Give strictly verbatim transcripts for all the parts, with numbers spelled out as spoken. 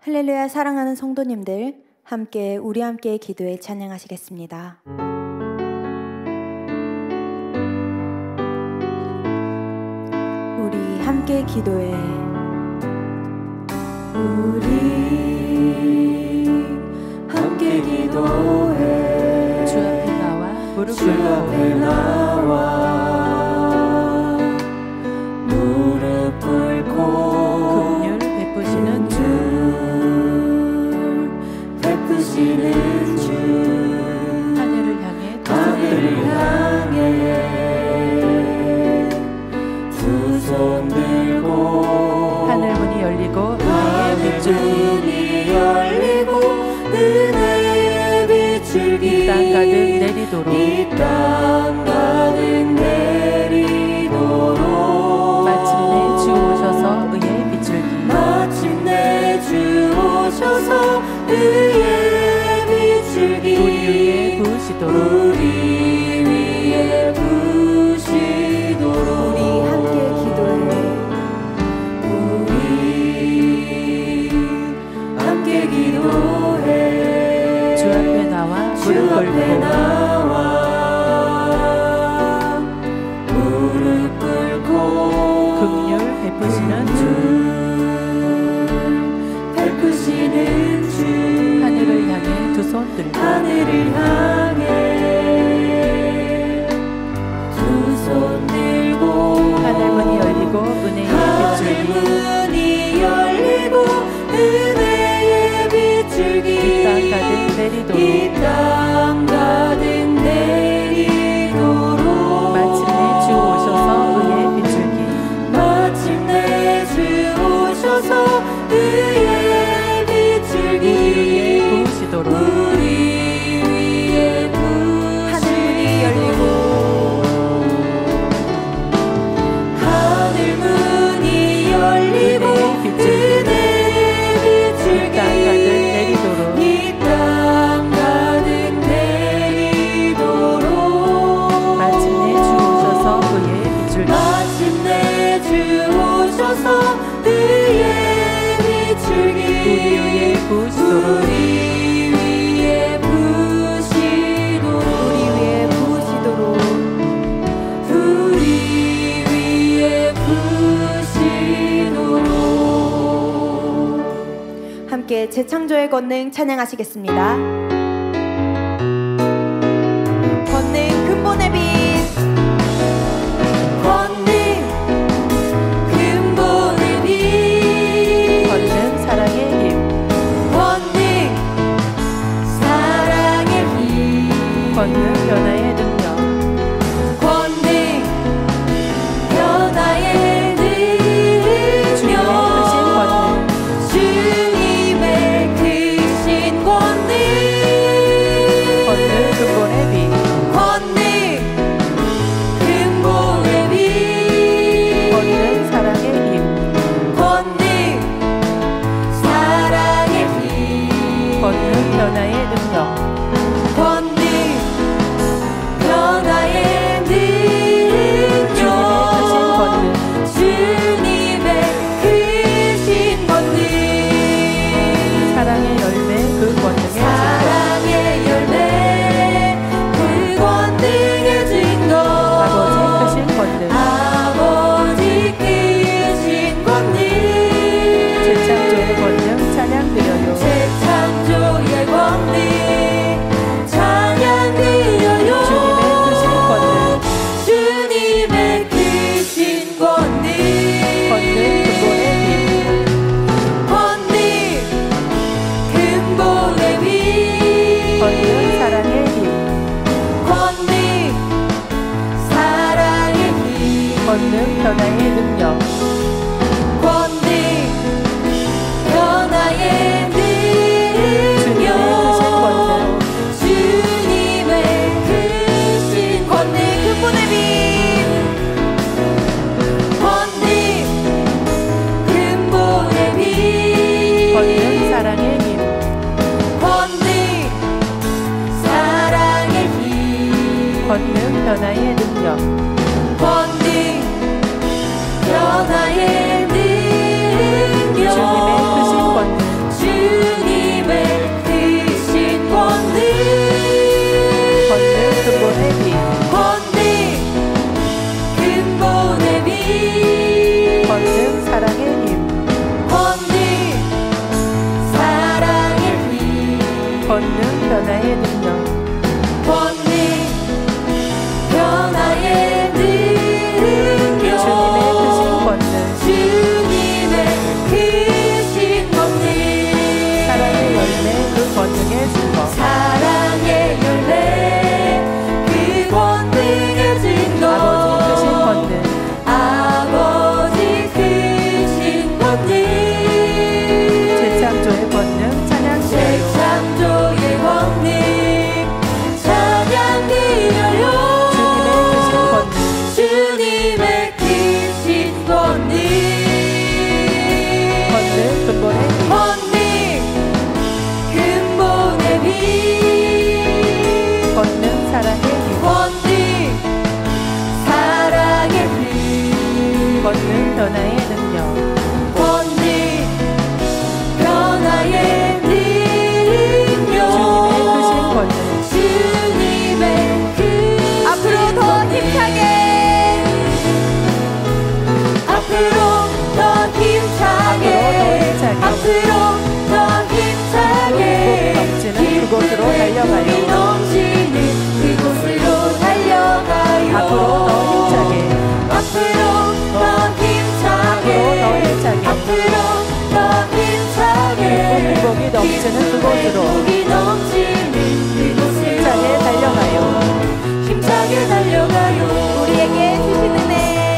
할렐루야. 사랑하는 성도님들, 함께 우리 함께 기도에 찬양하시겠습니다. 우리 함께 기도해. 우리 함께 기도해. 주 앞에 나와 무릎 주 앞에 나와 무릎 꿇고 긍휼 베푸시는 주 베푸시는 주 하늘을 향해 하늘을 향해 두 손 들고 하늘 문이 열리고 은혜의 빗줄기 열리고 은혜의 빗줄기 이 땅 가득 내리도록 이 땅 가득 내리도록 마침내 주 오셔서 의의 빗줄기 마침내 주 오셔서 의의 빗줄기 우리 위에 부으시도록 우리 위에 부으시도록 우리 함께 기도해. 우리 함께 기도해. 주 앞에 나와 주 무릎 앞에 꿇고 나와 무릎 꿇고 긍휼 베푸시는 주 베푸시는 주 하늘을 향해 두 손 들고 하늘을 향해 두 손 들고 하늘 문이 열리고 은혜의 빗줄기 문이 열리고 은혜의 빗줄기 이 땅 가득 내리도록 이 땅 가득 내리도록 마침내 주 오셔서 의의 빗줄기 마침내 주 오셔서 의의 빗줄기 우리 위에 부으시도록 우리 위에 하늘문이 열리고 하늘 문이 열리고 은혜의 빗줄기 땅 가득 내리도록 이 땅 가득 내리도록 마침내 주 오셔서 의의 빗줄기 마침내 주 오셔서 의의 빗줄기 우리 위에 부으시도록 우리 위에 부으시도록 우리 위에 부으시도록 우리 위에 부으시도록 함께 재창조의 권능 찬양하시겠습니다. 권능 근본의 빛. 권능 근본의 빛 권능 사랑의 힘 권능 사랑의 힘 권능 변화의 능력 권능 변화의 주님의 크신 능력 주님의 크신 권능 권능 권능 근본의 빛 권능 근본의 빛 권능 사랑의 힘 권능 사랑의 힘 권능 변화의 능력 권능 변화의 주님의 크신 능력 주님의 크신 권능 권능 사랑의 열매 그 권능의 증거 사랑의 열매 그 권능의 증거 아버지 크신 권능 아버지 크신 권능 재창조의 권능 찬양 드려요 재창조의 권능 찬양 드려요 주님의 크신 권능 주님의 크신 권능 권능 근본의 빛 권능 근본의 빛 권능 사랑의 힘 권능 사랑의 힘 권능 변화의 능력 권능 변화의 능력 주님의 크신 권능 주님의 크신 권능 근본의 빛 권능 근본의 빛 권능 사랑의 힘 권능 사랑의 힘 권능 변화의 능력 권능 변화의 능력 주님의 크신 권능 걷는 변화의 능력. 걷는 변화의 능력. 주님의 크신 권능. 주님의 그 앞으로 더 힘차게 앞으로 더 힘차게 앞으로 더 힘차게 넘치는 그곳으로 달려가요. 넘치는 그곳으로 달려가요. 앞으로 더 힘차게 앞으로 더 힘차게 앞으로 더 힘차게 앞으로 더 힘차게 행복이 넘치는 그곳으로 행복이 넘치는 그곳으로 힘차게 달려가요. 힘차게 달려가요. 우리에게 주신 은혜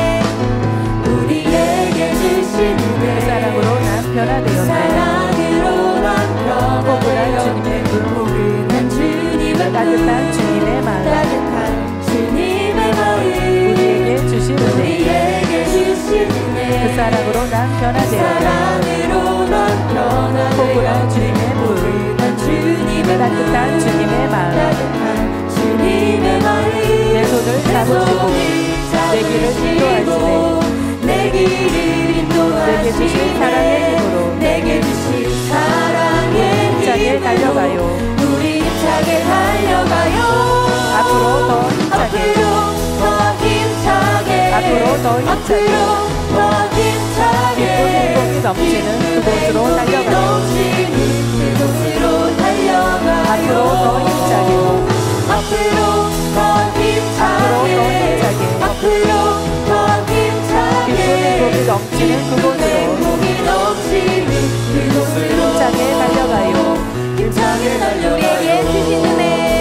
우리에게 주신 그 은혜 사랑으로 난 변화되었네. 사랑으로 난 포근한 변화되었네. 주님의 그 포근한 주님의 따뜻한 주님의 마음. 따뜻한 주님의 마음 우리에게 주신 은혜. 우리에게 주신 은혜 그 사랑으로 난 변화되었네. 사랑으로 난 포근한 변화되었네. 주님의 물. 포근한 주님의 따뜻한 마음 주님의 마음. 따뜻한 주님의 마음 내 손을 잡으시고 내 길을 인도하시네. 내 길을 인도하시네. 내게 주신 사랑의 힘으로 내게 주신 사랑의 힘차게 힘으로 달려가요. 우리 힘차게 달려가요. 앞으로 더 힘차게 앞으로 더 힘차게 앞으로 더 힘차게 앞으로 더 힘차게 기쁨 행복이 넘치는 그곳으로 달려가요. 넘치는 그곳으로 달려가요. 앞으로 더 힘차게 앞으로 더 힘차게 앞으로 더 힘차게 앞으로 더 힘차게 기쁨 행복이 넘치는 그곳으로 행복이 넘치는 그곳으로 힘차게 달려가요. 힘차게 달려가요. 우리에게 주신 은혜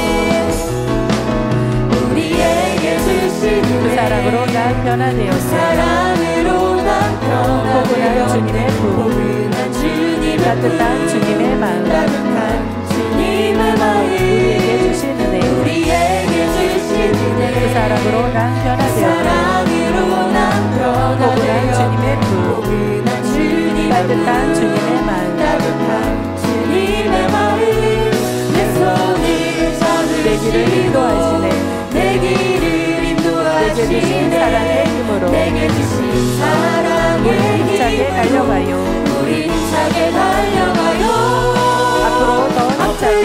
우리에게 주신 그 은혜 사랑으로 난 변화되었네. 사랑으로 난 포근한 주님의 변화되었네. 품. 포근한 주님의 따뜻한 주님의 마음. 따뜻한 주님의 마음 우리에게 주신 은혜. 우리에게 주신 은혜 그 사랑으로 난 변화되었네. 사랑으로 난 포근한 주님의 변화되었네. 품. 포근한 주님의 따뜻한 품. 주님의 마음. 따뜻한 주님의 마음 내 손을 내 길을 잡으시고 인도하시네. 내 길을 내게 주신 인도하시네. 사랑의 힘으로 내게 주신 사랑의 힘차게 힘으로 달려가요. 우리 힘차게 달려가요. 앞으로 더 힘차게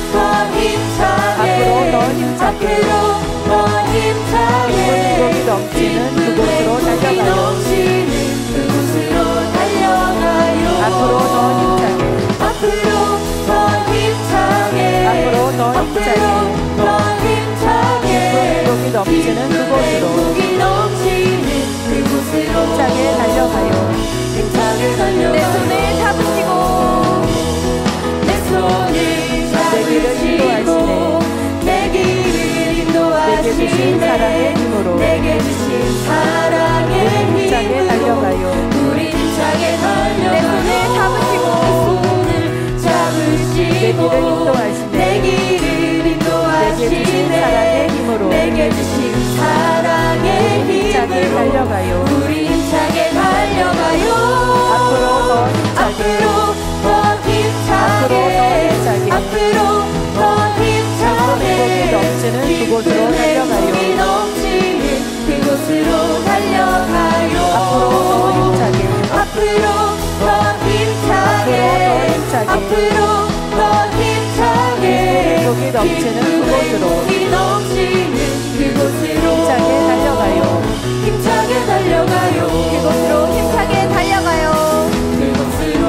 앞으로 더 힘차게 앞으로 더 힘차게 앞으로 더 힘차게 행복이 넘치는 그곳으로 달려가요. 넘치는 그곳으로 달려가요. 앞으로 더 힘차게 앞으로 더 힘차게 앞으로 더 힘차게 더 힘차게 행복이 넘치는 그곳으로 행복이 넘치는 그곳으로 힘차게 달려가요. 힘차게 달려가요. 내 손을 잡으시고 내 손을 길을 잡으시고 내 길을 내게 주신 인도하시네. 사랑의 힘으로 내게 주신 사랑의 힘차게 힘으로 달려가요. 우리 힘차게 달려가요. 내 손을 잡으시고 내 손을 잡으시고 내 길을 인도하시네. 내 길을 인도하시네. 내게 주신 사랑의 힘으로 내게 주신 사랑의 힘차게 힘으로 달려가요. 우리 힘차게 달려가요. 앞으로 더 힘차게 앞으로 더 힘차게 앞으로 더 힘차게 앞으로 더 힘차게 행복이 넘치는 그곳으로 달려가요. 행복이 넘치는 그곳으로 달려가요. 앞으로 더 힘차게 앞으로 더 힘차게 앞으로 더 힘차게 앞으로 더 힘차게 행복이 넘치는 그곳으로 행복이 넘치는 그곳으로 힘차게 달려가요. 힘차게 달려가요. 그곳으로 힘차게 달려가요. 그곳으로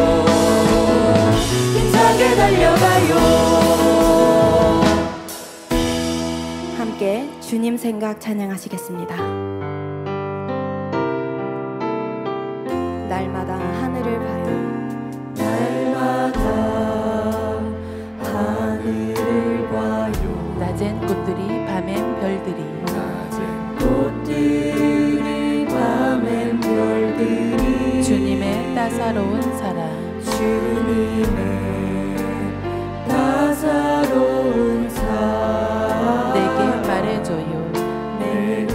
힘차게 달려가요. 함께 주님 생각 찬양하시겠습니다. 날마다 하늘을 봐요. 날마다 하늘을 봐요. 낮엔 꽃들이 밤엔 별들이 낮은 꽃들이 밤엔 별들이 주님의 따사로운 사랑 주님의 따사로운 사랑 내게 말해줘요. 내게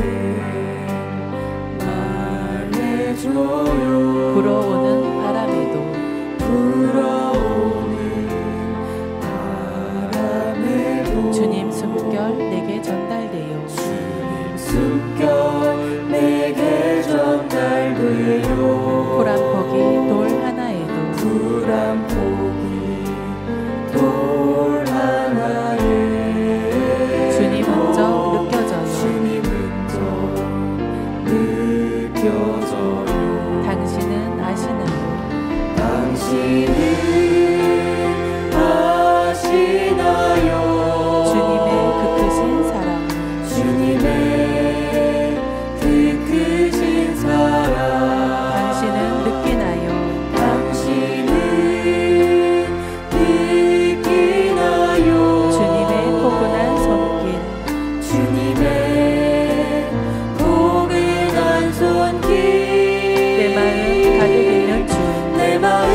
말해줘요. 불어오는 바람에도 불어오는 바람에도 주님 숨결 내게 전달돼요. 주님 숨결 내게 전달돼요. 보람복이 돌 하나에도 보람복이 돌 하나에 주님 은정 느껴져요. 주님 은정 느껴져요. 당신은 아시나요? 당신은 아시나요? 주님의 그 크신 사랑 주님의 그 크신 사랑 당신은 느끼나요? 당신은 느끼나요? 주님의 포근한 손길 주님의 포근한 손길 내 마음 가득 있는 주 내 마음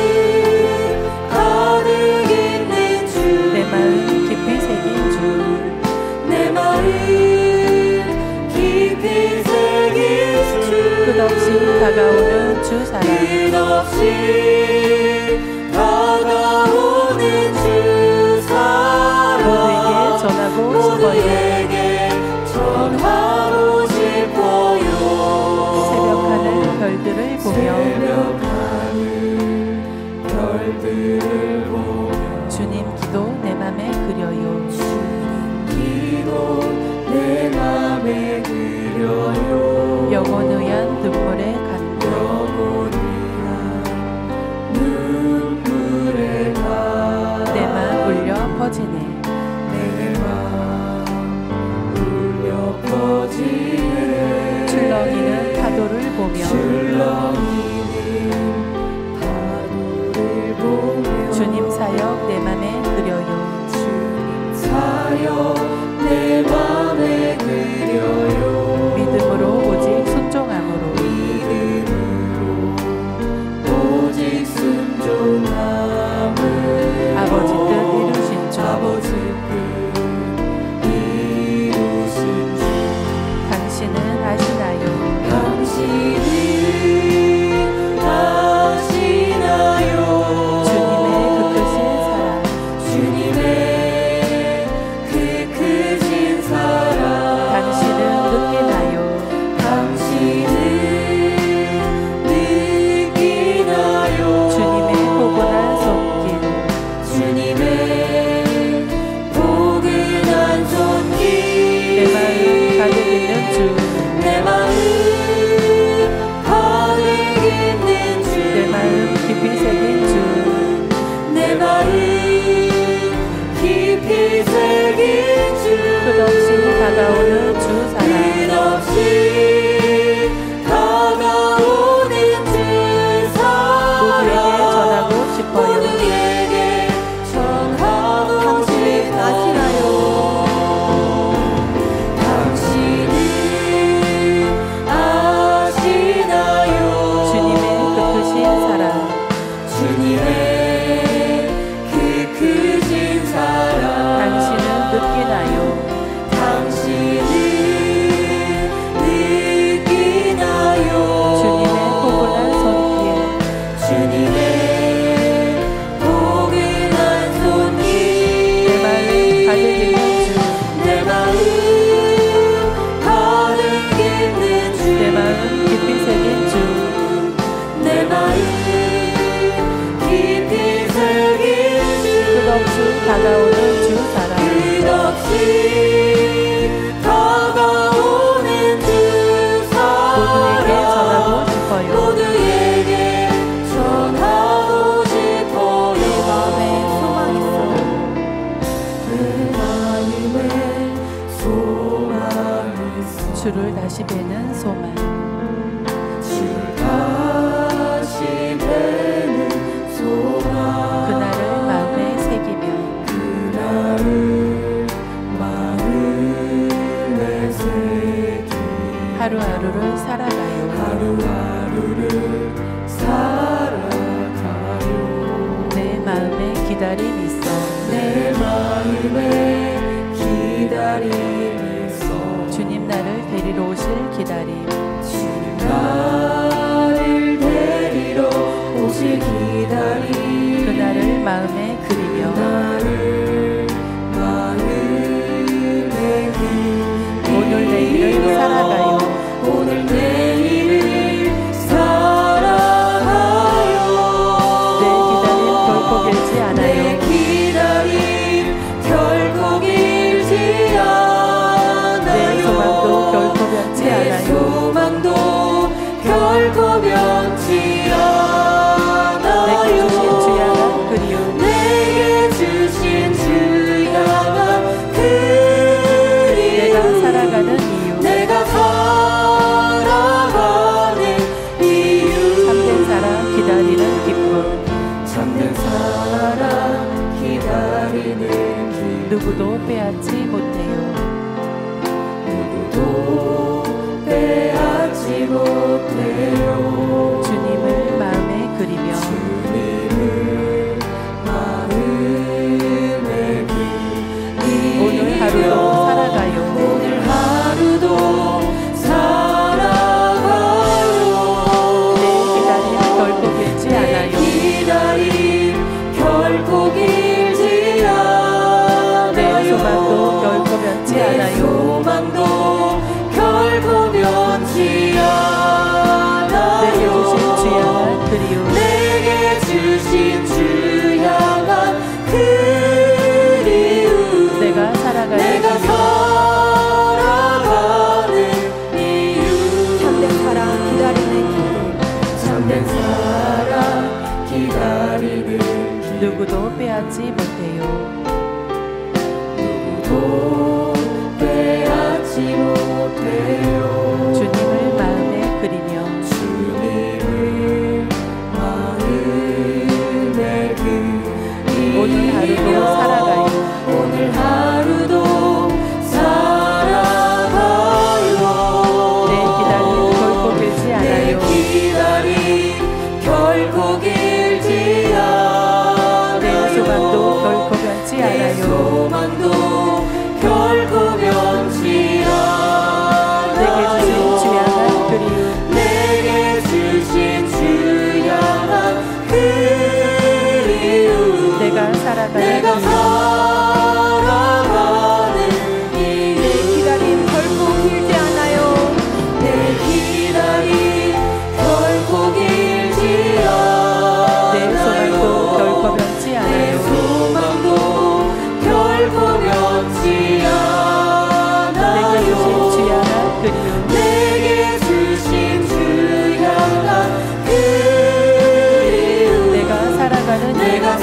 가득 있는 주 내 마음 깊이 새긴 주 내 마음 깊이 새긴 주 끝없이 다가오는 주 사랑 끝없이 다가오는 주 사랑 모두에게 전하고 싶어요. 모두에게 전하고 싶어요. 새벽 하늘 별들을 보며 새벽하늘 별들을 보며 주님 기도 내 맘에 그려요. 기도 내 맘에 그려요. 영원의한 눈물의 감동 영원히한 눈물의 가 내 맘 울려 퍼지네. 내 맘 울려 퍼지네. 출렁이는 파도를 보며 출렁이는 파도를 보며 주님 사역 내 맘에 그려요. 사역 내 맘에 그려요. 믿음으로 오직 순종함으로 믿음으로 오직 순종함을 아버지 뜻 이루신 주 아버지 뜻 이루신 주 당신은 아시나요? 당신은 아시나요? 주님의 그 크신 사랑 주님의 그 크신 사랑 당신은 느끼나요? 당신은 느끼나요? 주님의 포근한 손길 주님의 포근한 손길 내 마음 가득 있는 주 내 마음 가득 있는 주 내 마음 깊이 새긴 주 내 마음 깊이 새긴 주 끝없이 다가오는 주 사랑 끝없이 다가오는 주 사랑 모두에게 전하고 싶어요. 모두에게 전하고 당신은 아시나요? 당신은 아시나요? 주님의 그 크신 사랑 주님의 그 크신 사랑 당신은 느끼나요? 당신은 느끼나요? 주님의 포근한 손길 주님의 포근한 손길 내 마음 가득 있는 주 내 마음 가득 있는 주 내 마음 깊이 새긴 주 내 마음 깊이 새긴 주 끝없이 다가오는 주 사랑 끝없이 다가오는 주 모두에게 사랑 전하고 싶어요. 모두에게 전하고 싶어요. 내 마음에 소망 있어. 내 마음에 소망 있어. 주를 다시 뵈는 소망 주를 다시 뵈는 소망 그날을 마음에 새기며 그날을 마음에 새기 하루하루를 살아가요. 하루하루를 살아가요. 내 마음에 기다림 있어 내 마음에 기다림 있어. 주님 나를 데리러 오실 기다림 주님 나를 데리러 오실 기다림 그날을 마음에 그리며 나를 마음에 그리며 오늘 내일을 살아가요. 오늘 내일을 살아가요. 누구도 빼앗지 못해요. 누구도 빼앗지 못해요. 주님을 마음에 그리며 주님을 마음에 그리며 오늘 하루도 살아가요. 오늘 하루도 살아가요. 내 기다림 결코 길지 않아요. 기다림 결코 길지 않아요. 내 소망도 결코 변치 내 않아요. 소망도 결코 변치 내게 주신 주 향한 않아요. 그리움 내게 주신 주 향한 그리움 내가 살아가는 내가 이유 살아가는 이유 참된 사랑 기다리는 기쁨 참된 사랑 기다리는 길 누구도 빼앗지 못해요. 누구도 빼앗지 못해요. 주님을 마음에 그리며 주님을 마음에 그리며 오늘 하루도 살아가요. 오늘 하루도 살아가요. 내 기다림 결코 길지 내 않아요. 기다림 결코 길지 않아요. 내 소망도 결코 변치 내 않아요. 소망도 결코 변치 내게 주신 주 않아요. 향한 그리움 내게 주신 주 향한 그리움 내가 살아가는 내가 이유 살아가는 내 이유 기다림 결코 길지 않아요. 내 기다림 결코 길지 내 소망도 않아요. 결코 변치 내 않아요. 소망도 결코 변치 내게 주신 주 않아요. 향한 그리움 내게 주신 주 향한 그리움 내가 살아가는 내가 이유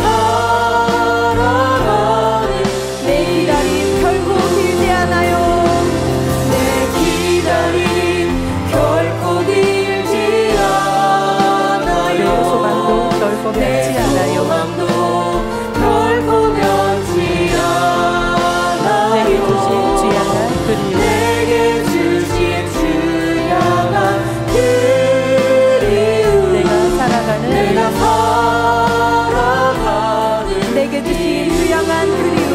살아가는 내 기다림 결코 길지 않아요. 내 기다림 결코 길지 내 않아요. 소망도 결코 내 변치 않아요. 소망도 결코 변치 내게 주신 주 않아요. 향한 그리움 내게 주신 주 향한 그리움 내가 살아가는 내가 이유 살아가는 내게 주신 주 향한 그리움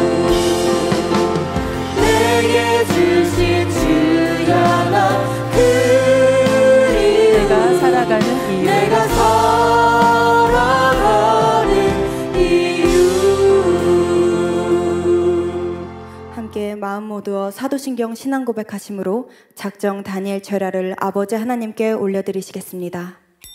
내게 주신 주 향한 그리움 내가 살아가는 이유 내가 살아가는 이유 함께 마음 모두어 사도신경 신앙 고백하심으로 작정 다니엘 절야를 아버지 하나님께 올려드리시겠습니다.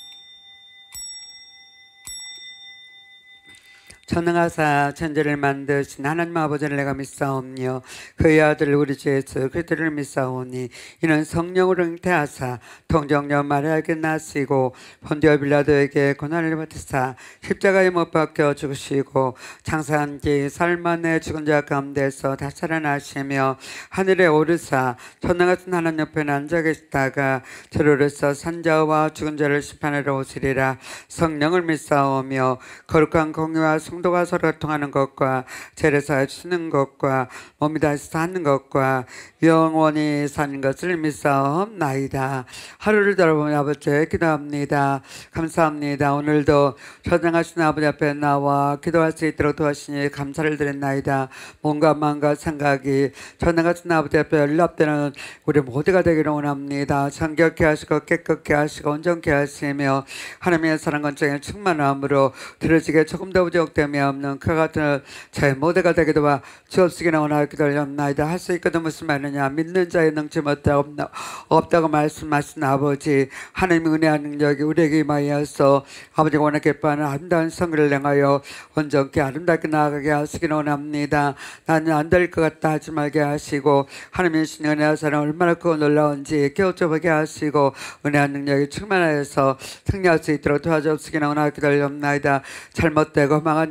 전능하사 천지를 만드신 하나님 아버지를 내가 믿사오며 그의 아들 우리 주 예수 그리스도를 믿사오니 이는 성령으로 잉태하사 동정녀 마리아에게 나시고 본디오 빌라도에게 고난을 받으사 십자가에 못 박혀 죽으시고 장사한 뒤 사흘 만에 죽은 자 가운데서 다시 살아나시며 하늘에 오르사 전능하신 하나님 옆에 앉아 계시다가 저로서 산자와 죽은 자를 심판하러 오시리라. 성령을 믿사오며 거룩한 공의와 성도가 서로 통하는 것과 죄를 사해 주시는 것과 몸이 다시 사는 것과 영원히 사는 것을 믿사옵나이다. 하루를 돌아보며 아버지에 기도합니다. 감사합니다. 오늘도 전능하신 아버지 앞에 나와 기도할 수 있도록 도와주시니 감사를 드렸나이다. 몸과 마음과 생각이 전능하신 아버지 앞에 연락되는 우리 모두가 되기를 원합니다. 정결케 하시고 깨끗게 하시고 온전케 하시며 하나님의 사랑 건장에 충만함으로 들어지게 조금 더 부족됨이 없는 그 같은 저의 모두가 되기도 와 주옵시기를 원하여 기도하옵나이다. 할 수 있거든 무슨 말이냐. 믿는 자의 능치 못하고 없다고 말씀하신 아버지 하나님의 은혜와 능력이 우리에게 임하여서 아버지가 원하게 기뻐하는 아름다운 성을 행하여 온전케 아름답게 나아가게 하시기를 원합니다. 나는 안 될 것 같다 하지 말게 하시고 하나님의 신 은혜와 사랑 얼마나 크고 놀라운지 깨우쳐보게 하시고 은혜와 능력이 충만하여서 승리할 수 있도록 도와주옵시기를 원하여 기도하옵나이다. 잘못되고 망한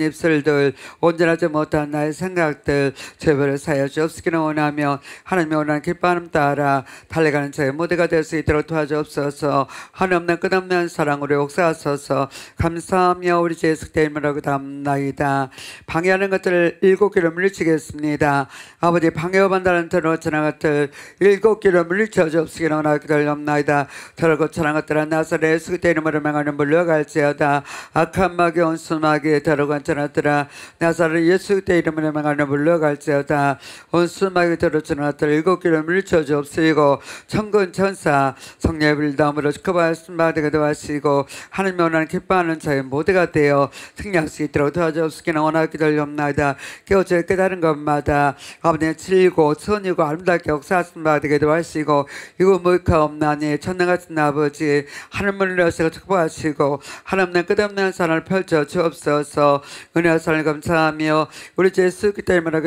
입술들, 온전하지 못한 나의 생각들 죄별을 사여 주옵시기를 원하며 하나님의 원하는 기뻐하는 따라 달려가는 저의 모두가 될 수 있도록 도와주옵소서. 한없는 끝없는 사랑으로 역사하소서. 감사하며 우리 주 예수 그리스도의 이름으로 기도합나이다. 방해하는 것들을 일곱 개로 물리치겠습니다. 아버지 방해와 반대하는 들어 전한 것들 일곱 개로 물리쳐 주옵시기를 원하여 기도합나이다. 저러고 전한 것들은 나사렛 예수 그리스도의 이름으로 명하는 물러갈지어다. 악한 마귀 온수 마귀 저러고 전한 것들아 나사렛 예수 그리스도의 이름으로 명하는 물러갈지어다. 온수 마귀 저러고 전한 것들 일곱 개로 물리쳐 주옵시고 천군 천사 성령의 불담으로 축복하신 바 되게 도와주시고 하나님의 원하는 기뻐하는 저희 모두가 되어 승리할 수 있도록 도와주옵시기를 원하여 기도합나이다. 깨우쳐 깨달은 것마다 아버지의 진리고 선이고 아름답게 역사하신 바 되게 도와주시고 이거 무익하옵나니 천능같은 아버지 하늘문을 여시고 축복하시고 하나님의 끝없는 산을 펼쳐 주옵소서. 은혜와 사랑을 감사하며 우리 주 예수 그리스도의 이름으로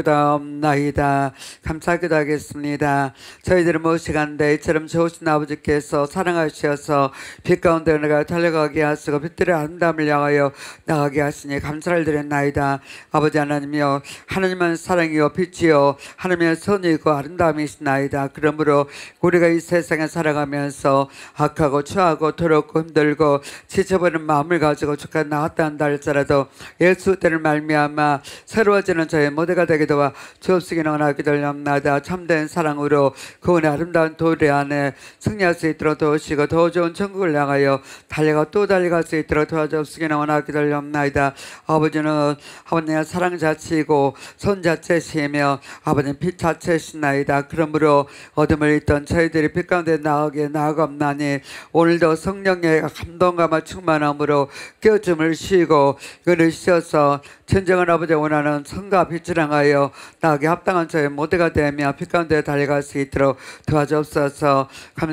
기도합나이다. 감사하기도 하겠습니다. 저희들은 무엇이간데 이처럼 좋으신 아버지께서 사랑하셔서 빛 가운데 내가 달려가게 하시고 빛들의 아름다움을 향하여 나가게 하시니 감사를 드렸나이다. 아버지 하나님이여 하나님은 사랑이요 빛이요 하나님의 선이고 아름다움이시나이다. 그러므로 우리가 이 세상에 살아가면서 악하고 추하고 더럽고 힘들고 지쳐버리는 마음을 가지고 주까지 나왔다 한다 할지라도 예수 때를 말미암아 새로워지는 저의 모두가 되게 도와 주옵시기를 원하여 기도합나이다. 참된 사랑으로 그분의 아름다운 도리 안에 승리할 수 있도록 도우시고 더 좋은 천국을 향하여 달려가 또 달려갈 수 있도록 도와주옵시기를 원하여 기도합나이다. 아버지는 아버지의 사랑 자체이고 선 자체시며 아버지는 빛 자체시나이다. 그러므로 어둠을 있던 저희들이 빛 가운데 나가게 나아갑나니 오늘도 성령의 감동감과 충만함으로 깨우침을 쉬고 이거를 쉬어서 진정한 아버지 원하는 성과 빛을 향하여 나에게 합당한 저의 모두가 되며 빛 가운데 달려갈 수 있도록 도와주옵소서.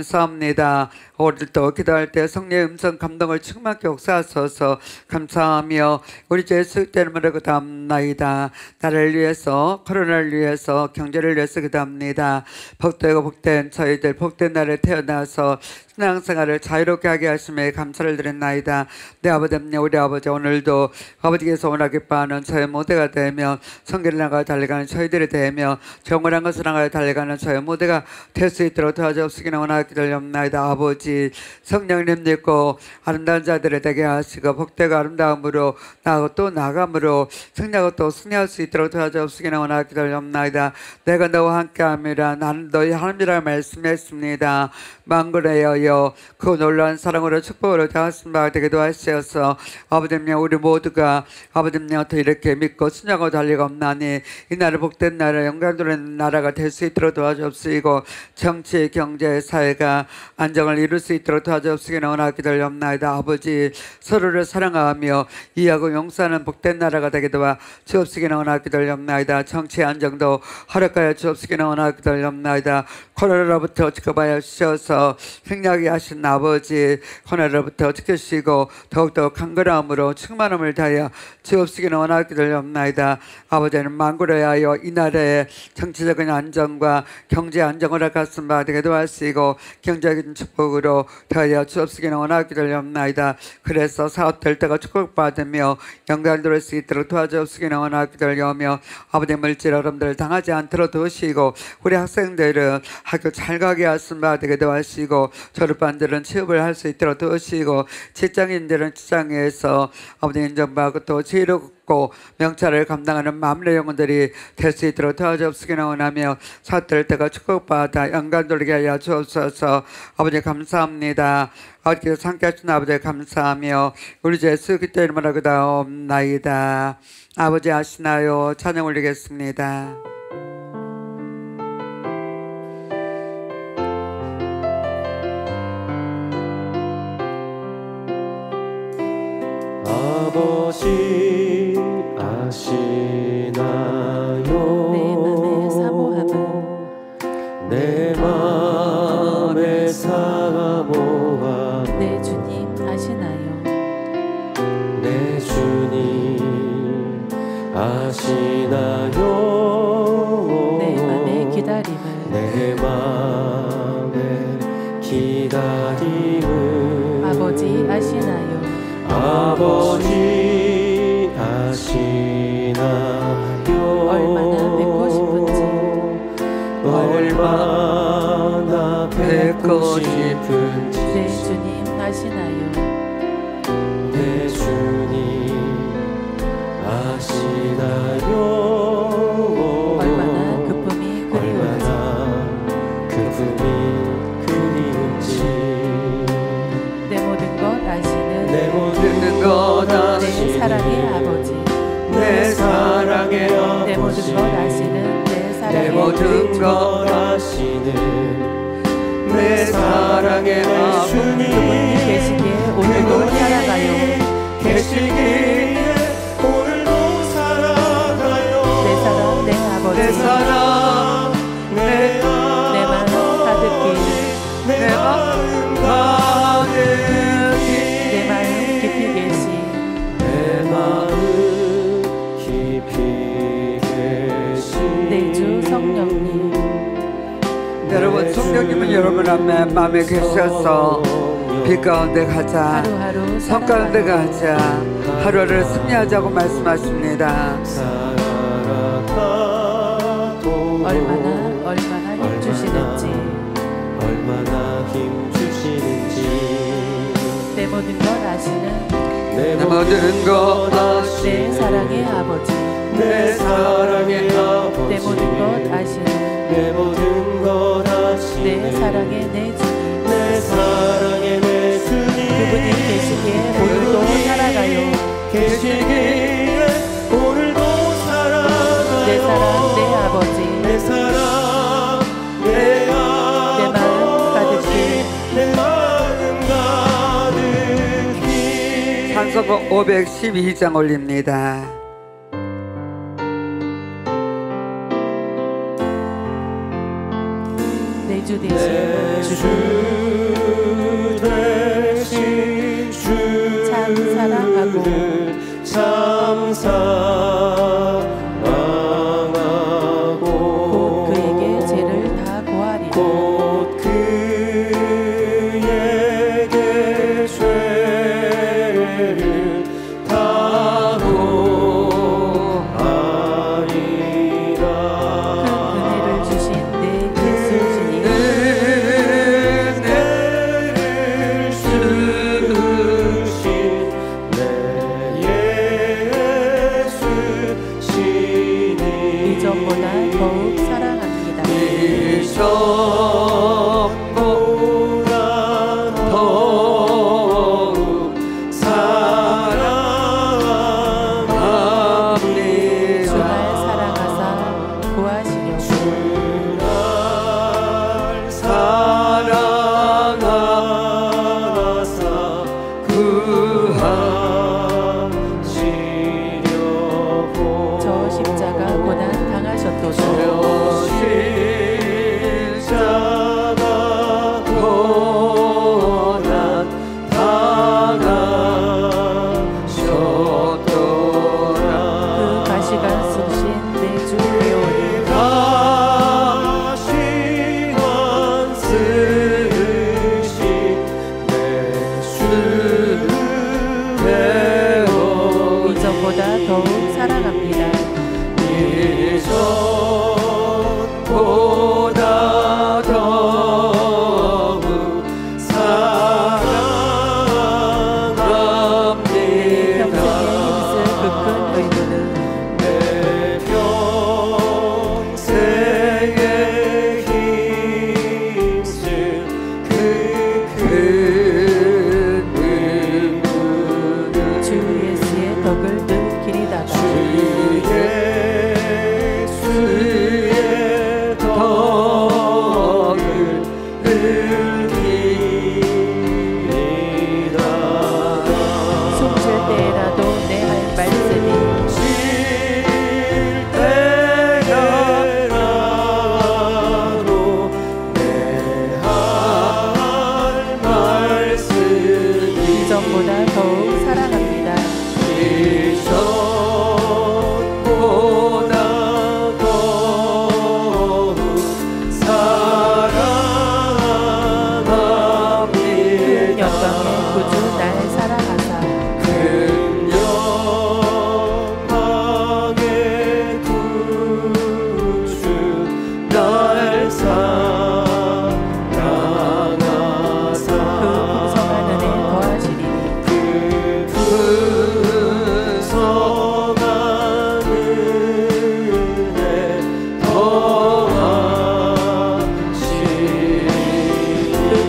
감사합니다. 오늘도 기도할 때 성령의 음성 감동을 충만하게 역사하소서. 감사하며 우리 주 예수 이름으로 기도합나이다. 나를 위해서 코로나를 위해서 경제를 위해서 기도합니다. 복되고 복된 저희들 복된 날에 태어나서 신앙생활을 자유롭게 하게 하심에 감사를 드렸나이다. 내 아버지 우리 아버지 오늘도 아버지께서 원하게 기뻐하는 저의 모두가 되며 성결을 향하여 달려가는 저희들이 되며 정월한 것을 향하여 달려가는 저의 모두가 될 수 있도록 도와주옵시기를 원하여 기도합나이다. 아버지 성령님 믿고 아름다운 자들을 되게 하시고 복되고 아름다움으로 나아가고 또 나감으로 승리하고 또 승리할 수 있도록 도와주옵시기를 원하여 기도합나이다. 내가 너와 함께함이라 나는 너희 하나님이라 말씀했습니다. 망군하여 그 놀라운 사랑으로 축복으로 다하신 바 되기도 하시어서 아버지님 우리 모두가 아버지님부터 이렇게 믿고 순종하고 달려갑나니 이 나라 복된 나라 영광스러운 나라가 될 수 있도록 도와주옵시고 정치 경제 사회가 안정을 이룰 수 있도록 도와주옵시기를 원하기 기도합나이다. 아버지 서로를 사랑하며 이해하고 용서하는 복된 나라가 되게 도와 주옵시기를 원하기 기도합나이다. 정치 안정도 허락하여 주옵시기를 원하기 기도합나이다. 코로나로부터 지켜봐야 주셔서 생략이 하신 아버지 코로나로부터 지키시고 더욱더 강건함으로 충만함을 다하여 주옵시기를 원하기 기도합나이다. 아버지는 만국을 하여 이 나라의 정치적인 안정과 경제 안정을 허락하신 바 되게 도와주시고 경제적인 축복으로 다하여 주옵시기를 원하기 기도합나이다. 그래서 사업될 때가 축복받으며 영광을 누릴 수 있도록 도와주옵시기를 원하기 기도하며 아버지 물질 어려움들을 당하지 않도록 도우시고 우리 학생들은 학교 잘 가게 하신 바 되게 도와주시고 졸업반들은 취업을 할 수 있도록 도우시고 직장인들은 직장에서 아버지 인정받고 또 지혜롭고 명찰을 감당하는 마음의 영혼들이 될 수 있도록 도와주옵시기를 원하며 사업될 때가 축복받아 영광 돌리게 하여 주옵소서. 아버지 감사합니다. 아버지께서 함께 하신 아버지 감사하며 우리 주 예수 그리스도의 이름으로 기도하옵나이다. 아버지 아시나요? 찬양 올리겠습니다. 아버지 아시나요? 내 맘의 사모함 내 주님 아시나요? 내 주님 아시나요? 내 맘의 기다림을 내 맘의 기다림을 아버지 아시나요? 아버지 아시나요? 듣고 싶은지 내 주님 아시나요? 내 주님 아시나요? 얼마나 그품이 그리운지 얼마나 그품이 그리운지 내 모든 것 아시는 내 모든 것 내 아시는 사랑의 아버지 내 사랑의 내 모든 아버지 것 아시는 내 내 사랑의 모든 것 아시는 내 사랑의 그분이 주님 계시기에 오늘도 살아가요. 계시기에 오늘도 살아가요. 내 사랑 내 아버지 내 사랑 내 내 마음 가득히 내 마음 가득히 내 마음 깊이 계신 내 마음 깊이 계신 내 주 성령님 여러분 성령님은 여러분 앞에 마음에 계셔서 빛 가운데 가자 하루하루 성 가운데 살아가요. 가자 하루를 승리하자고 말씀하십니다. 얼마나 얼마나 힘 주시는지 얼마나 힘 주시는지 내 모든 것 아시는 내 내 모든 것 내 아시는 사랑의 아버지 내 사랑의 아버지 내 모든 것 아시는 내 모든 것 아시는 내 사랑의 내 주님 내 사랑의 내 주님 그분이 계시기에 오늘도 살아가요. 계시기에 오늘도 살아가요. 내 사랑 내 아버지 내 사랑 내 내 마음 가득히 내 마음 가득히 찬송가 오백십이 장 올립니다. 내 주 대신 주 대신 주 참 사랑하고 참 사랑하고 곧 그에게 죄를 다 고하리라. 곧 그에게 죄를 다 고하리라. 큰 은혜를 주신 내 예수 주님 은혜를 주신 내 예수 시니 이전보다 더욱 사랑합니다. 이전보다 더욱 사랑합니다. 주날 사랑하사 구하시려고 주날 사랑하사 구하시려고 저 십자가 고난 당하셨도다. 십자가 고난 당하셨더라. 그 가시관 쓰신 내 주 배우니 가시관 쓰신 내주 배우니 이전보다 더욱 사랑합니다. 이전보다 더욱 사랑합니다. 평생의 힘쓸 그 큰 의무는 주 예수의 덕을 늘 길이다가 예수의 덕을 느끼리라. 숨쉴 때라도 내 할 말씀이 쉴 때라도 내 할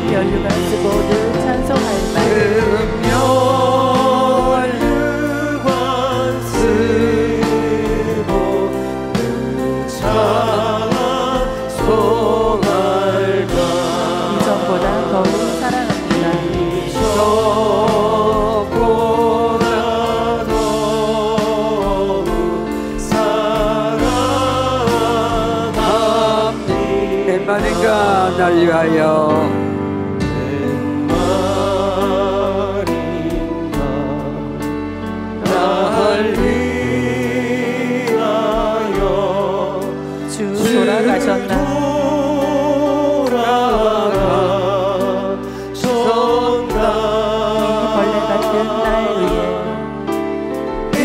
연류가 쓰고 늘 찬송할 말 음료와 쓰고 늘 찬송할까 이전보다 더욱 사랑합니다. 이전보다 더욱 사랑합니다. 웬만인가 날 위하여 주 돌아가셨나 벌레 같은 날 위해 이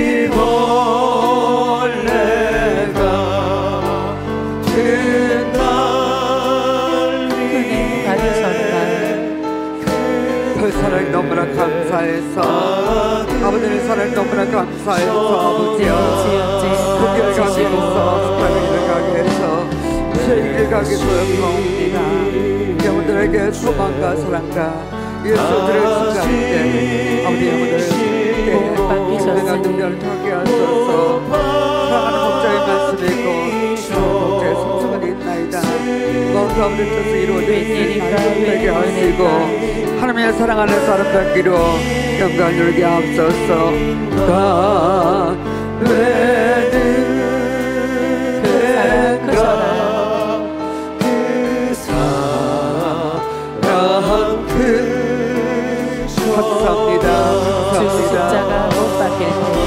벌레가 든날 그는 받으셨나 그 사랑 너무나 감사해서 아버지의 사랑 너무나 감사해서 아버지여 그 길을 가게 해서 스타일을 가게 해서 제 길을 가게 해서 영광옵니다. 영혼들에게 소망과 사랑과 예수들의 순간때 아버지 영혼들을 건강한 능력을 타게 하소서. 사랑하는 목자의 말씀이고 목자의 성성은 있나이다. 모든 아버지 뜻을 이루어지게 하시고 하나님의 사랑 안에서 아름답기로 영광을 누리게 하옵소서. 가외는 내가 그 사랑 크시오. 감사합니다. 주 십자가 못 박힐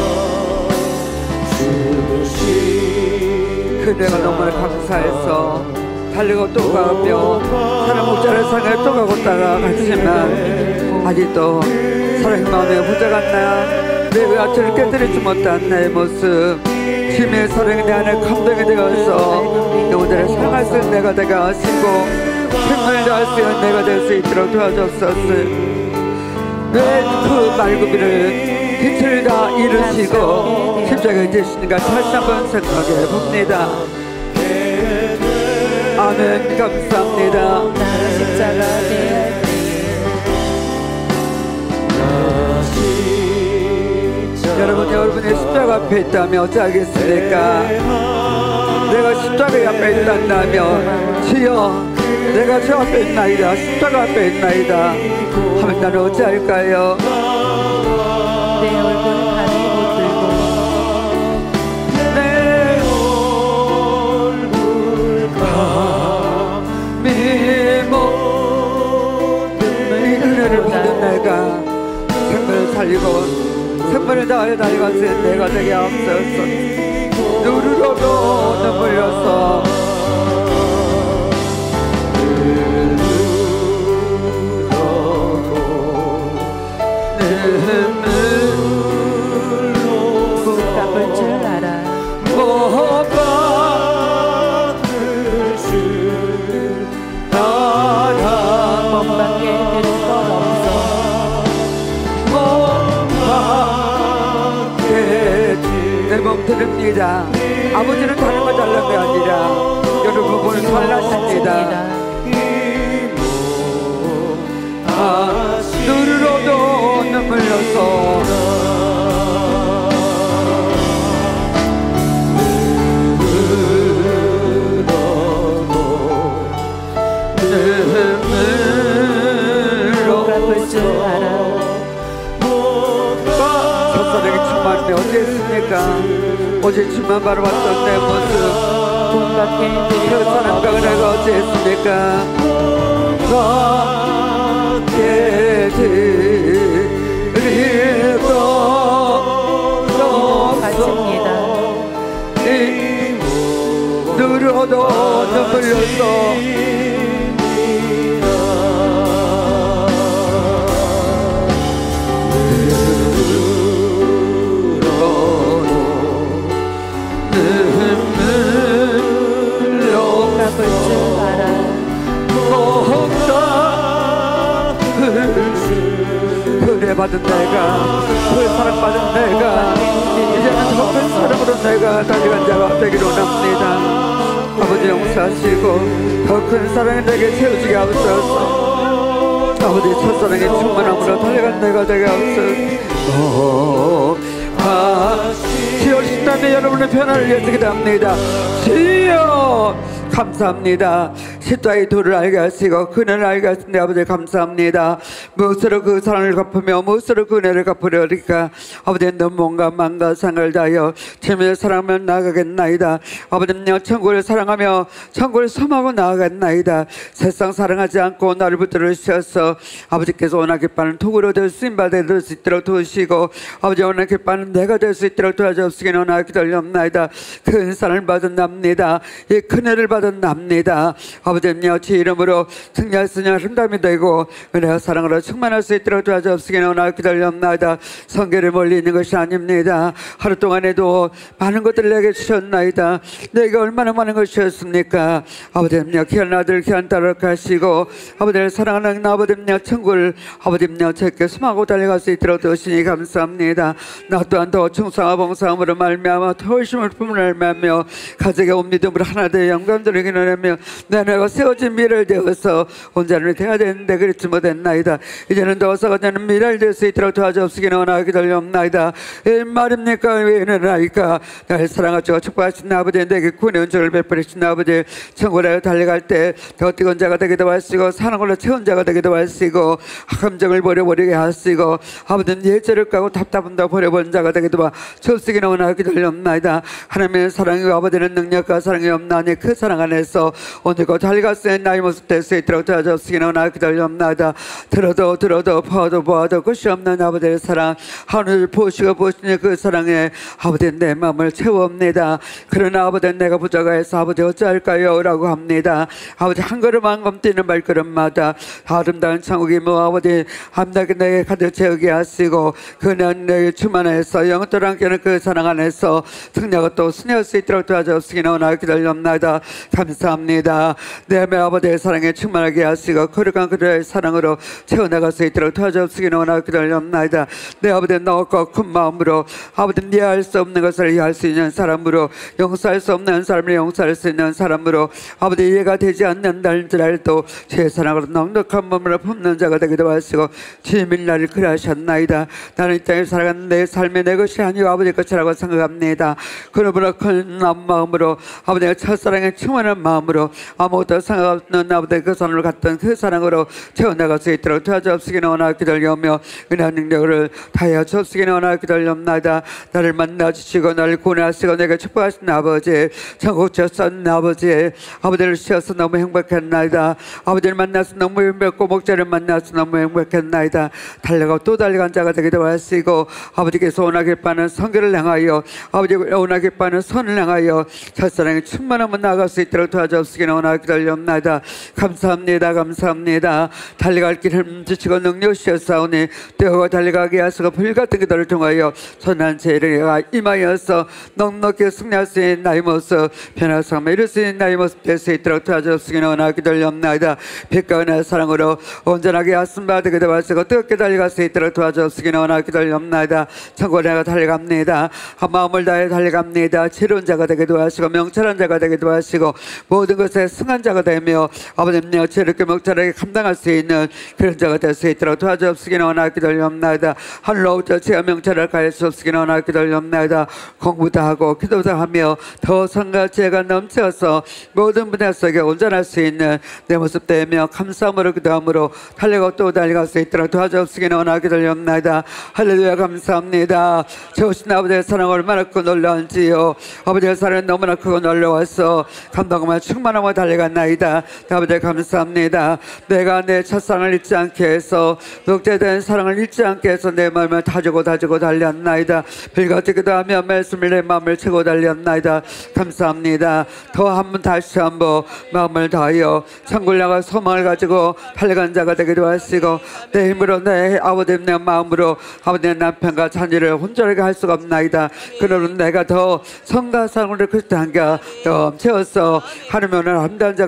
그대가 너무나 감사해서 달리고 또 가며 사랑 목자를 상에 또 가고 따라갔지만 아직도 사랑의 마음에 부자같나 내 외아처를 깨뜨리지 못한 나의 모습 주님의 사랑이 내 안에 감동이 되어서 영혼들을 사랑할 수 있는 내가 되게 하시고 생명을 다할 수 있는 내가 될 수 있도록 도와주옵소서. 왜 그 말구비를 빛을 다 이루시고 십자가에 지시는가 다시 한번 생각해 봅니다. 아멘. 감사합니다. 나는 십자가 되어야 여러분, 여러분의 십자가 앞에 있다면 어찌하겠습니까? 내가 십자가 앞에 있단다면 주여 내가 저 앞에 있나이다 십자가 앞에 있나이다 하면 나는 어찌할까요? 내 얼굴 가리 못 들고 내 얼굴 미못 이 은혜를 받은 내가 생명을 살리고 생명을 다해 다니면서 내가 되게 앞서서 누르러도 눈물려서 못 갚을 줄 알아 못 받을 줄 알아 못 받게 될 것 없어 내 몸 드립니다. 아버지는 다른 거 달라는 게 아니라 여러분 몸을 달라십니다. 아, 누르러도 눈물려서 눈물로 갚을 줄 알아 첫사랑이 충만해 어디 있습니까? 어제 주만 바라봤던 내 모습 돈 받게 될 것 첫사랑과 없어 내가 어찌 했습니까? 받게 드릴 것 바칩니다 누르러도 눈물려서 갚을 줄 알아 그래 받은 내가 그 사랑받은 내가 이제는 더 큰 사랑으로 내가 달려간 자가 되기로 합니다. 아버지 용서하시고 더 큰 사랑을 내게 채워주게 하옵소서. 아버지 첫사랑의 충만함으로 달려간 내가 되게 하옵소서. 주여 신나는 여러분의 변화를 위해서 기도합니다. 주여 감사합니다. 십자의 도를 알게 하시고 그네를 알게 하신데 아버지 감사합니다. 무엇으로 그 사랑을 갚으며 무엇으로 그 은혜를 갚으려니까 아버지 너 뭔가 망가 상을 다하여 주님을 사랑하며 나아가겠나이다. 아버지여 천국을 사랑하며 천국을 섬하고 나아가겠나이다. 세상 사랑하지 않고 나를 붙들어 주셔서 아버지께서 원하게 빠는 도구로 될 수 있는 될 수 있도록 도우시고 아버지 원하게 빠는 내가 될 수 있도록 도와주옵시기 원하게 기다리옵나이다. 큰 사랑을 받은 납니다. 이 큰 은혜를 받은 납니다. 아버지여 주 이름으로 승리할 수 있는 아름다움이 되고 은혜와 사랑으로 충만할 수 있도록 도와주옵시기 원하게 기다리옵나이다. 성결에 멀리 있는 것이 아닙니다. 하루 동안에도 많은 것들을 내게 주셨나이다. 내가 얼마나 많은 것이었습니까? 아버지여 귀한 아들 귀한 딸을 가시고 아버지를 사랑하는 아버지여 천국을 아버지여 제게 숨하고 달려갈 수 있도록 도우시니 감사합니다. 나 또한 더 충성과 봉사함으로 말미암아 더울심을 품을 말며 가족의 온 믿음으로 하나 되어 영광들을 기원하며 내 내가 세워진 미래를 되어서 온전히 되어야 되는데 그렇지 못했나이다. 이제는 더 썩어지는 미래를 될 수 있도록 도와주옵시기 원하게 기다리옵나이다. 이 말입니까? 왜 이러나이까? 나를 사랑하시고 축복하신 아버지 내게 구원의 은총을 베풀으신 아버지 천국에 달려갈 때 더 뜨거운 자가 되기도 하시고 사랑으로 채운 자가 되기도 하시고 감정을 버려버리게 하시고 아버지는 예절을 까고 답답함도 버려버린 자가 되기도 하시기 원하게 기다리옵나이다. 하나님의 사랑이 아버지는 능력과 사랑이 없나니 그 사랑 안에서 오늘과 달려갈 수 있는 나의 모습 될 수 있도록 도와주옵시기 원하게 기다리옵나이다. 들어도 들어도 보아도 보아도 끝이 없는 아버지의 사랑 하늘을 보시고 보시니 그 사랑에 아버지 내 마음을 채워옵니다. 그러나 아버지 내가 부자가해서 아버지 어찌할까요? 라고 합니다. 아버지 한 걸음 한 걸음 뛰는 발걸음마다 아름다운 천국이 뭐 아버지 함나게 내게 가득 채우게 하시고 그는 내게 충만해서 영원토록 함께하는 그 사랑 안에서 승리하고 또 승리할 수 있도록 도와주옵시기 원하게 기다리옵나이다. 감사합니다. 내 아버지의 사랑에 충만하게 하시고 거룩한 그들의 사랑으로 채워나갈 수 있도록 도와주옵시기 원하게 기다리옵나이다. 내 아버지 너고 큰 마음으로 아버지 이해할 수 없는 것을 이해할 수 있는 사람으로 용서할 수 없는 사람을 용서할 수 있는 사람으로 아버지 이해가 되지 않는 날들도 제 사랑으로 넉넉한 몸으로 품는 자가 되기도 하시고 주님이 나를 그리 하셨나이다. 나는 이 땅에 살아가는 내 삶의 내 것이 아니고 아버지 것이라고 생각합니다. 그러므로 큰 마음으로 아버지의 첫사랑에 충만한 마음으로 아무것도 상관없는 아버지의 그 손을 갖던 그 사랑으로 채워나갈 수 있도록 도와주옵시기 원하게 기다리오며 은혜와 능력을 다하여 주옵시기 원하게 기다리옵나이다. 나를 만나주시고 나를 구원하시고 내게 축복하신 아버지 천국 주셨던 아버지 아버지를 주셔서 너무 행복했나이다. 아버지를 만나서 너무 행복했고 목자를 만나서 너무 행복했나이다. 달려가고 또 달려간 자가 되기도 하시고 아버지께서 원하게 빠는 성결을 향하여 아버지가 원하게 빠는 선을 향하여 첫사랑의 충만함을 나아갈 수 있도록 도와주옵시기 원하게 기다리옵나이다. 감사합니다. 감사합니다. 달려갈 길을 주시고 능력 주셨사오니 뛰어가 달려가게 하시고 불같은 기도를 통하여 선한 죄를 임하여서 넉넉히 승리할 수 있는 나의 모습 변화삼아 이룰 수 있는 나의 모습 될 수 있도록 도와주옵시기 원하게 기다리옵나이다. 빛과 은혜와 사랑으로 온전하게 하심받게 기도 하시고 뜨겁게 달려갈 수 있도록 도와주옵시기 원하게 기다리옵나이다. 천국에 내가 달려갑니다. 한 마음을 다해 달려갑니다. 지혜로운 자가 되기도 하시고 명철한 자가 되기도 하시고 모든 것에 승한 자가 되며 아버지님 지혜롭게 명철하게 감당할 수 있는 그런 자가 될 수 있도록 도와주옵시기 원하게 기다리옵나이다. 하늘로부터 지혜와 명철을 가할 수 없으기 원하게 기다리옵나이다. 공부도 하고 기도도 하며 더 성과 지혜가 넘쳐서 모든 분야 속에 온전할 수 있는 내 모습 되며 감사함으로 기도함으로 달려가고 또 달려갈 수 있도록 도와주옵시기 원하게 기다리옵나이다. 할렐루야. 감사합니다. 좋으신 아버지의 사랑 얼마나 크고 놀라운지요. 아버지의 사랑은 너무나 크고 놀라워서 감동과 충만함으로 달려갔나이다. 아버지 감사합니다. 내가 내 첫사랑을 잊지 않게 해서 독재된 사랑을 잊지 않게 해서 내 마음을 다지고 다지고 달렸나이다. 빌같이 기도하며 말씀을 내 마음을 채고 달렸나이다. 감사합니다. 더 한 번 다시 한번 마음을 다하여 천국을 나가 소망을 가지고 달려간 자가 되기도 하시고 내 힘으로 내 아버지 내 마음으로 아버지 내 남편과 자녀를 혼자하게 할 수가 없나이다. 그러는 내가 더 성과 사랑을 그리스도 한가 더 채워서 하나님의 오늘 아름다운 자가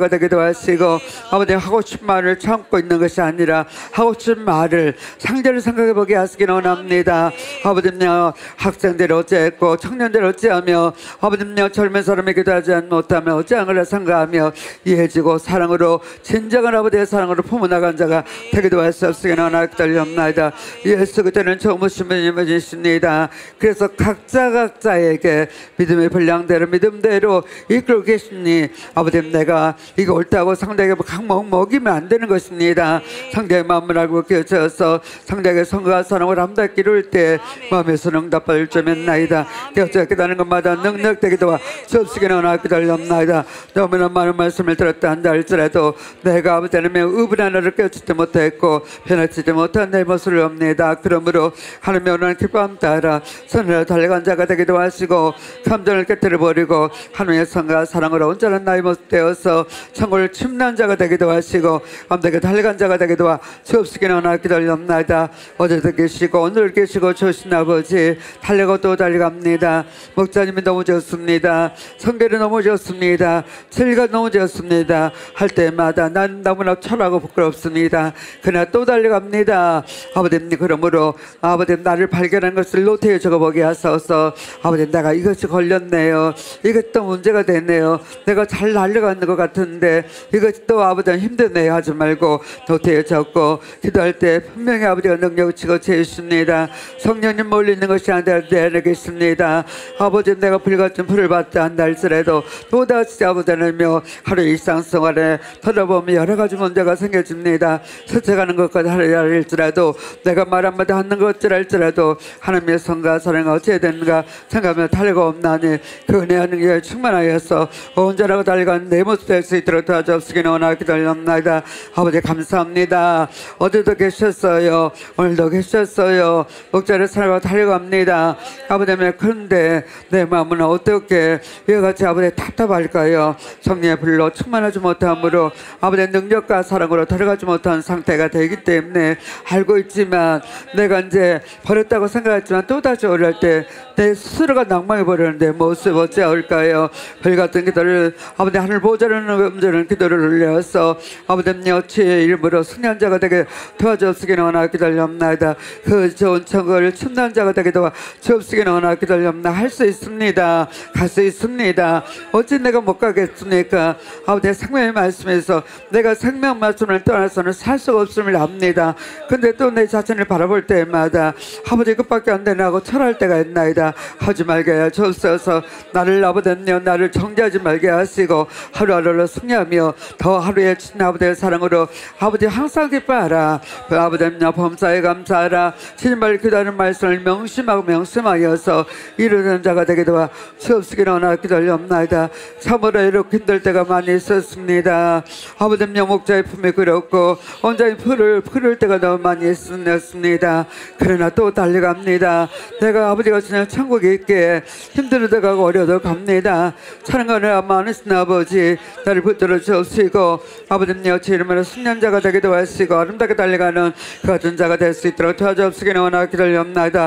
자가 되기도 하시고 아버지 하고 싶은 말을 참고 있는 것이 아니라 하고 싶은 말을 상대를 생각해 보게 하시기 원합니다. 아버지요 학생들 어찌했고 청년들 어찌하며 아버지요 젊은 사람이 기도하지 못하며 어찌하는가 생각하며 이해지고 사랑으로 진정한 아버지의 사랑으로 품어나간 자가 되기도 할 수 없으게 원하옵나이다. 예수 그때는 정무신 분이십니다. 그래서 각자 각자에게 믿음의 분량대로 믿음대로 이끌고 계시니 아버지 내가 이거 옳다고 상대에게 강목 먹이면 안 되는 것입니다. 상대의 마음을 알고 깨어서 상대에게 성과 사랑을 함께 이룰 때 마음에서 응답받을 줄 믿나이다. 깨어서 깨닫는 것마다 능력되기도 수없이게 원하옵나이다. 너무나 많은 말씀을 들었다 한다 할지라도 내가 아버지는 매우 의분 하나를 깨우치지 못했고 변화치지 못한 내 모습을 옵니다. 그러므로 하나님의 원하는 기쁨 따라 선으로 달려간 자가 되기도 하시고 감정을 깨뜨려 버리고 하나님의 성과 사랑으로 온전한 나의 모습 되어서 천국을 침난 자가 되기도 하시고 감독에 달려간 자가 되기도 하 수없이게 원하옵나이다. 어제도 계시고 오늘 계시고 좋으신 아버지 달려고 또 달려갑니다. 목자님이 너무 좋습니다. 성결이 너무 좋습니다. 진리가 너무 좋습니다. 할 때마다 난 너무나 철하고 부끄럽습니다. 그러나 또 달려갑니다. 아버님 그러므로 아버님 나를 발견한 것을 노트에 적어보게 하소서. 아버님 내가 이것이 걸렸네요. 이것도 문제가 됐네요. 내가 잘 달려가는 것 같은데 이것이 또 아버지 힘드네요 하지 말고 노트에 적고 기도할 때 분명히 아버지가 능력을 치고 채우십니다. 성령님 멀리 있는 것이 아니라 내 안에 계십니다. 아버지 내가 불같은 불을 받다 한다 할지라도 또다시 아버지는며 하루 일상생활에 돌아보면 여러 가지 문제가 생겨집니다. 스쳐가는 것까지 하루에 할지라도 내가 말 한마디 하는 것들 할지라도 하나님의 성과 사랑이 어찌해야 되는가 생각하며 달려가 없나니 그 은혜와 능력에 충만하여서 온전하고 달려가는 내 모습 될 수 있도록 도와주옵시기 원하옵나이다. 기도합니다. 아버지 감사합니다. 어제도 계셨어요. 오늘도 계셨어요. 목자를 사랑하고 달려갑니다. 아버지 그런데 내 마음은 어떻게 이와 같이 아버지 답답할까요? 성령의 불로 충만하지 못함으로 아버지의 능력과 사랑으로 들어가지 못한 상태가 되기 때문에 알고 있지만 내가 이제 버렸다고 생각했지만 또다시 오를 때 내 스스로가 낭망해 버리는데 모습 어찌할까요? 불같은 기도를 아버지 하늘 보좌라는 음절은 기도를 올려서 아버지님 여치의 일부러 승리한 자가 되게 도와주옵시기 원하옵나이다. 기도합나이다. 그 좋은 천국을 춘난 자가 되게 도와주옵시기 원하옵나이다. 기도합나이다. 할 수 있습니다. 갈 수 있습니다. 어찌 내가 못 가겠습니까? 아버지 생명의 말씀에서 내가 생명 말씀을 떠나서는 살 수가 없음을 압니다. 근데 또 내 자신을 바라볼 때마다 아버지 끝밖에 안 되나고 철할 때가 있나이다. 하지 말게 하옵소서. 나를 아버지여 나를 정죄하지 말게 하시고 하루하루를 승리하며 더 하루에 친 아버지의 사랑으로 아버지 항상 기뻐하라. 그 아버지여 범사에 감사하라. 신발 기도하는 말씀을 명심하고 명심하여서 이루는 자가 되게 도와 수없이기 원하옵나이다. 기도합나이다. 참으로 이렇게 힘들 때가 많이 있었습니다. 아버지여 목자의 품이 그렇고 온전히 풀을 풀을 때가 너무 많이 있었습니다. 그러나 또 달려갑니다. 내가 아버지가 주는 천국에 있게 힘들어도 가고 어려도 갑니다. 사랑하는 많으신 아버지 나를 붙들어 주옵시고 아버지여 제 이름으로 승리자가 되기도 하시고 아름답게 달려가는 그 같은 자가 될 수 있도록 도와주옵시기 원하옵나이다. 기도합나이다.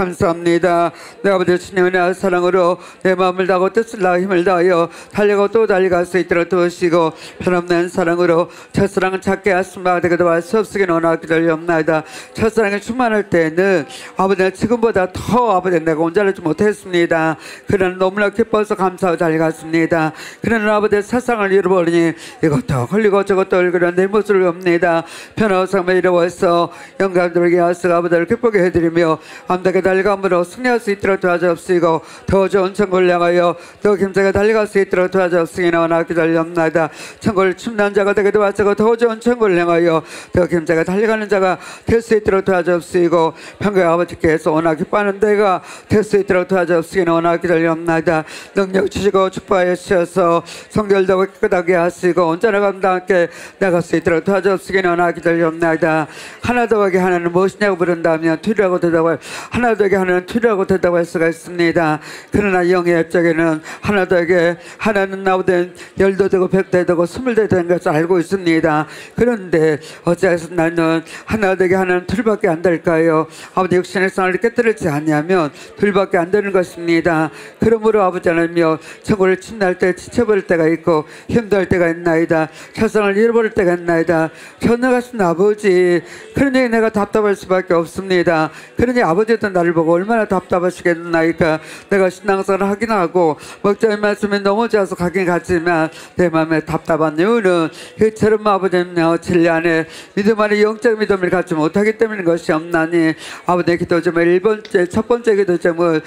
감사합니다. 내 아버지 주님의 은혜와 사랑으로 내 마음을 다하고 뜻을 다하고 힘을 다하여 달려가고 또 달려갈 수 있도록 도우시고 변함없는 사랑으로 첫사랑을 찾게 하신 바가 되기도 할 수 없으기 원하옵나이다. 기도합나이다. 첫사랑이 충만할 때는 아버지 지금보다 더 아버지 내가 온전하지 못했습니다. 그러나 너무나 기뻐서 감사하고 달려갔습니다. 그러나 아버지 세상을 잃어버리니 이것도 걸리고 저것도 얼굴에 내 모습을 봅니다. 변화상을 이루어서 영광 돌게 하시고 아버지를 기쁘게 해드리며 암되게 달려감으로 승리할 수 있도록 도와주옵시고 더 좋은 천국을 향하여 더 힘차게 달려갈 수 있도록 도와주옵시기 원하옵나이다. 기도합나이다. 천국을 춤난 자가 되게 도와주고 더 좋은 천국을 향하여 더 힘차게 달려가는 자가 될 수 있도록 도와주옵시고 평강 아버지께서 원하기 기뻐하는 데가 될 수 있도록 도와주옵시기 원하옵나이다. 기도합나이다. 능력 주시고 축복하여 주셔서 성결되고 깨끗하게 하시고 온전한 감과 함께 나갈 수 있도록 도와주옵시기 원하옵나이다. 기도합나이다. 하나 더하기 하나는 무엇이냐고 부른다면 둘이라고 대답할 하나 더하기 하나는 둘이라고 대답할 수가 있습니다. 그러나 영의 입장에는 하나 더하기 하나는 나보다 열도 되고 백도 되고 스물도 되는 것을 알고 있습니다. 그런데 어찌해서 나는 하나 더하기 하나는 둘밖에 안 될까요? 아버지 육신의 상을 깨뜨리지 않냐면 둘 일밖에 안 되는 것입니다. 그러므로 아버지 하나님이여 천국을 침날 때 지쳐버릴 때가 있고 힘들 때가 있나이다. 세상을 잃어버릴 때가 있나이다. 전능하신 아버지, 그러니 내가 답답할 수밖에 없습니다. 그러니 아버지도 나를 보고 얼마나 답답하시겠나이까. 내가 신앙생활을 하긴 하고 목자의 말씀에 넘어져서 가긴 갔지만 내 마음에 답답한 이유는 그처럼 아버지는요 진리 안에 믿음 안에 영적 믿음을 갖지 못하기 때문인 것이 없나니 아버지의 기도점을 일 번째 첫 번째 기도점을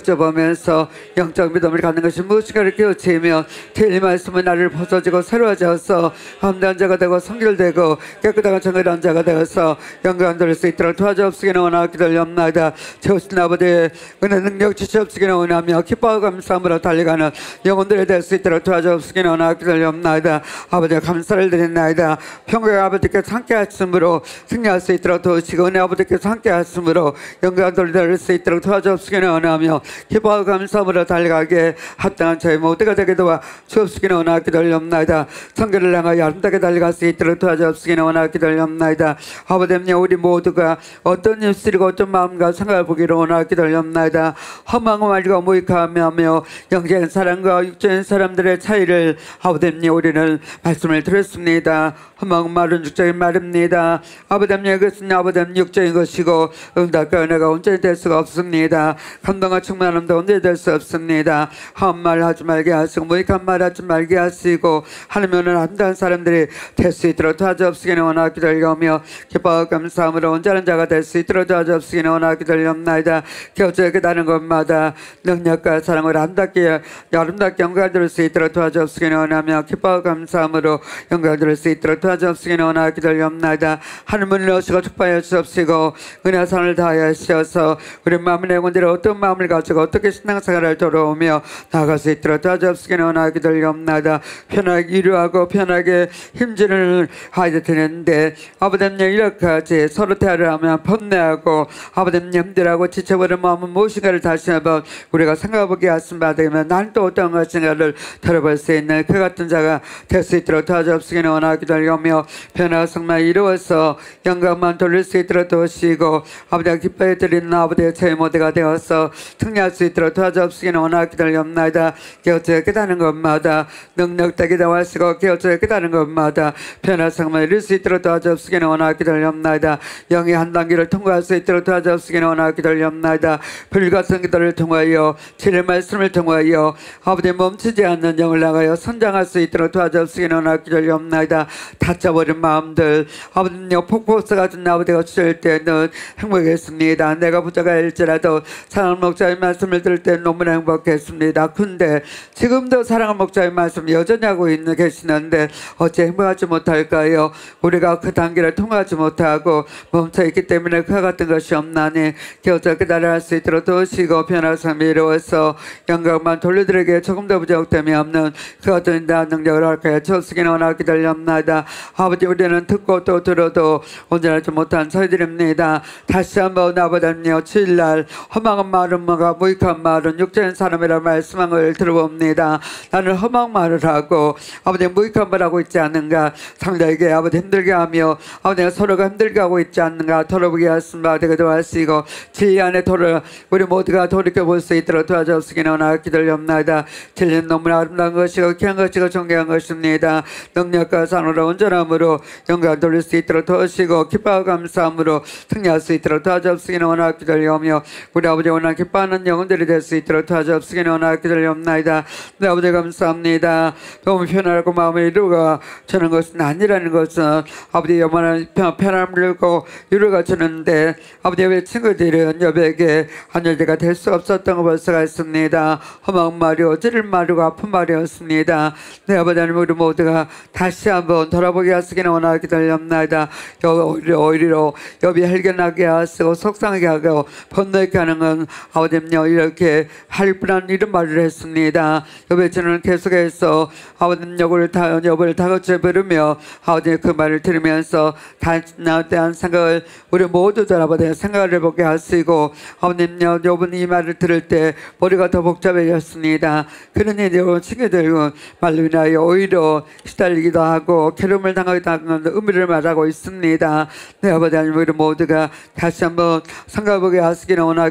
겪어보면서 영적 믿음을 갖는 것이 무엇인가를 깨우치며 진리 말씀은 나를 벗어지고 새로워져서 감당한 자가 되고 성결되고 깨끗하고 정결한 자가 되어서 영광 돌릴 수 있도록 도와주옵시기는 원하기 기도옵나이다. 저신 아버지의 은혜 능력 주시옵시기는 원하며 기뻐하고 감사함으로 달려가는 영혼들이 될 수 있도록 도와주옵시기는 원하기 기도옵나이다. 아버지 감사를 드린나이다. 평강의 아버지께서 함께 하심으로 승리할 수 있도록 도우시고 은혜 아버지께서 함께 하심으로 영광 돌릴 수 있도록 도와주옵시기는 원하며 기뻐하고 감사함으로 달려가게 합당한 저희 모두가 되게 도와 주옵시기는 원하기 기도옵나이다. 성결을 향하여 아름답게 달려갈 수 있도록 도와주옵시기는 원하기 기도옵나이다. 아버지님 우리 모두가 어떤 입술이고 어떤 마음과 생각을 보기를 원하기 기도옵나이다. 험한 말과 무익하며 영적인 사람과 육적인 사람들의 차이를 아버지님 우리는 말씀을 들었습니다. 험한 말은 육적인 말입니다. 아버지님 그것은 아버지님 육적인 것이고 응답과 은혜가 온전히 될 수가 없습니다. 감동과 충만함도 온전히 될 수 없습니다. 험한 말 하지 말게 하시고 무익한 말 하지 말게 하시고 하나님은 아름다운 사람들이 될 수 있도록 도와주옵시기는 원하기 기도하며 기뻐하고 감사함으로 온전한 자가 될 수 있도록 도와주옵시기는 원하기 기도합나이다. 겨우저에 깨닫는 것마다 능력과 사랑을 아름답게 아름답게 영광 드릴 수 있도록 도와주옵시기는 원하며 기뻐하고 감사함으로 영광 드릴 수 있도록 도와주옵시기는 원하기 기도합나이다. 하늘문을 넣으시고 축복하여 주옵시고 은혜와 사랑을 다하여 주셔서 우리 마음의 영혼들이 어떤 마음을 가지고 어떻게 신앙생활을 돌아오며 나아갈 수 있도록 도와주옵시기는 원하기 기도합나이다. 편하게 이루하고 편하게 힘주를 하야 되는데 아버지님 이렇게까지 서로 대화를 하면 번뇌하고 아버지님 힘들하고 지쳐버린 마음은 무엇인가를 다시 한번 우리가 생각해보게 하신 바 되면 난 또 어떤 것인가를 들어볼 수 있는 그 같은 자가 될 수 있도록 도와주옵시기는 원하기 기도하며 변화가 정말 이루어서 영광만 돌릴 수 있도록 도우시고 아버지가 기뻐해 드리는 아버지의 저희 모두가 되어서 승리할 수 있도록 도와주옵시기는 원하기 기도합나이다. 깨어져 깨닫는 것마다 능력되게 도와주시고 깨어져 깨닫는 것마다 변화 정말 이룰 수 있도록 도와주옵시기는 원하기 기도합나이다. 영의 한 단계를 통과할 수 있도록 도와주옵시기는 원하기 기도합나이다. 불같은 기도를 통하여 진리 말씀을 통하여 아버지 멈추지 않는 영을 나가여 선장할 수 있도록 도와주옵시기는 원하기 기도합나이다. 다쳐버린 마음들 아버지님 폭포수 같은 아버지가 주실 때는 행복했습니다. 내가 부자가 일지라도 사랑하는 목자의 말씀을 들을 때는 너무나 행복했습니다. 근데 지금도 사랑하는 목자의 말씀 여전히 하고 있는 계시는데 어째 행복하지 못할까요? 우리가 그 단계를 통하지 못하고 멈춰있기 때문에 그와 같은 것이 없나니 겨우저 그날을 할 수 있도록 도우시고 변화성이 이루어서 영광만 돌려드리기에 조금 더 부족됨이 없는 그 어떤 능력을 할까요? 주옵시기는 원하기 기도합나이다. 아버지 우리는 듣고 또 들어도 온전하지 못한 저희들입니다. 다시 한번 아버지님요 주일날 험한 말은 뭐가 무익한 말은 육적인 사람이라 말씀한 걸 들어봅니다. 나는 험한 말을 하고 아버지 무익한 말 하고 있지 않는가, 상대에게 아버지 힘들게 하며 아버지가 서로가 힘들게 하고 있지 않는가 돌아보게 하시면 되기도 하시고 진리 안에 돌아 우리 모두가 돌이켜볼 수 있도록 도와주옵시기는 원하기 기도합나이다. 진리는 너무나 아름다운 것이고 귀한 것이고 존귀한 것입니다. 능력과 산으로 온전함으로 영광 돌릴 수 있도록 도우시고 기뻐하고 감사함으로 승리할 수 있도록 도와주옵시기는 원하기 기도하며 우리 아버지 원하는 기뻐하는 영혼들이 될 수 있도록 도와주옵시기는 원하기 기도합나이다. 네 아버지 감사합니다. 너무 편하고 마음을 이루가 주는 것은 아니라는 것은 아버지 영원한 편함을 주고 이루가 주는데 아버지 왜 친구들은 여백에 한열대가 될 수 없었던 거 벌써가 있습니다. 험한 말이요 찌를 말이고 아픈 말이었습니다. 네 아버지 하나님 우리 모두가 다시 한번 돌아보게 하시기는 원하기 기도합나이다. 오히려 오히려 여비 할견하게 하시고 속상하게 하고 번뇌케 하는 건 아버지님요 이렇게 할뻔한 이런 말을 했습니다. 여비 저는 계속해서 아버지님 여보를 다 여보를 다그쳐 부르며 아버지 그 말을 들으면서 나에 대한 생각을 우리 모두들 아버지 생각을 해보게 하시고 아버님요 여러분 이 말을 들을 때 머리가 더 복잡해졌습니다. 그러니 여러분 친구들 말로 인하여 오히려 시달리기도 하고 괴로움을 당하기도 하는 의미를 말하고 있습니다. 네 아버지 하나님 우리 모두가 다시 한번 생각해보게 하시기는 원하기 기도합니다.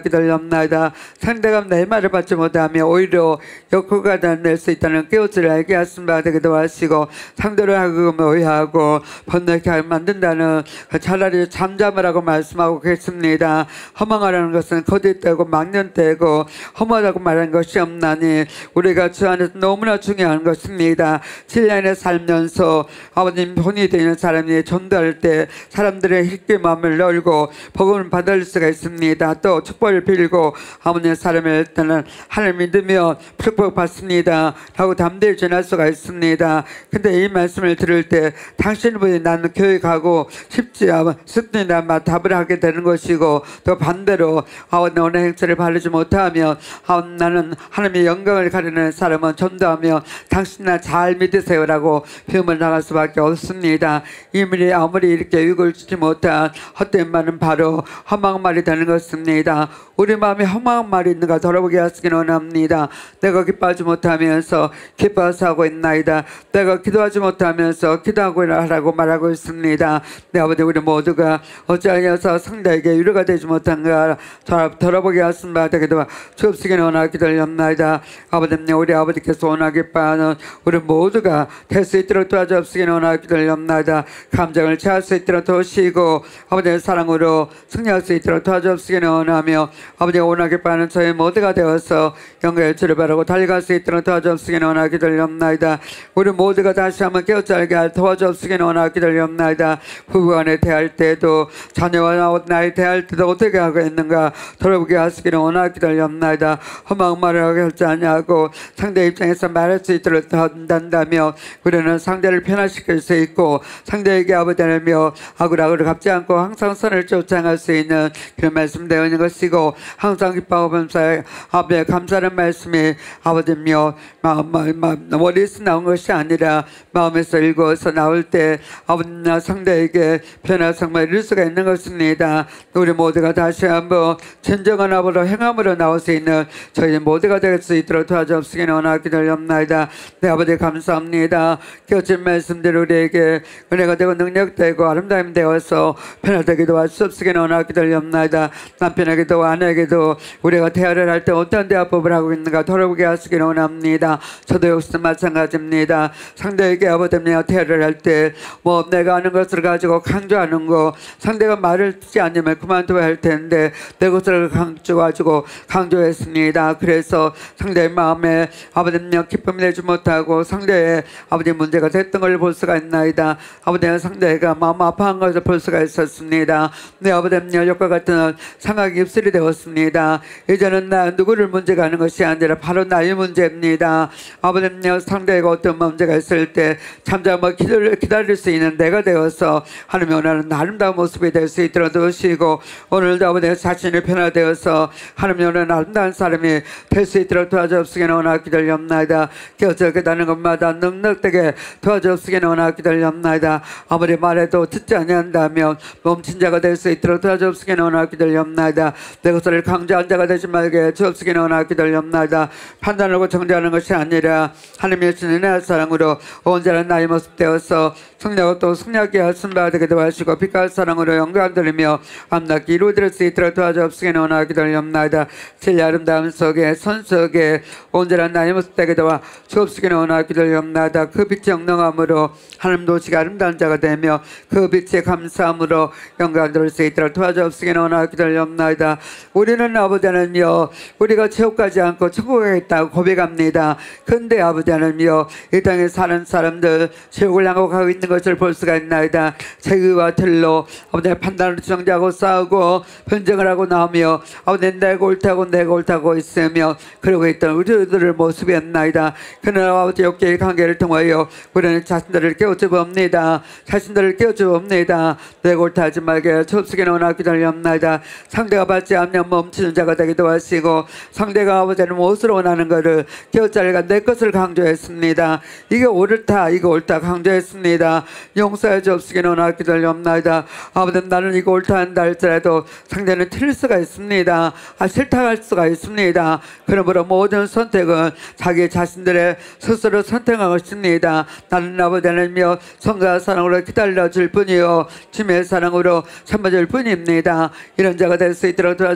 없나이다. 상대가 내 말을 받지 못하며 오히려 역효과가 낼 수 있다는 깨우치를 알게 하신 바 되기도 하시고 상대를 하고 오해하고 번뇌케 만든다는 차라리 잠잠으라고 말씀하고 계십니다. 허망하라는 것은 거짓되고 망년되고 허무하다고 말하는 것이 없나니 우리가 주 안에서 너무나 중요한 것입니다. 진리 안에 살면서 아버님 본이 되는 사람이 전도할 때 사람들의 힘께 마음을 열고 복음을 받을 수가 있습니다. 또 축복을 빌고 아버님 사람을 때는 하나님 믿으며 축복 받습니다 라고 담대히 전할 수가 있습니다. 근데 이 말씀을 들을 때 당신분이 나는 교회 가고 싶지 싶습니다 답을 하게 되는 것이고 또 반대로 아버님 오늘 행사를 바르지 못하면 아버님 나는 하나님의 영광을 가리는 사람은 전도하며 당신나 잘 믿으세요 라고 표현을 나갈 수밖에 없습니다. 이밀이 아무리 이렇게 유익을 주지 못한 헛된 말은 바로 험한 말이 되는 것입니다. 우리 마음에 험한 말이 있는가 돌아보게 하시기 원합니다. 내가 기뻐하지 못하면서 기뻐서 하고 있나이다. 내가 기도하지 못하면서 기도하고 하라고 말하고 있습니다. 내 아버지 우리 모두가 어찌하여서 상대에게 위로가 되지 못한가 돌아보게 하신 바 되기도 주옵시기 원하기 기도합나이다. 아버지님 우리 아버지께서 원하기 바하는 우리 모두가 될 수 있도록 도와주옵시기 원하기 기도합나이다. 감정을 취할 수 있도록 도우시고 아버지의 사랑으로 승리할 수 있도록 도와주옵시기 원하며 아버지가 원하기 바하는 저희 모두가 되어서 영광의 주를 바라고 달려갈 수 있도록 도와주옵시기 원하기 기도합나이다. 우리 모두가 다시 한번 깨우쳐 알게 할 도와주옵시기 원하기 기도합나이다. 부부간에 대할 때도 자녀와 나이 대할 때도 어떻게 하고 있는가 돌아보게 하시기를 원하기 기도합나이다. 험한 말을 하게 할지 아니하고 상대 입장에서 말할 수 있도록 한다며 우리는 상대를 변화시킬 수 있고 상대에게 아버지라며 아구라구를 갚지 않고 항상 선을 쫓아갈 수 있는 그런 말씀 되어 있는 것이고 항상 기뻐하고 감사해 아버지의 감사하는 말씀이 아버지며 마음, 마음, 마음, 머리에서 나온 것이 아니라 마음에서 읽어서 나올 때 아버지나 상대에게 변화 정말 이룰 수가 있는 것입니다. 우리 모두가 다시 한번 진정한 아버지로 행함으로 나올 수 있는 저희 모두가 될 수 있도록 도와주옵시기 원하기 기도합나이다. 네 아버지 감사합니다. 깨우친 말씀대로 우리에게 은혜가 되고 능력되고 아름다움이 되어서 변화되기도 하시옵시기 원하기 기도합나이다. 남편에게도 아내에게도 우리가 대화를 할 때 어떤 대화법을 하고 있는가 돌아보게 하시기 원합니다. 저도 역시 마찬가지입니다. 상대에게 아버지며 대화를 할 때 뭐 내가 아는 것을 가지고 강조하는 거 상대가 말을 듣지 않으면 그만둬야 할 텐데 내 것을 강조 가지고 강조했습니다. 그래서 상대의 마음에 아버지며 기쁨이 내지 못하고 상대의 아버지 문제가 됐던 걸 볼 수가 있나이다. 아버지는 상대가 마음 아파한 것을 볼 수가 있었습니다. 내 아버지며 욕과 같은 상하게 입술이 되었습니다. 이제는 나 누구를 문제가 하는 것이 아니라 바로 나의 문제입니다. 아버지며 상대가 어떤 문제가 있을 때 잠잠하고 기다릴, 기다릴 수 있는 내가 되어서 하나님 원하는 아름다운 모습이 될 수 있도록 도우시고 오늘도 아버지 자신이 변화되어서 하나님 원하는 아름다운 사람이 될 수 있도록 도와주옵시기 원하기 기도합나이다. 깨어져 깨닫는 것마다 넉넉되게 도와주옵시기 원하기 기도합나이다. 아무리 말해도 듣지 아니한다면 멈춘 자가 될 수 있도록 도와주옵시기 원하기 기도합나이다. 내 것을 강조한 자가 되지 말게 주옵시기 원하기 기도합나이다. 판단하고 정죄하는 것이 아니라 하나님의 신의 사랑으로 온전한 나의 모습 되어서 승리하고 또 승리하게 하신 바 되게 도와주시고 빛깔 사랑으로 영광 돌리며 암납기 이루어질 수 있도록 도와주옵시기 원하기 기도합나이다. 진리 아름다움 속에 선 속에 온전한 나의 모습 되게 도와 주옵시기 원하기 기도합나이다. 그 빛이 영롱함으로 하나님 도시가 아름다운 자가 되며 그 빛의 감사함으로 영광 돌릴 수 있도록 도와주옵시기 원하기 기도합나이다. 우리는 아버지 하나님이여 우리가 지옥가지 않고 천국에 있다고 고백합니다. 근데 아버지 하나님이여 이 땅에 사는 사람들 지옥을 향하고 가고 있는 것을 볼 수가 있나이다. 제의와 틀로 아버지 판단을 정지하고 싸우고 변정을 하고 나오며 아버지 내가 옳다고 내가 옳다고 있으며 그러고 있던 우리들의 모습이었나이다. 그러나 아버지 욕계의 관계를 통하여 우리는 자신들을 깨우쳐봅니다. 자신들을 깨우쳐봅니다. 내가 옳다 하지 말게 주옵시기 원하기 기도합나이다. 상대가 받지 않으면 멈추는 자가 되기도 하시고 상대가 아버지는 무엇을 원하는 것을 깨우쳐가 내 것을 강조했습니다. 이게 옳다 이거 옳다 강조했습니다. 용서해 주옵시기 원하기 기도합나이다. 아버지 나는 이거 옳다 한다 할지라도 상대는 틀릴 수가 있습니다. 아, 싫다 할 수가 있습니다. 그러므로 모든 선택은 자기 자신들의 스스로 선택한 것입니다. 나는 아버지 하나님이여 성과 사랑으로 기다려줄 뿐이요 주님의 사랑으로 참아줄 뿐입니다. 이런 자가 될 수 있도록 도와주옵시기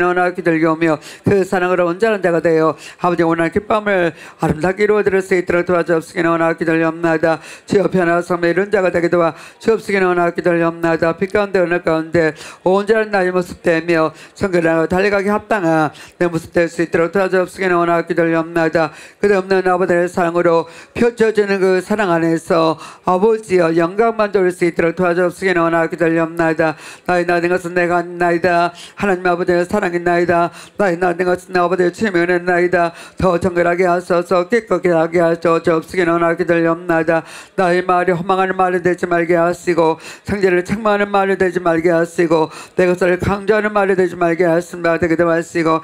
원하옵기 들려오며 그 사랑으로 온전한 자가 되어 아버지 원하는 기쁨을 아름답게 이루어드릴 수 있도록 도와주옵시기 원하옵기 들려옵나이다. 주여 변화섬에 이룬 자가 되게 도와 주옵시기 원하옵기 들려옵나이다. 빛 가운데 은혜 가운데 온전한 나의 모습 되며 성결하고 달려가기 합당한 내 모습 될 수 있도록 도와주옵시기 원하옵기 들려옵나이다. 끝없는 아버지의 사랑으로 펼쳐지는 그 사랑 안에서 아버지여 영광만 돌릴 수 있도록 도와주옵시기 원하옵기 들려옵나이다. 나의 나된 것은 내가 아니나이다. 하나님 아버지의 사랑이나이다. 나의 나된 것은 아버지의 최면이나이다. 더 정결하게 하소서 깨끗하게 하소서 원하옵기 들려옵나이다. 나의 말이 허망하는 말이 되지 말게 하시고 상제를 책망하는 말이 되지 말게 하시고 내 것을 강조하는 말이 되지 말게 하시며 되기도 하시고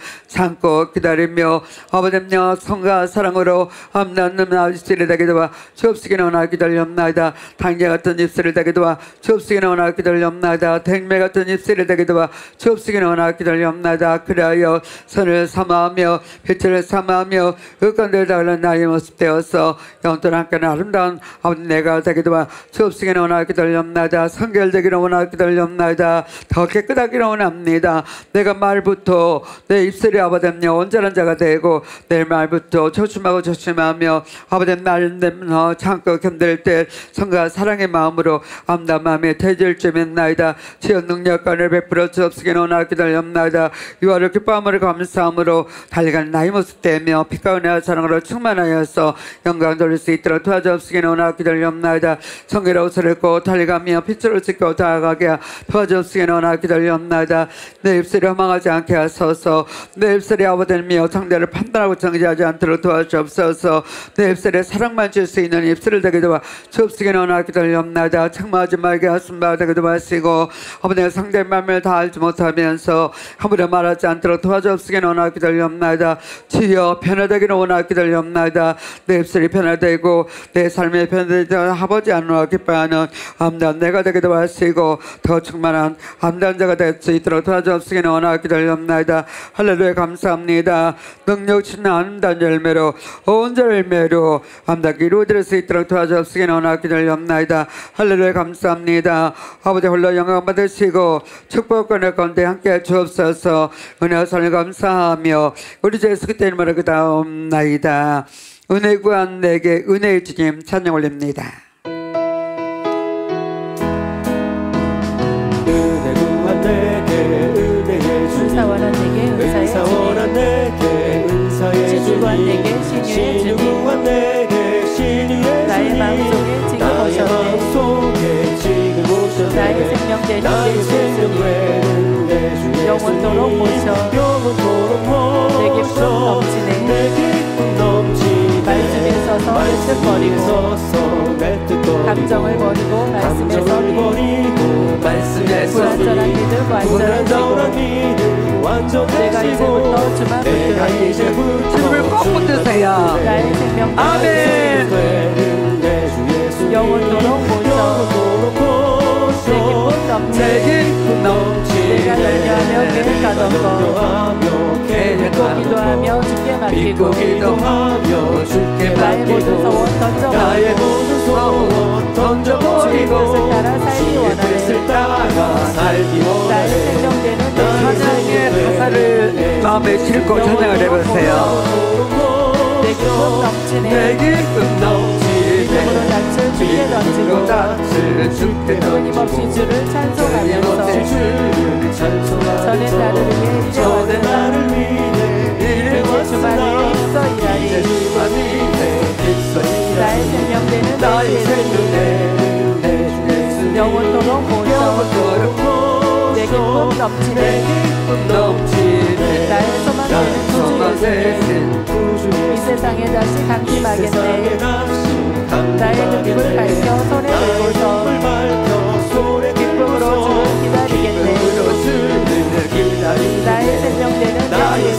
참고 기다리며 아버지여 성과 사랑으로 앞나는 입술이 되게 도와 주옵시기는 원하옵기 들려옵나이다. 단계 같은 입술이 되게 도와 주옵시기는 원하옵기 들려옵나이다. 댕매 같은 입술이 되게 도와 주옵시기는 원하옵기 들려옵나이다. 그리하여 선을 삼아하며 빛을 삼아하며 의건들 달는 나의 모습 되어서 영원토록 함께하는 아름다운 아버지 내가 되게 도와 주옵시기는 원하옵기 들려옵나이다. 성결되기를 원하옵기 들려옵나이다. 더 깨끗하기를 원합니다. 내가 말부터 내 입술이 아버지여 온전한 자가 되고 내 말부터 조심하고 조심하며 아버지 말내며 참고 견딜 때 성과 사랑의 마음으로 암담함에 태질 줄이나이다. 주여 능력관을 베풀어 주옵시기는 원하옵기 들려옵나이다. 유아를 기뻐함으로 감사함으로 달려가는 나의 모습 되며 빛과 은혜와 사랑으로 충만하여서 영광 돌릴 수 있도록 도와주옵시기는 원하옵기 들려옵나이다. 성결의 옷을 입고 달려가며 빛으로 짓고 다가가게 도와주옵시기는 원하옵기 들려옵나이다. 내 입술이 허망하지 않게 하소서. 내 입술이 아버지며 상대를 판단하고 정지하지 않도록 도와주옵소서. 내 입술에 사랑만 줄 수 있는 입술을 되게 도와 주옵시기는 원하옵기 들려옵나이다. 책망하지 말게 하심바 되게 도와주시고 아버지의 상대의 마음을 다 알지 못하면서 함부로 말하지 않도록 도와주옵시기는 원하옵기 들려옵나이다. 주여 변화되기는 원하옵기 들려옵나이다. 내 입술이 변화되고 내 삶이 변화되지 아버지 안으로 기뻐하는 암담 내가 되게 도와주시고 더 충만한 암담 자가 될 수 있도록 도와주옵시기는 원하옵기 들려옵나이다. 할렐루야 감사합니다. 능력 있는 아름다운 열매로 온 열매로 암답게 이루어질 수 있도록 도와주옵시기는 원하옵기 들려옵나이다. 할렐루야 감사합니다. 아버지 홀로 영광 받으시고 축복권을 가운데 함께 주옵소서. 은혜와 사랑을 감사하며 우리 주 예수 그리스도의 이름으로 기도하옵나이다. 은혜 구한 내게 은혜의 주님 찬양 올립니다. 은혜 구한 내게 은혜의 주님 은사원한 내게 은사의 은사원한 내게 은사의 주님 신유한 내게 신유의 주님 신유한 내게 신유의 나의 주님 마음속에 지금 나의 오셨네 마음속에 지금 오셨네 나의 생명 되신 나의 내 생명 되는 내 주 예수님 영원토록 모셔 영원토록 모셔 내 기쁨 넘치네 내 기쁨 넘치네 말씀에 서서 말씀에 메뚜거리고 감정을 버리고 말씀에 서리고 말씀에 불완전한 믿음 완전해지고 완전해지고 내가 이제부터 주만 내가 붙들고 이제부터 주님을 꼭 붙드세요. 나의 생명 아멘. 영원토록 모셔 내 기쁨 넘치네 내 기쁨 넘치네 내가 열려하며 계획하던 것 믿고 기도하며 주께 맡기고 기도하며 주께 나의 모든 소원 나의 던져버리고 모든 소원 던져버리고 주의 뜻을 따라 살기 주의 뜻을 원하네 따라 살기 나의 원하네 생명되는 내 찬양의 가사를 마음에 싣고 찬양을 해보세요. 내 기쁨 넘치네 내 기쁨 넘치네 믿음으로 낯을 주께 던지고 낯을 주께 끊임없이 주를 찬송하면서 전에 나를 위해 전에 나를 이래왔으나 위해 이제 주만에 있어 일하리 나의 생명되는 나의 내 생명되는 내 주 예수님 영원토록 모셔 내 기쁨 넘치네 나의 소망 되는 구주 예수님 이 세상에 다시 강림하겠네 나의 눈빛을 밝혀 손에 들고서 기쁨으로 주를 기다리겠네 나의 생명되는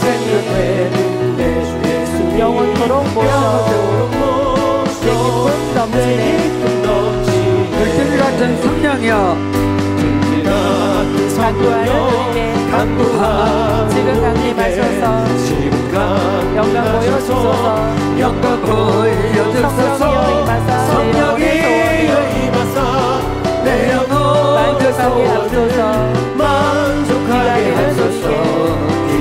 내 주 예수님 영원토록 모셔 내 기쁨 넘치네 물질 같은 성령이여 강구하는 우리에게 지금 강림하셔서 영광 보여주소서 영광 보여주소서 성령이 성령이 내 영혼 만족하게 하소서 만족하게 하소서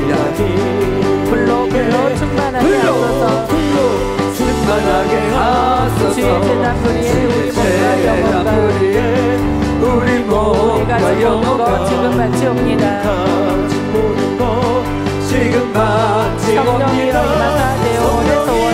모든 것 지금 바치옵니다. 가진 모든 것 지금 성령이여 임하사 내 영혼의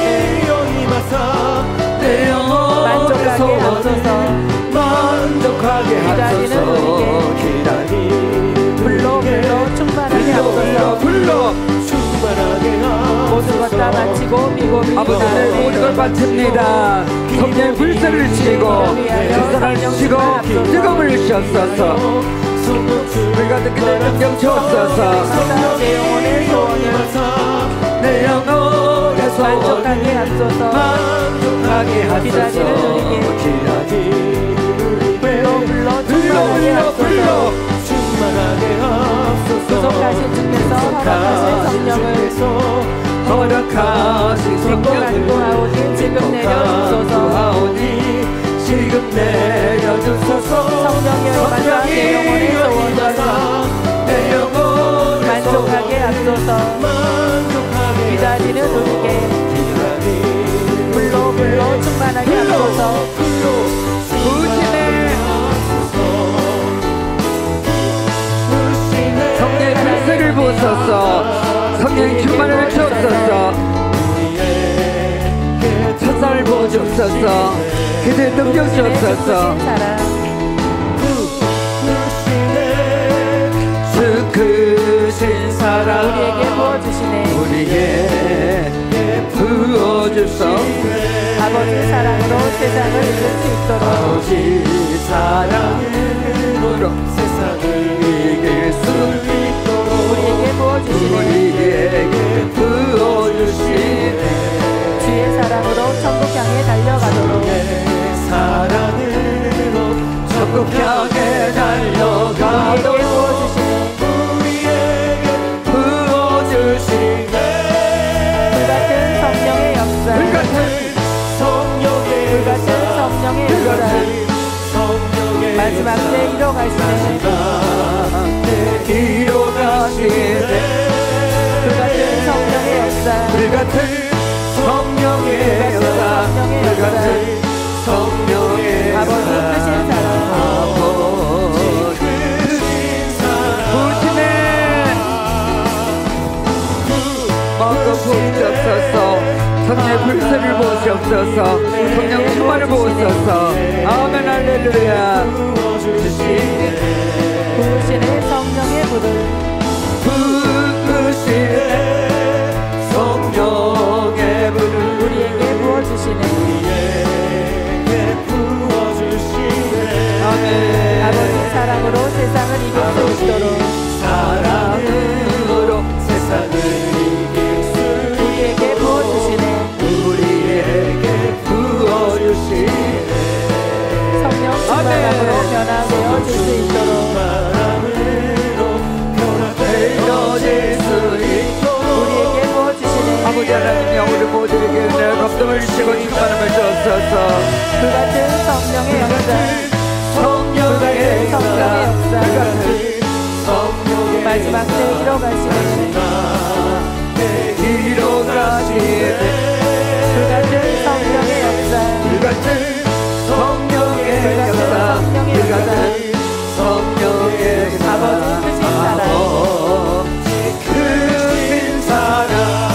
소원을 내 영혼의 만족하게 하소서. 만족하게 하소서. 기다리는 불로 불로 충만하게 하소서. 불러 충만하게 하소서. 모든 것 다 마치고 미고미 아버지는 모든 걸 바칩니다. 성령의 불새를 치고 불사를 치고 뜨거움을 주옵소서. 우리가 듣게 된 능력 주옵소서. 내 영혼의 소원을 내 영혼의 만족하게 하소서. 만족하게 하소서. 기다리는 우리에게 기다리는 불로 불로 충만하게 하소서. 충만하게 하소서. 구속하신 주께서 허락하신 성령을 허락하신 믿고 간구하오니 지금 내려주소서. 지금 내려주소서. 성령이여 임하사 내 영혼의 소원을 내 영혼의 만족하게 하소서. 만족하게 기다리는 우리에게 불로 불로 충만하게 하소서. 부으시네 성령의 불새를 부으소서. 성령의 충만을 주옵소서. 천사를 부어주옵소서. 그대의 능력 주옵소서. 주 크신 사랑 우리에게 부어주시네. 우리에게 부어주소서. 아버지 사랑으로 세상을 이길 수 있도록 아버지 사랑으로 세상을 이길 수 있도록 우리에게 부어주시네. 우리에게 부어주시네. 주의 사랑으로 천국 향해 달려가도록 주의 사랑으로 천국 향해 달려가도록 우리에게 부어주시네. 우리에게 부어주시네. 불같은 성령의 역사 불같은 성령의 불같은 성령의 역사 성령의 마지막 때 이뤄가시네. 이뤄가시네. 불같은 성령의 역사 불같은 성령의 역사 불같은 성령의 아버지 크신 사랑 아버지 크신 사랑 부으시네 마음껏 부으시옵소서. 성령의 불새를 부으시옵소서. 성령 충만을 부으소서. 아멘 할렐루야. 부으시네. 성령의 불을 부으시네. 성령의 불을 우리에게 부어주시네. 우리에게 부어주시네. 아멘. 아버지 사랑으로 세상을 이길 수 있도록 사랑으로 세상을 이길 수 우리에게 부어주시네. 우리에게 부어주시네. 성령 충만함으로 변화되어질 수 있도록 바람으로 변화되어질 수 있도록 우리에게 부어주시네. 아버지 하나님이여 우리 모두에게 은혜와 감동을 주시고 충만함을 주옵소서. 불같은 성령의 역사 성령의 성령의 역사 역사 성령의 마지막 때 이뤄가시네. 이뤄가시네. 불같은 성령의 역사 불같은 성령의 역사 성령의 불같은 성령의 역사 아버지 크신 사랑 아버지 크신 사랑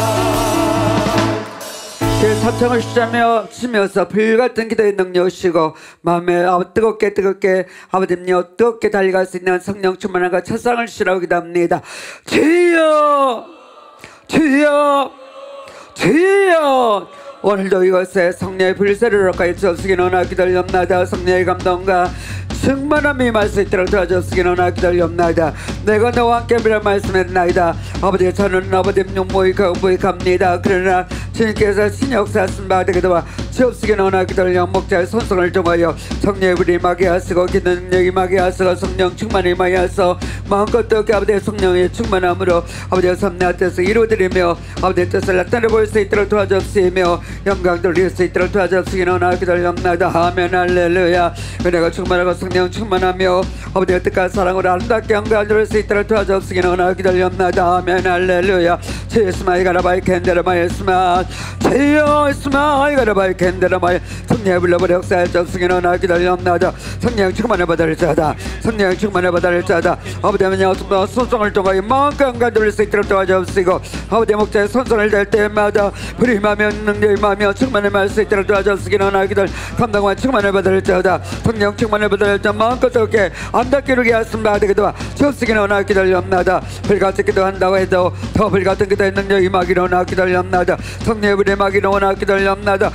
제 삼창을 시자며 치면서 불같은 기도의 능력이시고 마음에 뜨겁게 뜨겁게 아버지님여 뜨겁게 달려갈 수 있는 성령 충만함과 찬양을 주시라고 기도합니다. 주여 주여 주여 오늘도 이곳에 성령의 불새를 허락하여 주옵시기는 원하고 기다리옵나이다. 성령의 감동과 충만함이 임할 수 있도록 도와주옵시기는 원하고 기다리옵나이다. 내가 너와 함께 함이라 말씀했나이다. 아버지 저는 아버지님 모이고 갑니다. 그러나 주님께서 신의 역사하신 바 되게 도와 주옵시기는 원하고 기다리옵 목자의 손성을 통하여 성령의 불이 임하게 하시고 기도 능력이 임하게 하시고 성령 충만이 임하게 하시고 마음껏 뜨겁게 아버지의 성령의 충만함으로 아버지의 섭리한 뜻을 이루어드리며 아버지의 뜻을 나타내 볼 수 있도록 도와주옵시며 영광 돌릴 수 있도록 도와주옵시기는 원하고 기다리옵나이다. 아멘 할렐루야. 은혜가 충만하고 성령 충만하며 아버지의 뜻과 사랑으로 아름답게 영광 돌릴 수 있도록 도와주옵시기는 원하고 기다리옵나이다. 아멘 할렐루야. 주여 스마이 가라바이 캔데라바이 스마 주여 스마이 가라바이 캔 캔데라마이 성령의 불러버려 역사에 접수기는 원하 기다렸나이다. 성령 충만을 받을 자다. 성령 충만을 받을 자다. 아버지 하나님 손성을 통하여 마음과 간간을 돌릴 수 있도록 도와주옵시고 아버지 목자의 손성을 댈 때마다 불임하며 능력이 임하며 충만을 받을 수 있도록 도와주옵시기는 원하 기다려 감당과 충만을 받을 자다. 성령 충만을 받을 자 마음껏 어깨 안닿기르게 하였습니다. 기도와 주옵시기는 원하 기다렸나이다. 불같이 기도한다고 해도 더 불같은 기도의 능력이 임하기를 원하 기다렸나이다. 성령의 불이 임하기를 원하 기다렸나이다.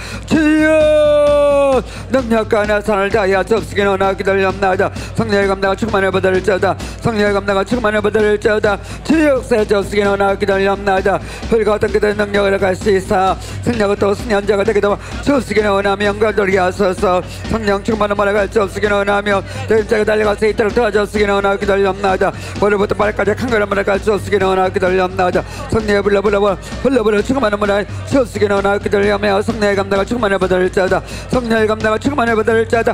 주여 능력과 나산을 다하여 주옵시기는 원하 기다렸나이다. 성령의 감당과 충만을 받을 자다. 성령의 감당과 충만을 받을 자다. 주여 역사에 주옵시기는 원하 기다렸나이다. 불같은 기도의 능력을 갈수있사 성령을 또 승리한자가 되기도 주옵시기는 원하며 영광 돌리게 하소서. 성령 충만을 말아갈 주옵시기는 원하며 대인자가 달려갈 수 있도록 도와주옵시기는 원하 기다렸나이다. 머리부터 발까지 한 걸음 말아갈 주옵시기는 원하 기다렸나이다. 성령의 불러 불러 불러 불러 불러 충만을 말아 주옵시기는 원하 기다렸며 성령의 감당과 충만을 받을 자다. 성령의 감당과 충만을 받을 자다.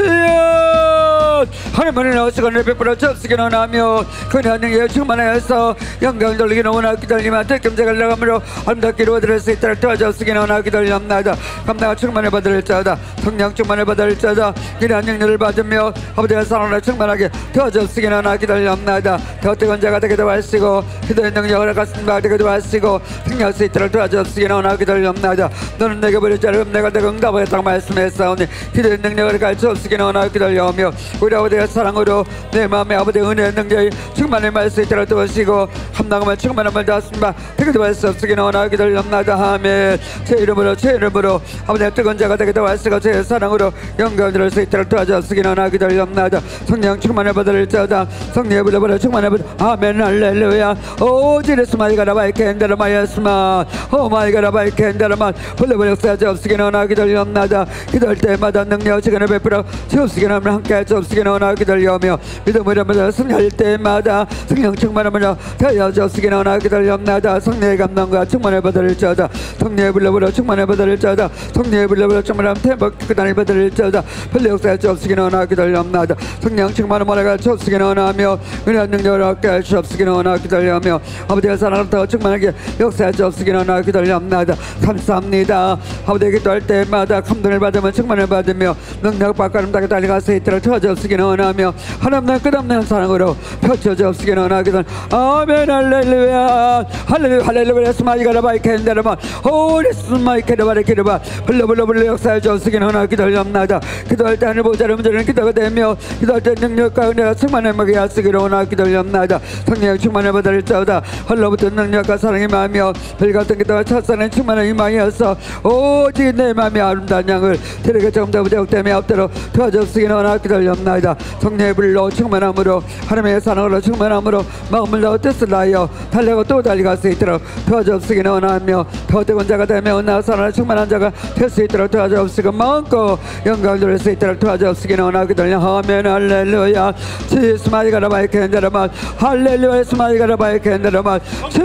주여 하나님을 넣으시고 내 베풀어 주옵시기는 원하며 그냥 능력에 충만하여서 영광을 돌리기는 원하 기다리며 뜻김제가 나감으로 아름답기로 얻을 수 있도록 도와주옵시기는 원하 기다렸나이다. 감당과 충만을 받을 자다. 성령 충만을 받을 자다. 그냥 능력을 받으며 아버지의 사랑으로 충만하게 도와주옵시기는 원하 기다렸나이다. 더 뜨거운 자가 되기도 하시고 기도의 능력을 가슴 되기도 하시고 승리할 수 있도록 도와주옵시기는 원하 기다렸나이다. 너는 내게 버릴 자를 내가 내가 응답하였다고 말씀했사오니 기도의 능력을 가르쳐주옵시기는 원하 기다려오며 우리 아버지의 사랑으로 내 마음에 아버지의 은혜의 능력이 충만히 말 수 있도록 도우시고 감당하며 충만함을 다하신바 되기도 할 수 없으기는 원하 기다렸나이다. 아멘. 제 이름으로 제 이름으로 아버지의 뜨거운 자가 되기도 하시고 제 사랑으로 영광을 들을 수 있도록 도와주옵시기는 원하 기다렸나이다. 성령 충만을 받을 자다. 성령의 불러버려 충만을 받을 아멘 할렐루야. 오 지레스마이가라 바이켄데라 마이스마 오 마이가라 바이켄데라만 불러버려 역사하지 없으기는 원하 기다렸나이다. 기도할 때마다 능력 시간을 베풀어 주옵시기는 하면 함께 주옵시기는 원하 기다려오며 믿음으로 믿어 승리할 때마다 성령 충만함으로 되어 주옵시기는 원하 기다렸나이다. 성령의 감당과 충만을 받을 자다. 성령의 불러버려 충만을 받을 자다. 성령의 불러버려 충만함 태복 그단을 받을 자다. 불러 역사하지 없으기는 원하 기다렸나이다. 성령 충만을 말아가 주옵시기는 원하며 은혜한 능력을 얻게 할 수 없으기는 원하 기다려오며 아버지의 사랑을 더 충만하게 역사하지 없으기는 원하 기다렸나이다. 감사합니다. 아버지의 기도할 때마다 감동을 받으며 충만을 받으며 능력 받고 아름답게 달려갈 수 있도록 도와주옵시기는 원하며 하나님의 끝없는 사랑으로 펼쳐주옵시기는 원하 기도 아멘 할렐루야 할렐루야 할렐루야 스마이가라 바이켄데라만 오리 스마이케라 바이케라 불러 불러 불러 역사해 주옵시기는 원하 기다렸나이다. 기도할 때 하늘 보좌를 문제는 기도가 되며 기도할 때 능력과 은혜가 충만을 먹게 하시기를 원하 기다렸나이다. 성령의 충만을 받을 자다. 헐로부터 능력과 사랑이 마음이여 별같은 기도와 첫사는 충만한 희망이어서 오직 내 마음의 아름다운 양을 들에게 조금 더 부족됨이 없도록 도와주시기는 원하 기다렸나이다. 성령의 불로 충만함으로 하나님의 사랑으로 충만함으로 마음을 더 뜻을 다하여 달려고 또 달려갈 수 있도록 도와주시기는 원하며 더 뜨거운 자가 되며 나 사랑을 충만한 자가 될 수 있도록 도와주시고 마음껏 영광을 누릴 수 있도록 도와주시기는 원하 기다려 아멘 할렐루야 지스마이가라 바이켄데라만 할렐루야 스마이가라 바이켄데라만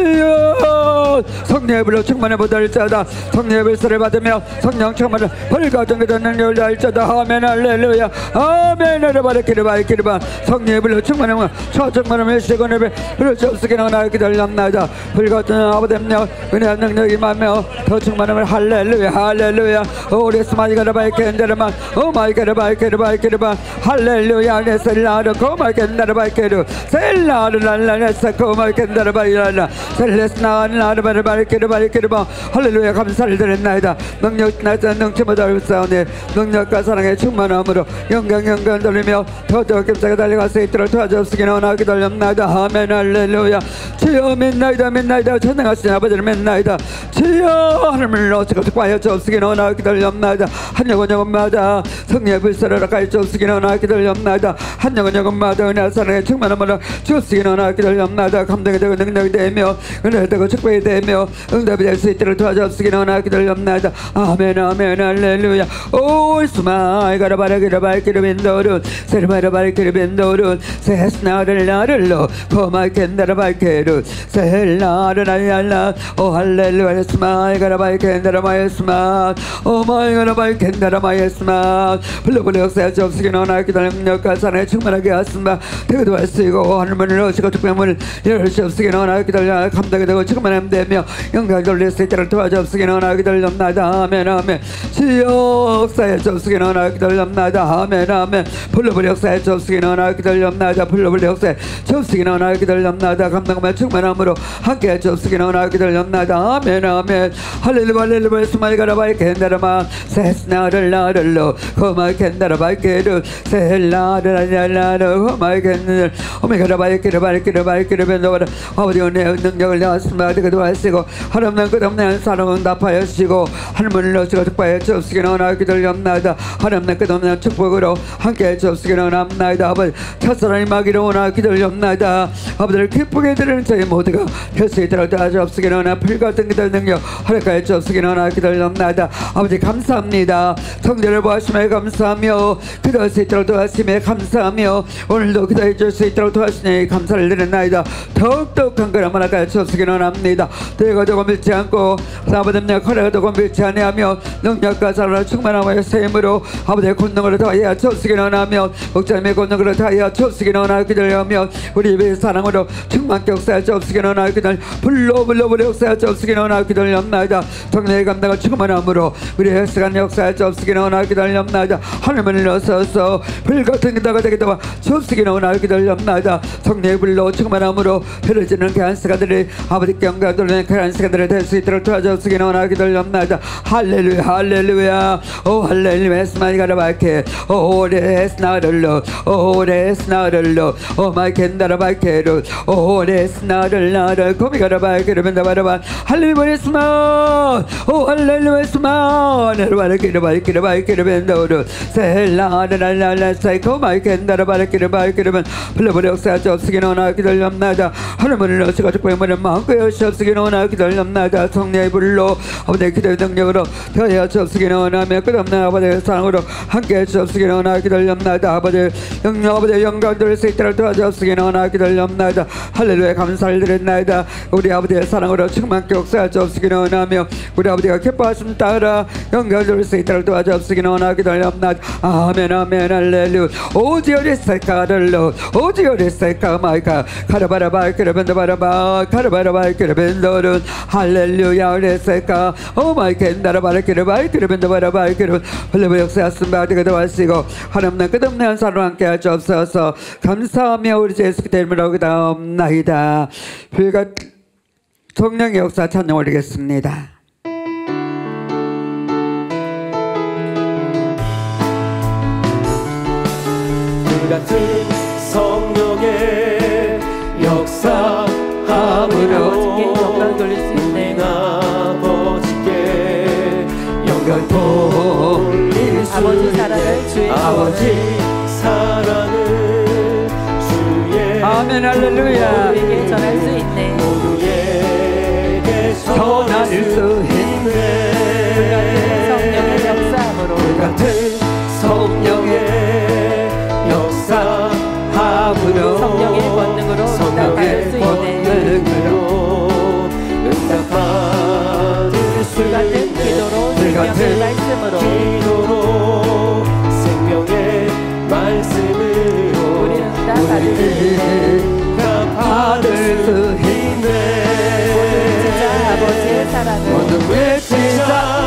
주여 성령의 불로 충만해 보달 자다. 성령의 불사를 받으며 성령 충만을 벌거든 그 능력을 다할 자다. 아멘 할렐루야 아멘 하르바르키르 바이키르바 성령의 불로 충만하면 초충만하면 시건을 불을 접수기는 원하 기다렸나이다. 불거든 아버지며 은혜한 능력이 임하며 더 충만함을 할렐루야 할렐루야 오리 스마이가라 바이켄데라만 오마이가라 바이키르 바이키르바 할렐루야 네셀라르 고마이켄다라 바이키르 셀라르 랄라네사 고마이켄다라 바이랄라 셀레스나르 바르바르키르 바이키르바 할렐루야 감사를 드렸나이다. 능력 나자 능치마다 싸우네 능력과 사랑의 충만함으로 영광 영광 돌리며 더더 겹자가 달려갈 수 있도록 도와주옵시기는 원하 기다렸나이다. 아멘 할렐루야 주여 믿나이다 믿나이다 전능하신 아버지를 믿나이다. 주여 하나님을 넣으시고 특과하여 주옵시기는 원하 기다렸나이다. 한 영혼 영혼마다 성령의 불사를 가까이 주옵시기는 원하 기다렸나이다. 한 영혼 영혼마다 은혜와 사랑의 충만함으로 주옵시기는 원하 기다렸나이다. 감동이 되고 능력이 되며 은혜가 되고 축복이 되며 응답이 될 수 있도록 도와주옵시기는 원하 기다렸나이다. 아멘 아멘 할렐루야 오 스마이가라 바라기라 발기르 빈도른 세르마라 발키르벤도룬 세스나를 나를로 코마이켄다라 발키르 셀나를 알랄라 오 할렐루야 스마이 가라 발켄다라 마이스마 오 마이 가라 발켄다라 마이스마 불러불러 역사에 접수기 너나 기다려 능력과 산에 충만하게 하스마 대기도 할수있고 하늘문을 오시고 특별문을 열을 접수기 너나 기다려 감당이 되고 충만함 되며 영광 돌릴 수 있도록 도와줘 접수기 너나 기다렸나이다 아멘 아멘 주여 역사에 접수기 너나 기다렸나이다 아멘 아멘 불러불러 역사에 접수기 너나 기다렸나이다 불러불러 역사에 접수기 너나 기다렸나이다 감당과 충만함으로 함께 접수기 너나 기다렸나이다 아멘 아멘 할렐루야 할렐루야 스마일 가라 바이켄다라마 세스나를 나를로 코마이켄다라 바이케르 셀나를 알랄라로 코마이켄을 오메가라 바이케르 바이케르 바이케르 벤도바라 아버지의 능력을 내었습니다 그도 하시고 하나님 끝없는 사랑은 답하여시고 하늘문을 여시고 특파에 접수기 너나 기다렸나이다 하나님 끝없는 축복으로 함께 접수기 너나나이다 아버지 첫사랑이 마기로 오나 기다렸나이다 아버지를 기쁘게 드리는 저희 모두가 할 수 있도록 다 접수기 너나 불같은 기다린 능력 허락하여 접수기 너나 기다렸나이다 아버지 감사합니다 성전을 보하심에 감사하며 기도할 수 있도록 도와주심에 감사하며 오늘도 기도해 줄 수 있도록 도와주시니 감사를 드리나이다 더욱더 강건한 하나까지 접수기 원합니다 대가 조금 잃지 않고 아버지님 허락을 조금 잃지 아니하며 능력과 사랑을 충만하며 세임으로 아버지의 권능으로 다하여 접수기 원하며 목자님의 권능으로 다하여 접수기 원하며 기다려며 우리 입의 사랑으로 충만케 역사에 접수기 원하며 기다려 불러 불러 불러 역사에 접수기 원하며 기다려옵나이다 성령의 감당을 충만함으로 우리의 헬스간 역사에 접수기 원하며 기다려옵나이다 하늘문을 열어서 불같은 기도가 되기도와 접수기 원하며 기다려옵나이다 성령의 불로 충만함으로 흐려지는 귀한 시간들이 아버지께 영광 돌리는 귀한 시간들이 될 수 있도록 도와주시기 원하며 기다려옵나이다 할렐루야 할렐루야 오 할렐루야 스마이 가라 바이케 오 레스 나를로 오 레스 나를로 오 마이켄다라 바이케루 오 레스 나를 나를 고미 가라 바이케루 벤다 바라바 할렐루야 스마 오 할렐루야 스마 나를 바이케루 바이케루 바이케루 벤다우루 셀라를 날날 사이코 마이켄다라 바이케루 바이케루 벤 불러버려 역사 접수기 너나 기다렸나이다 하늘문을 넣으시고 특별문을 마음껏 여시옵시기 너나 기다렸나이다 성령의 불로 아버지의 기도의 능력으로 되어 접수기 너나며 끝없는 아버지의 사랑으로 함께 접수기 너나 기다렸나이다 아버지의 영광 아버지의 영광 들을 수 있도록 도와주옵시기 너나 기다렸나이다 할렐루야 감사를 드렸나이다 우리 아버지의 사랑으로 충만케 역사에 접수기 너나며 우리 아버지가 기뻐하심 따라 영광 들을 수 있도록 도와주옵시기 너나 기다렸나이다 아멘 아멘 할렐루야 오지오리세카를로 오지오리세카 마이카 카라바라바이크르벤더바라바 카라바라바이크르벤더룬 할렐루야 오리세카 오마이켄다라바라키르바이크르벤더바라바이크르 할렐루야 역사였습니다 되기도 하시고 하나님의 끝없는 사랑과 함께 할 수 없어서 감사하며 우리 예수 그리스도 이름으로 기도합나이다 불같 성령의 역사 찬양 올리겠습니다. 같은 성령의 역사함으로 영광 돌릴 수 있네 아버지께 영광 돌릴 수 아버지 사랑을 주의 아버지 사랑을 주의 아멘 할렐루야 모두에게 전할 수 있네 모두에게 전할 수 있네 성령의 역사함으로 같은 성령의 역사함으로 성령의 권능으로 응답할 수 있네 응답받을 수 같은 기도로 생명의 말씀으로 기도로 생명의 말씀으로 우리 응답받을 응답받을 수 있네 진짜 아버지의 사랑을 모두 외치자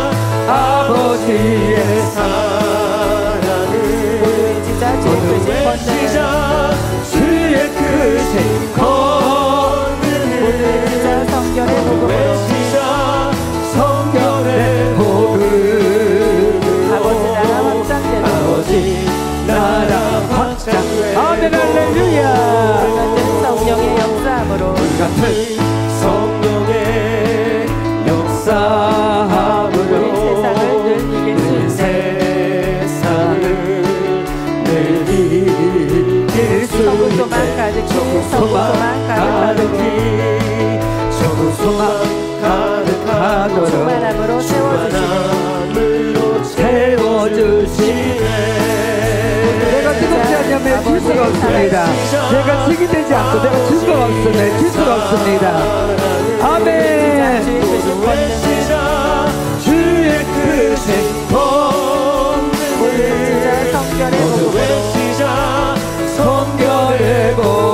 아버지의 사랑을 모두 외치자 주의 크신 권능을 주의 크신 권능을 모두 외치자 성결의 복음으로 외치자 성결의 복음 아버지 나라 확장되는 아버지 나라 확장되 아멘 할렐루야 같은 성령의 역사함으로 같은 성령의 역사함으로 우리 세상을 늘 이길 수 있네 세상을 늘 이길 수 천국 소망 가득히 천국 소망 가득하도록 천국 소망 가득하도록 충만함으로 채워주시네 충만함으로 채워주시네 내가 뜨겁지 않냐 질 수가 없습니다. 내가 지게 되지 않고 내가 질 수가 없습니다. 질 수가 없습니다. 아멘. 주의 크신 권능을 성결의 모두 복음으로 외치자 성결의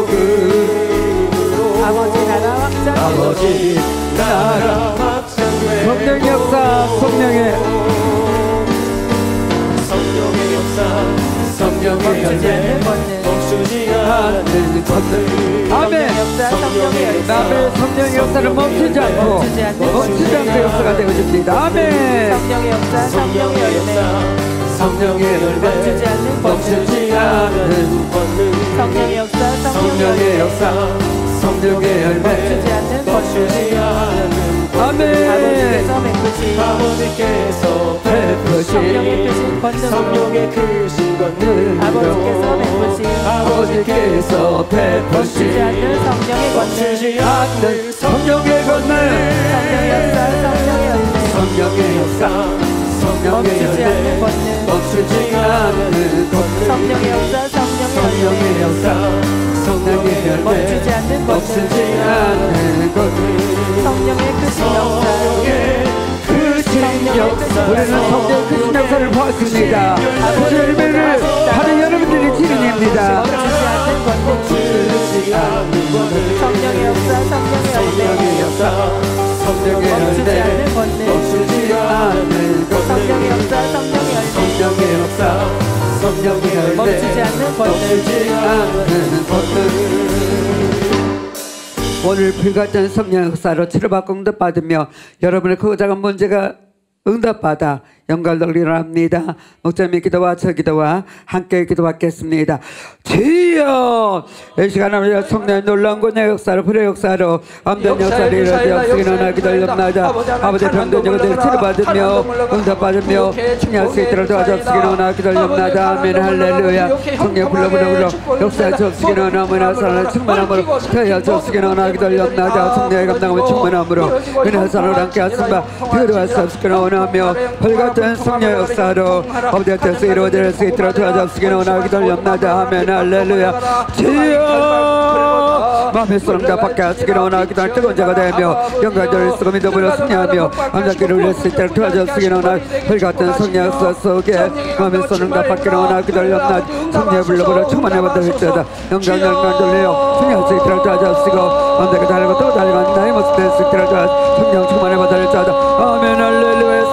복음으로 아버지 나라 확장 아버지 나라 확장되 성령의 역사 성령의 성령의 역사 성령의 열매 멈추지 않는 권능 아멘. 성령의 열매 남의 성령의 역사를 멈추지 않고 멈추지 않고 역사가 되어집니다. 아멘. 성령의 역사 성령의 열매 성령의 열매 멈추지 않는 멈추지 않는 권능 성령의 역사 성령의 역사 성령의 열매 멈추지 않는 멈추지 않는 아멘. 아버지께서 베푸신 아버지께서 베푸신 성령의 크신 권능으로 성령의 크신 권능 아버지께서 베푸신 아버지께서 멈추지 베푸신 않는 성령의 권능 멈추지 않는 성령의 권능 성령의 역사 성령의 열매 성령의 역사 성령의 멈추지 않는 열매 권능 멈추지 않는 권능 성령의 역사 성령의 열매 성령의 역사 성령의 열매 멈추지 않는 멈추지 권능 않는 권능 성령의 크신 역사 성령의 크신 역사 우리는 성령의 크신 역사를 보았습니다. 그 열매를 바로 여러분들이 지름입니다. 멈추지 않는 권능 멈추지 않는 권능 성령의 역사 성령의 성령의 열매 역사 성령의 멈추지 열매 않는 권능 멈추지 않는 성령의 권능 역사 성령의 열매 성령의 역사 성령의 열매 멈추지 않는 권능 멈추지 않는 권능 오늘 불같은 성령 역사로 치료받고 응답받으며 여러분의 그 작은 문제가 응답받아 영광을 돌리려 합니다. 목사님의 기도와 저 기도와 함께 기도받겠습니다. 주여 이 시간 하나님 성령의 놀라운 권의 역사로 불의 역사로 암된 역사를 이루어져 없으기는 원하기 달렵나이다. 아버지 병든 영혼들을 치료받으며 응답받으며 충리할 수 있도록 도와주옵시기는 원하기 달렵나이다. 아멘 할렐루야. 성령 불러 불러 불러 역사에 주옵시기는 원하며 사랑을 충만함으로 태여 주옵시기는 원하기 달렵나이다. 성령의 감당함을 충만함으로 은혜의 사랑을 함께 하신바 들어갈 수 없기는 원하며 벌같은 성령의 역사로 아버지 앞에서 이루어질 수 있도록 도와주옵시기는 원하기 달렵나이다. 아멘 할렐루야. 주여 마음의 소름과 밖에 하시기는 원하기 달 뜨거운 자가 되며 영광을 쓰고 믿음으로 승리하며 암작기를 올릴 수 있도록 도와주옵시기는 원하기 벌같은 성령 역사 속에 마음의 소름과 밖에 원하기 달렵나이다. 성령의 불러보라 충만해 받을지어다. 영광 영광 돌려 승리할 수 있도록 도와주옵시고 언제가 달고 또 달고 나의 모습 될 수 있도록 도와주옵시고 성령 충만해 받을지어다. 아멘 할렐루야.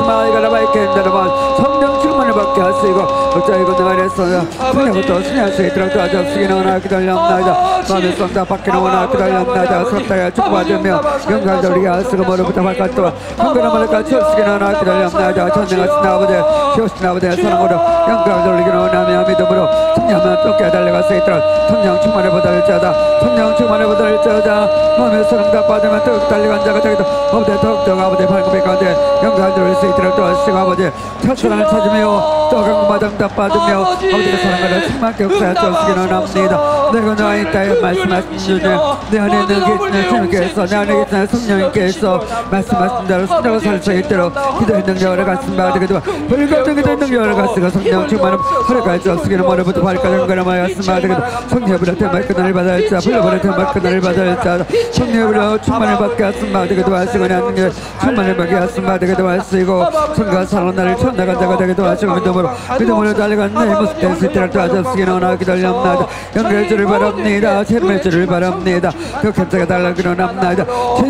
성령 충만을 받게 하시고 어쩌이 건너가래서 승리하고 또 승리할 수 있도록 도와주옵시기는 원하기 달렵나이다. 마음의 쏜다 받기는 원하기 달렵나이다. 서럽다가 축복받으며 영광 돌리게 하시고 머리부터 발까지 또한 한가람 말까지 주옵시기는 원하기 달렵나이다. 전능하신 아버지 주오신 아버지의 사랑으로 영광 돌리기는 원하며 믿음으로 승리하면 쫓겨 달려갈 수 있도록 성령 충만을 받을지어다. 성령 충만을 받을지어다. 마음의 소름과 받으면 더욱 달려간 자가 되기도 아버지 더욱더 아버지 발굽이 가운데 영광 돌릴 수 있도록 도와주시고 아버지 첫사랑을 찾으며 또 강구마다 응답받으며 아버지의 사랑을 충만케 역사해 주시기는 원합니다. 내가 너희 따위 말씀하신 주님 내 안에 있는 계시는 주님께서 내 안에 계시는 성령님께서 말씀하신 대로 순종을 살 수 있도록 기도의 능력을 갖춘 바 되기도 불같은 기도의 능력을 갖추고 성령 충만을 허락할 수 없으기는 머리부터 발까지 응가람하여 갖춘 바 되기도 성령의 불로 대말 그날을 받을 자 불러버려 대말 그날을 받을 자 성령의 불로 충만을 받게 하신 바 되기도 하시고 내 능력 충만을 받게 하신 바 되기도 하시고 성과 사랑 나를 처음 나간 자가 되기도 하시고 믿음으로 믿음으로 달려간 내 모습 될 수 있도록 도와주시기는 원하기 달렵나이다. 연결 줄을 바랍니다. 채널 줄을 바랍니다. 그 캡자가 달라기는 원합니다.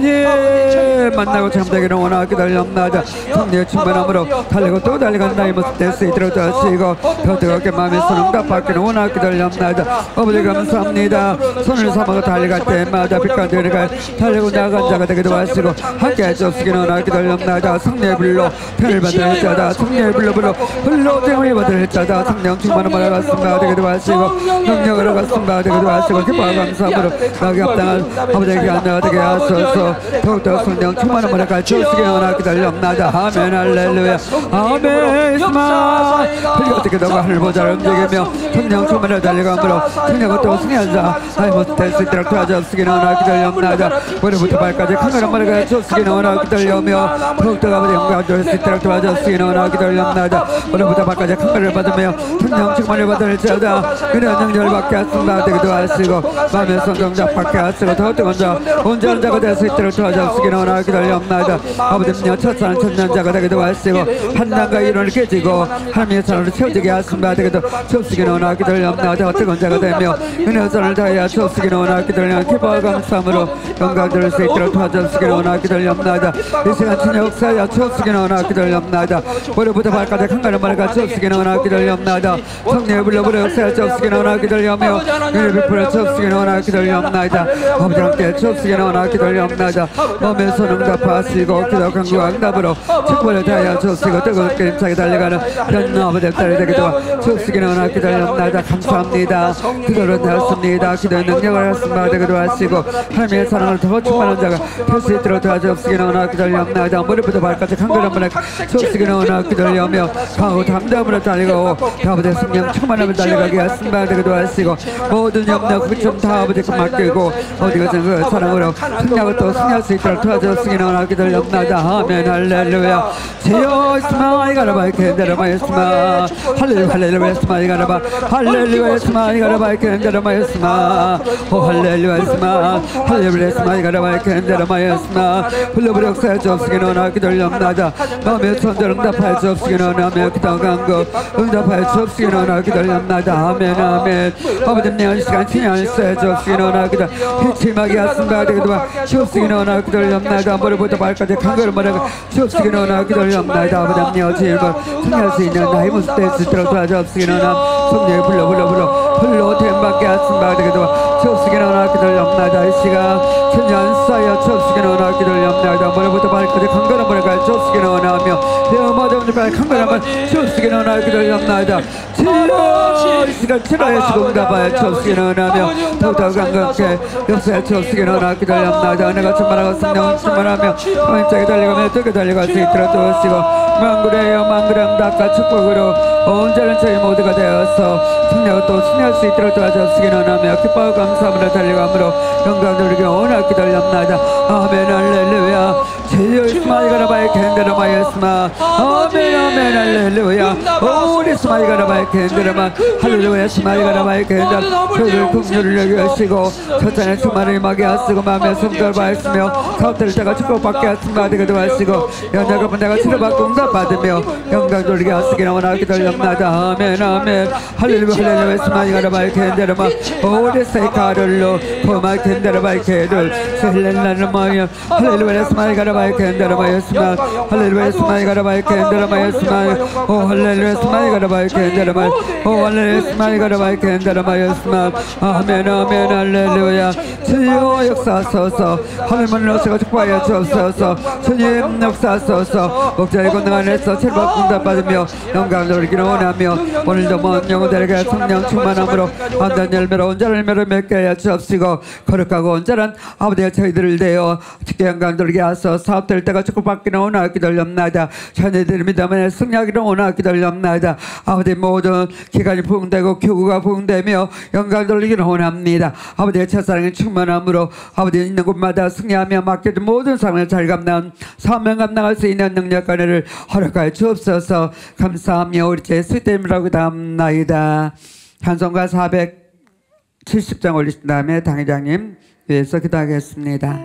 주님 만나고 참되기는 원하기 달렵나이다. 성령의 충만함으로 달리고 또 달려간 나의 모습 될 수 있도록 도와주시고 더 뜨겁게 마음의 손을 응답받기는 원하기 달렵나이다. 아버지 감사합니다. 손을 삼아서 달려갈 때마다 빛과 되어가 달리고 나간 자가 되기도 하시고 함께 해주시기는 원하기 달렵나이다. 성령의 불로 편을 받을 자다. 성령의 불로 불로 불로 태움을 받을 자다. 성령 충만한 말을 갔습니다. 되기도 하시고 능력을 갔습니다. 되기도 하시고 기뻐와 감사함으로 나에게 합당한 아버지에게 안내가 되게 하소서. 더욱더 성령 충만한 말을 가르쳐주시기 원하기 달렵나이다. 아멘 할렐루야. 아멘 이스마 그리고 어떻게 너가 하늘 보좌를 움직이며 성령 충만을 달려감으로 성령과 또 승리한 자 나의 모습 될 수 있도록 도와주시기 원하기 달렵나이다. 머리부터 발까지 강렬한 말을 가르쳐주시기 원하기 달려며 더욱더 아버지 영광을 돌릴 수 있도록 도와주시기 원하기 달렵나이다. 오늘부터 발까지 큰 거를 받으며 성령 충만을 받을지어다. 이런 능력을 받게 하신다 되기도 하시고 마음의 성경답 받게 하시고 더 뜨거운 자 온전한 자가 될 수 있도록 도와주시기를 원하여 기다리옵나이다. 아버지여 첫사랑 천년자가 되기도 하시고 판단과 이론을 깨지고 하나님의 사랑으로 채워지게 하신다 되기도 주옵시기를 원하여 기다리옵나이다. 뜨거운 자가 되며 은혜의 선을 다하여 주옵시기를 원하여 기다리옵나이다. 기뻐와 감사함으로 영광 들을 수 있도록 도와주시기를 원하여 기다리옵나이다. 이 시간 친히 역사하여 주옵시기를 원하여 기다리옵나이다. 머리부터 발까지 큰 가는 말과 주옵시기를 원하여 기다리옵나이다. 성령의 불러 불러 역사하여 주옵시기를 원하여 기다리오며 은혜 베풀어 주옵시기를 원하여 기다리옵나이다. 아버지 함께 주옵시기를 원하여 기다리옵나이다. 몸의 손응답하시고 기도 강구와 응답으로 축복을 다하여 주옵시고 뜨겁게 힘차게 달려가는 현 아버지 딸이 되기도 주옵시기를 원하여 기다리옵나이다. 감사합니다. 기도를 되었습니다. 기도의 능력을 하신바 되기도 하시고 하나님의 사랑을 더 충만한 자가 될 수 있도록 도와주옵시기를 원하여 기다리옵나이다. 머리부터 발까지 한 걸음을 주옵시기를 원하여 기다리오며 강하고 담대함으로 달리고 아버지 성령 충만함을 달려가게 하신바 되기도 하시고 모든 염려 구비점 다 아버지께 맡기고 어디가 그 사랑으로 승리하고 또 승리할 수 있도록 도와주옵시기를 원하여 기다리옵나이다. 아멘 할렐루야. 주여 있으마 이가라바 이케데라마 있으마 할렐루야 할렐루야 있으마 이가라바 할렐루야 있으마 이가라바 이케데라마 있으마 오 할렐루야 있으마 할렐루야 있으마 이가라바 이케데라마 있으마 불러버려 역사해 주옵시기를 원하여 기다리옵나이다. 마음의 천절 응답하여 주옵시기를 원하며 기도 강구 응답하여 주옵시기를 원하여 기다리옵나이다. 아멘 아멘. 아버지 내 시간 친히 있어야 주옵시기를 원하여 기다 힘침하게 하신다 되기도 주옵시기를 원하여 기다리옵나이다. 머리부터 발까지 큰 걸음 말하고 주옵시기를 원하여 기다리옵나이다. 아버지 내 지혜를 승리할 수 있는 나의 모습 될 수 있도록 도와주옵시기를 원하여 성령의 불러 불러 불러 불러 대박게 하신다 되기도 주옵시기를 원하여 기다리옵나이다. 이 시간 천년 쌓여 주옵시기를 원하여 기다리옵나이다. 머리부터 발까지 큰 걸음 말하고 주옵시기를 원하며 내 모든 발까지 큰 걸음 주옵시기를 원하여 기다리옵나이다. 주여 이 시간 치료해 주고 응답하여 주옵시기를 원하며 더욱더 강건하게 역사해 주옵시기를 원하여 기다리옵나이다. 내가 충만하고 성령 충만하며 힘차게 달려가며 뜨게 달려갈 수 있도록 도우시고 만구래여 만구래 응답과 축복으로 온전한 저희 모두가 되어서 승리하고 또 승리할 수 있도록 도와주옵시기를 원하며 기뻐하고 감사함으로 달려감으로 영광 돌리기 원하여 기다리옵나이다. 아멘 할렐루야. 주여 스마이가라바이 캔데라마이 스마 아멘 아멘 할렐루야. 오리 스마이가라바이 캔데라마 할렐루야 스마이가라바이 캔데라 저를 국률을 여기시고 첫잔의 주말을 임하게 하시고 마음의 성도를 받으시며 사업들 때가 축복받게 하신바 되기도 하시고 연약한 내가 치료받고 응답받으며 영광 돌리게 하시기를 원하여 기다리옵나이다. 아멘 아멘 할렐루야 할렐루야 스마이가라바이 캔데라마 오리 세이카를로 고마이 캔데라바이 캔들 셀렐라르마야 할렐루야 스마이가라바이 캔데라마이 스마 할렐루야 스마이가라바이 캔데라마이 스마 오 할렐루야 스마이가라바이 캔데라마이 오 할렐루야 스마이가라바이 캔데라마이 스마 아멘 아멘 할렐루야. 주여 역사하소서 하늘문을 오시고 축복하여 주옵소서. 주님 역사하소서 목자의 권능 안에서 체류받고 응답받으며 영광 돌리기를 원하며 오늘도 먼 영혼들에게 성령 충만함으로 완전 열매로 온전한 열매를 맺게 하여 주옵시고 거룩하고 온전한 아버지의 저희들을 대어 특히 영광 돌리게 하소서. 사업될 때가 축복받기를 원하여 기다리옵나이다. 자녀들의 믿음에 승리하기를 원하여 기다리옵나이다. 아버지 모든 기간이 부흥되고 교구가 부흥되며 영광 돌리기를 원합니다. 아버지의 첫사랑의 충만함으로 아버지 있는 곳마다 승리하며 맡겨진 모든 상황을 잘 감당 사명 감당할 수 있는 능력과 은혜를 허락하여 주옵소서. 감사하며 우리 예수 이름으로 담나이다. 찬송가 사백칠십 장 올리신 다음에 당회장님 위해서 기도하겠습니다.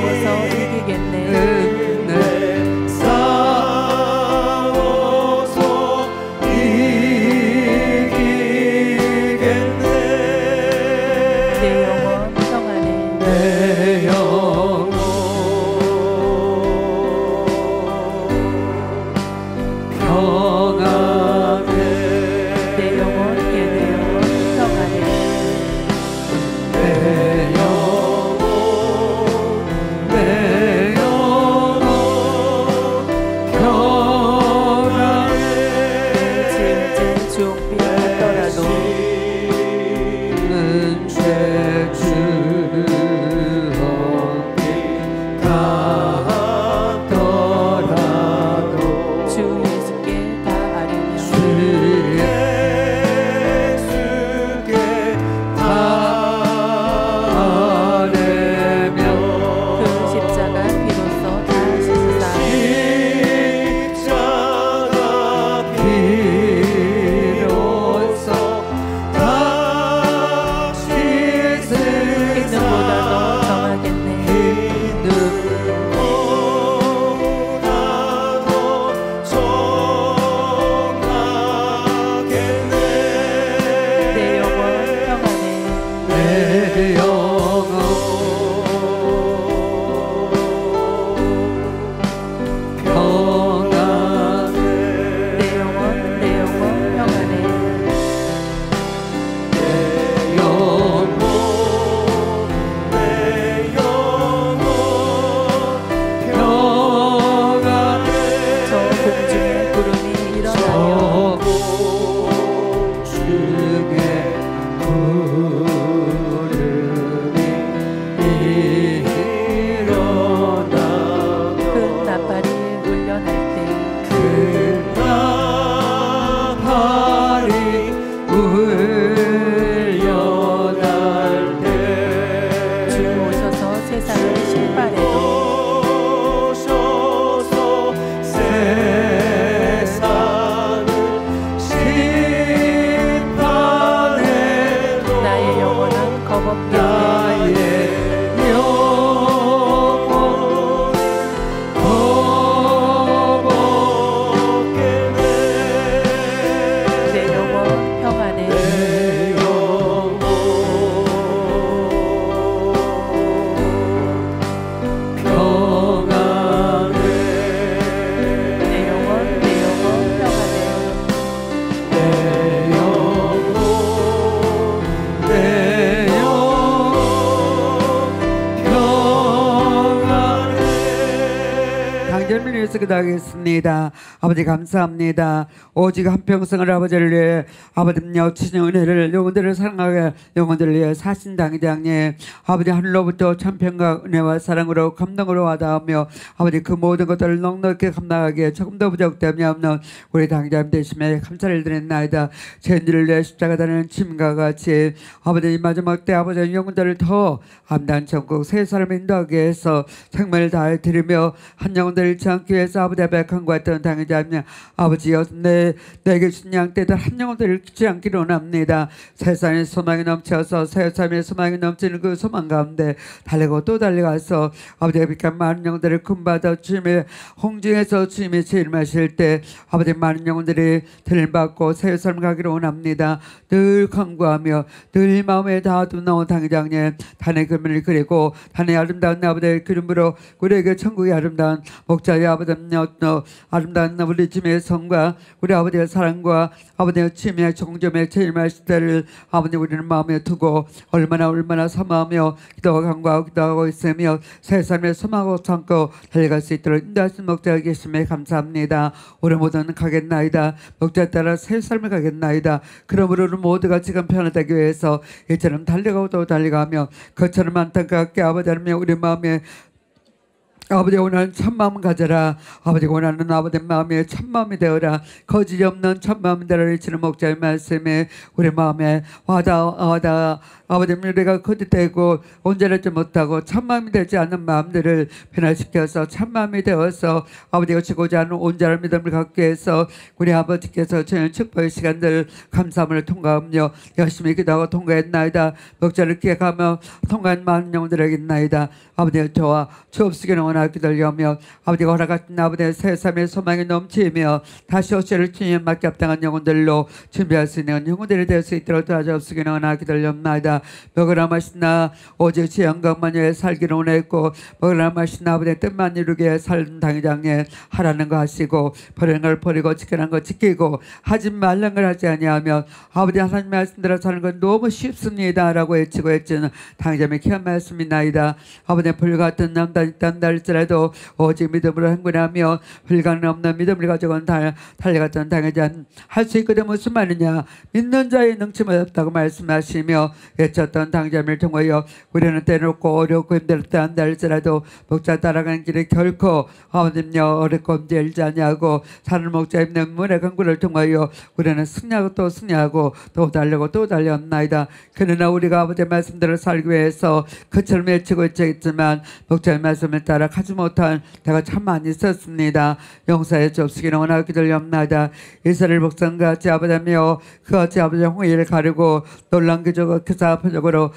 싸워서 이기겠네. 네. 싸워서 이기겠네. 내 영혼 평안해. 내 영혼 평안해. 내 영혼 예, 내 영혼 평안해. 내 영혼 내 영혼 평안해. 질질 준비하더라도 는 죄주 같더라도 주 예수께 다 아뢰며 주 예수께 다 아뢰며 그 십자가 비로소 다 씻으사 십자가 비로소 다 기능보다도 씻으사 정하겠네. 기능보다도 정하겠네. 내 영혼 평안해. 내 영혼 평안해. 내 영혼 내 영혼 평안해. 내 영혼 내 영혼 평안해. 저 공중에 구름이 일어나며 저 공중에 구름이 일어나며 큰 나팔이 울려날 때 그 나팔이 울려날 때 주 오셔서 세상을 심판해도 오셔서 세상을 심판해도 나의 영혼은 겁없겠네. 나의 영혼 겁없겠네. 내 영혼 평안해. 내 영혼 평안해. 내 영혼 내 영혼 평안해. 내 영혼 내 영혼 평안해. 당절민 위해서 기도하겠습니다. 아버지 감사합니다. 오직 한평생을 아버지를 위해 아버지여 친히 은혜를 영혼들을 사랑하게 영혼들을 위해 사신 당장님 아버지 하늘로부터 참평과 은혜와 사랑으로 감동으로 와닿으며 아버지 그 모든 것들을 넉넉히 감당하기에 조금도 부족됨이 없는 우리 당장 되심에 감사를 드렸나이다. 죄인들을 위해 십자가 다는 침과 같이 아버지 이 마지막 때 아버지 영혼들을 더 암단 천국 새 사람을 인도하게 해서 생명을 다해 드리며 한 영혼들 잃지 않기 위해서 아버지 앞에 간구했던 당의자며 아버지여 내, 내게 주신 양떼들 한 영혼들 잃지 않기를 원합니다. 세상에 소망이 넘쳐서 세상에 소망이 넘치는 그 소망 가운데 달리고 또 달려가서 아버지가 빛간 많은 영혼들을 금받아 주님의 홍중에서 주님이 재림하실 때 아버지 많은 영혼들이 들받고 새 삶을 가기를 원합니다. 늘 간구하며 늘 마음에 다듬는 당의장님 단의 그림을 그리고 단의 아름다운 아버지의 그림으로 우리에게 천국의 아름다운 목자의 아버지 아름다운 우리 주님의 성과 우리 아버지의 사랑과 아버지의 주님의 종점의 재림하실 때를 아버지 우리는 마음에 두고 얼마나 얼마나 사모하며 기도하고 간구하고 기도하고 있으며 새 삶의 소망하고 참고 달려갈 수 있도록 인도하신 목자가 계심에 감사합니다. 우리 모두는 가겠나이다. 목자에 따라 새 삶을 가겠나이다. 그러므로 우리 모두가 지금 편안하기 위해서 이처럼 달려가고 또 달려가며 그처럼 안타깝게 아버지 하나님 우리 마음에 아버지 원하는 참마음 가져라. 아버지 원하는 아버지 마음에 참마음이 되어라. 거짓이 없는 참마음이 되어라. 이치는 목자의 말씀에 우리 마음에 와닿아 와닿아 아버지 우리가 거짓되고 온전하지 못하고 참마음이 되지 않는 마음들을 변화시켜서 참마음이 되어서 아버지가 주고자 하는 온전한 믿음을 갖게 해서 우리 아버지께서 저녁 축복의 시간들 감사함을 통과하며 열심히 기도하고 통과했나이다. 목자를 기억하며 통과한 많은 영들에게 있나이다. 아버지의 저와 주 없으기를 원하기 기도하며 아버지가 허락하신 아버지의 새삼의 소망이 넘치며 다시 오시를 주님 맞게 합당한 영혼들로 준비할 수 있는 영혼들이 될 수 있도록 도와주옵시기를 원하기 기도하옵나이다. 먹으라 마시나 오직 주 영광만 위해 살기를 원했고 먹으라 마시나 아버지의 뜻만 이루게 살는 당장에 하라는 거 하시고 버리는 걸 버리고 지키는 거 지키고 하지 말는 걸 하지 아니하면 아버지 하나님 말씀대로 사는 건 너무 쉽습니다 라고 외치고 했지는 당장에 귀한 말씀이나이다. 아버지 불같은 남단 있단다 할지라도 오직 믿음으로 행군하며 불가능 없는 믿음을 가지고는 달려갔던 당하지 할 수 있거든. 무슨 말이냐. 믿는 자의 능침이 없다고 말씀하시며 외쳤던 당자를 통하여 우리는 때놓고 어렵고 힘들었다 한다 할지라도 목자 따라가는 길에 결코 아버님여 어렵고 힘들지 아니하고 사는 목자 입는 문의 강구를 통하여 우리는 승리하고 또 승리하고 또 달려고 또 달려옵나이다. 그러나 우리가 아버지의 말씀대로 살기 위해서 그처럼 외치고 있지만 목자의 말씀을 따라 가지 못한 때가 참 많이 있었습니다. 용서해 주옵시기를 원하기 기도하옵나이다. 이스라엘 백성같이 아버지며 그같이 아버지의 홍해를 가르고 놀란 기적과 기사 표적으로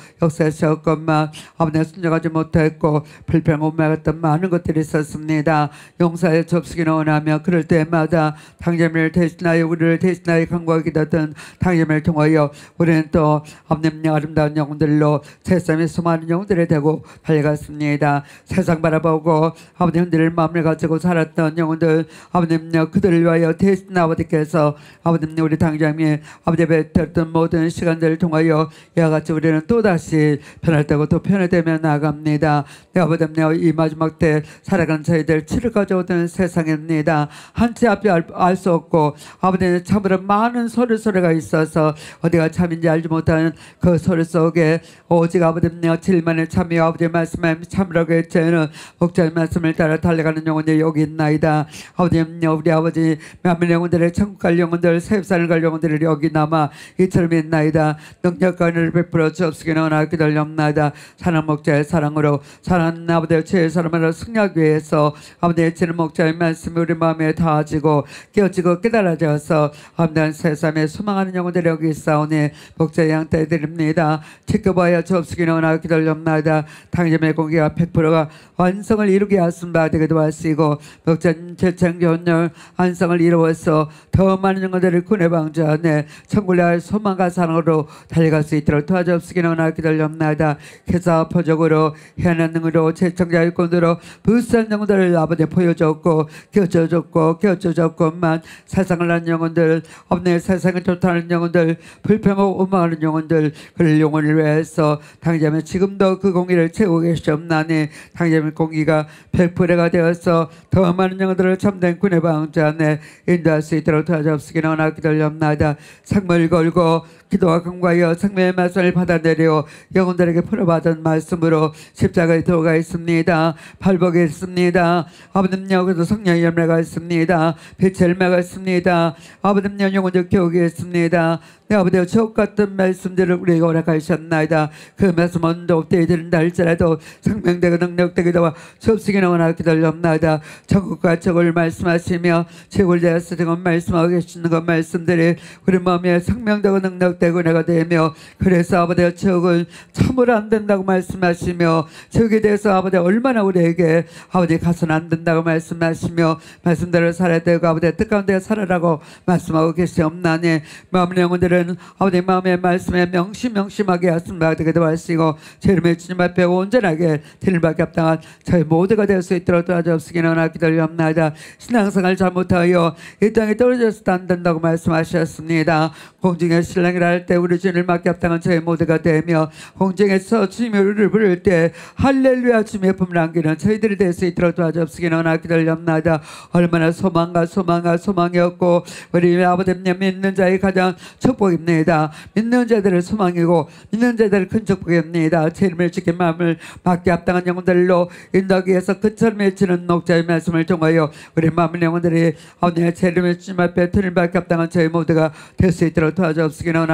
역사하셨건만 아버지의 순종하지 못했고 불평 오매같던 많은 것들이 있었습니다. 용서해 주옵시기를 원하며 그럴 때마다 당점을 대신하여 우리를 대신하여 강구하게 되던 당점을 통하여 우리는 또 아버님의 아름다운 영혼들로 세상에 수많은 영혼들이 되고 달려갔습니다. 세상 바라보고 아버님 흔들 마음을 가지고 살았던 영혼들 아버님여 그들을 위하여 대신 아버지께서 아버님 우리 당장에 아버지 뱉었던 모든 시간들을 통하여 이와 같이 우리는 또다시 편할 때고 또 편할 때면 나아갑니다. 내 아버지여 이 마지막 때 살아가는 저희들 치를 가져오던 세상입니다. 한치 앞에 알 수 없고 아버지는 참으로 많은 소리 소리가 있어서 어디가 참인지 알지 못하는 그 소리 속에 오직 아버지여 질만의 참이 아버지의 말씀에 참으라고 했자는 목자의 말씀을 따라 달려가는 영혼이 여기 있나이다. 아버지여 우리 아버지 몇몇 영혼들의 천국 갈 영혼들 세상을 갈 영혼들이 여기 남아 이처럼 있나이다. 능력과 은혜를 베풀어 주옵시기를 원하기 기도하옵나이다. 사랑 목자의 사랑으로 사랑하는 아버지의 죄의 사람으로 승리하기 위해서 아버지의 지는 목자의 말씀이 우리 마음에 닿아지고 깨어지고 깨달아져서 아버지의 세상에 소망하는 영혼들이 여기 있사오니 목자의 양떼 드립니다. 지켜봐야 주옵시기를 원하기 기도하옵나이다. 당점의 공기가 백 퍼센트가 완성을 이루게 하신 바 되기도 하시고 목자님 재창조언열 완성을 이루어서 더 많은 영혼들을 군의 방주 안에 천국의 소망과 사랑으로 달려갈 수 있도록 도와주옵시기를 원하기 기도하옵나이다. 기사 표적으로 희한한 능으로 재청자 일꾼으로 불쌍한 영혼들을 아버지 보여줬고 껴줘줬고 껴줘줬고만 세상을 난 영혼들 없네 세상을 좋다는 영혼들 불평하고 오망하는 영혼들 그 영혼을 위해서 당자면 지금도 그 공기를 채우고 계시옵나니 당자면 공기가 백 퍼센트가 되어서 더 많은 영혼들을 참된 군의 방주 안에 인도할 수 있도록 도와주옵시기를 원하기 기도하옵나이다. 상을 걸고 기도와 강구하여 생명의 말씀을 받아내려 영혼들에게 풀어받은 말씀으로 십자가에 들어가 있습니다. 발복에 있습니다. 아버님 여기도 성령의 열매가 있습니다. 빛의 열매가 있습니다. 아버님 영혼들 교육이 있습니다. 내 아버지의 주옥 같은 말씀들을 우리에게 허락하셨나이다. 그 말씀 언제 없대에 드린다 할지라도 생명되고 능력되기도 주옵시기를 원하기 기도하옵나이다. 천국과 적을 말씀하시며 책을 대하서 등은 말씀하고 계시는 것 말씀들이 우리 마음에 생명되고 능력되고 내가 되며 그래서 아버지의 책은 참으로 안 된다고 말씀하시며 책에 대해서 아버지 얼마나 우리에게 아버지 가서는 안 된다고 말씀하시며 말씀대로 살아야 되고 아버지의 뜻 가운데 살아라고 말씀하고 계시옵나니 마음의 영혼들을 아버지 마음의 말씀에 명심명심하게 하신 바 되기도 하시고 죄름의 주님 앞에 온전하게 드림받게 합당한 저희 모두가 될 수 있도록 도와주옵시기를 원하기 기도하옵나이다. 신앙생활 잘못하여 이 땅에 떨어져서도 안 된다고 말씀하셨습니다. 공중에 신랑이라 할 때 우리 주님을 맡게 합당한 저희 모두가 되며 공중에서 주님의 우리를 부를 때 할렐루야 주님의 품을 안기는 저희들이 될 수 있도록 도와주옵시기를 원하기 기도하옵나이다. 얼마나 소망과 소망과 소망이었고 우리 아버지님 믿는 자의 가장 축복입니다. 믿는 자들의 소망이고 믿는 자들의 큰 축복입니다. 제 이름을 지킨 마음을 맡게 합당한 영혼들로 인도하기 위해서 그처럼 외치는 목자의 말씀을 통하여 우리 마음의 영혼들이 아버지의 제 이름을 주님 앞에 드림받게 합당한 저희 모두가 될 수 있도록 도와주옵시기를 원하기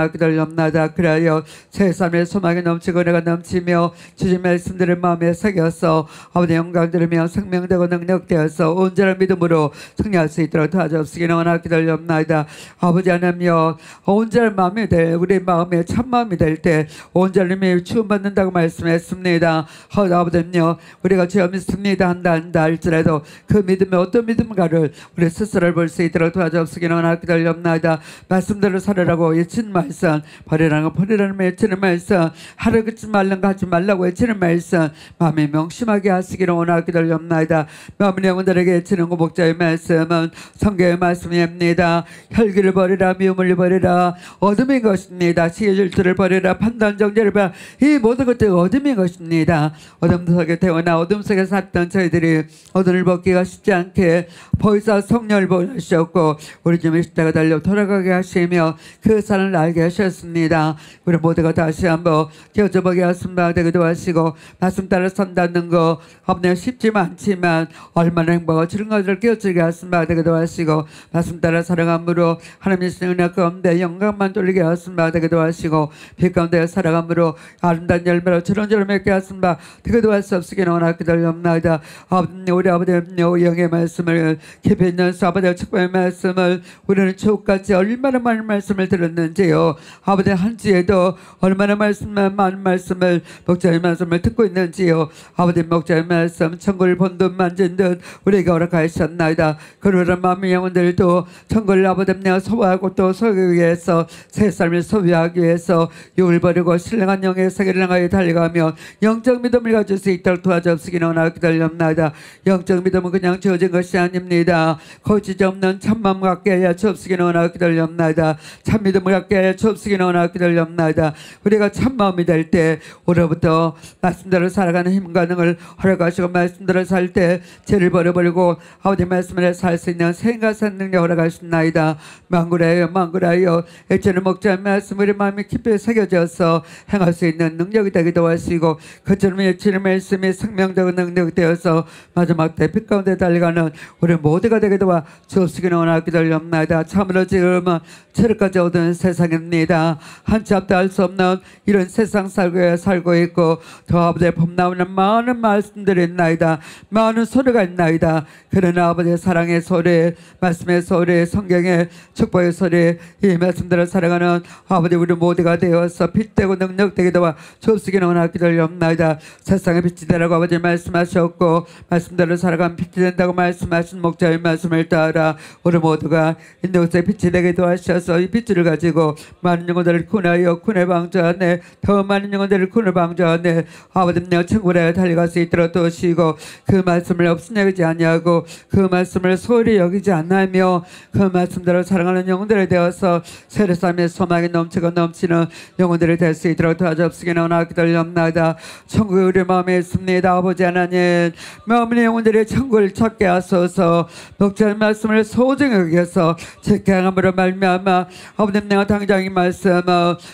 원하기 달렵나이다. 그리하여 새 삶의 소망이 넘치고 은혜가 넘치며 주신 말씀들을 마음에 새겨서 아버지 영광 들으며 생명되고 능력되어서 온전한 믿음으로 승리할 수 있도록 도와주옵시기를 원하기 달렵나이다. 아버지 하나님여 온전한 마음이 될 우리 마음의 참마음이 될 때 온전한 힘이 주문받는다고 말씀했습니다. 아버지여 우리가 죄 믿습니다 한다 한다 할지라도 그 믿음이 어떤 믿음인가를 우리 스스로를 볼 수 있도록 도와주옵시기를 원하기 달렵나이다. 말씀대로 살으라고 외치는 말씀, 버리라는 거 버리라는 외치는 말씀, 하루 긋지 말라는 거 하지 말라고 외치는 말씀, 마음에 명심하게 하시기를 원하기 달렵나이다. 마음의 영혼들에게 외치는 거 목자의 말씀은 성경의 말씀입니다. 혈기를 버리라, 미움을 버리라, 어둠인 것입니다. 시기 질투를 버리라, 판단 정죄를 버리라. 이 모든 것들이 어둠인 것입니다. 어둠 속에 태어나 어둠 속에 살던 저희들이 어둠을 벗기가 쉽지 않게 보이사 성령을 보내주셨고 우리 주님의 십자가 달려 돌아가게 하시며 그 사랑을 알게 하셨습니다. 우리 모두가 다시 한번 겨져보게 하심바 되기도 하시고 말씀 따라 산다는 거 없네 쉽지만 않지만 얼마나 행복하고 즐거움을 깨우치게 하심바 되기도 하시고 말씀 따라 살아감으로 하나님의 은혜 가운데 영광만 돌리게 하심바 되기도 하시고 빛 가운데 살아감으로 아름다운 열매로 주렁주렁 맺게 하심바 되기도 할 수 없으기는 원하기 달렵나이다. 우리 아버지 영의 말씀을 깊이 있는 아버지의 축복의 말씀을 우리는 주옥같이 얼마나 많은 말씀을 들었는지요. 아버지 한 주에도 얼마나 말씀, 많은 말씀을 목자의 말씀을 듣고 있는지요. 아버지 목자의 말씀 천국을 본 듯 만진 듯 우리에게 허락하셨나이다. 그러나 마음의 영혼들도 천국을 아버지 소화하고 또 소유하기 위해서 새 삶을 소유하기 위해서 육을 버리고 신령한 영의 세계를 향하여 달려가며 영적 믿음을 가질 수 있도록 도와주옵시기를 원하기 달렵나이다. 영적 믿음은 그냥 주어진 것이 아닙니다. 거짓이 없는 참마음 갖게 하여 주옵시기를 원하기 달렵나이다. 참 믿음을 갖게 하여 주옵시기를 원하기 달렵나이다. 우리가 참마음이 될 때 오로부터 말씀대로 살아가는 힘과 능을 허락하시고 말씀대로 살 때 죄를 버려버리고 아버지 말씀을 살 수 있는 생각 산 능력 허락하신나이다. 망구라여 망구라여 애초는 목자의 말씀 우리 마음이 깊이 새겨져서 행할 수 있는 능력이 되기도 하시고 그처럼 외치는 말씀이 생명적인 능력이 되어서 마지막 때 빛 가운데 달려가는 우리 모두가 되기도 하 주옵시기를 원하기 달렵나이다. 참으로 지금은 체력까지 얻은 세상입니다. 한치 앞도 할 수 없는 이런 세상 살고, 살고 있고 더 아버지의 봄나오는 많은 말씀들이 있나이다. 많은 소리가 있나이다. 그러나 아버지의 사랑의 소리, 말씀의 소리, 성경의 축복의 소리, 이 말씀들을 살아가는 아버지 우리 모두가 되어서 빛되고 능력되기도 하 주옵시기를 원하기 달렵나이다. 세상의 빛이 되라고 아버지 말씀하셨고 말씀대로 살아가면 빛이 된다고 말씀하신 목자의 말씀을 따라 우리 모두가 인도의 빛이 되기도 하셔서 이 빛을 가지고 많은 영혼들을 구하여 구원의 방주 안에 더 많은 영혼들을 구원의 방주 안에 아버지 내 천국에 달려갈 수 있도록 도우시고 그 말씀을 없인 여기지 아니하고 그 말씀을 소홀히 여기지 않으며 그 말씀대로 사랑하는 영혼들에 되어서 세례 삶의 소망이 넘치고 넘치는 영혼들이 될 수 있도록 도와주옵시기를 원하기 달렵나이다. 천국이 우리 마음에 있습니다. 아버지 하나님 마음의 영혼들이 천국을 찾게 하소서. 목자의 말씀을 소중히 여기서 지켜 행함으로 말미암아 아버지 내가 당장 이 말씀은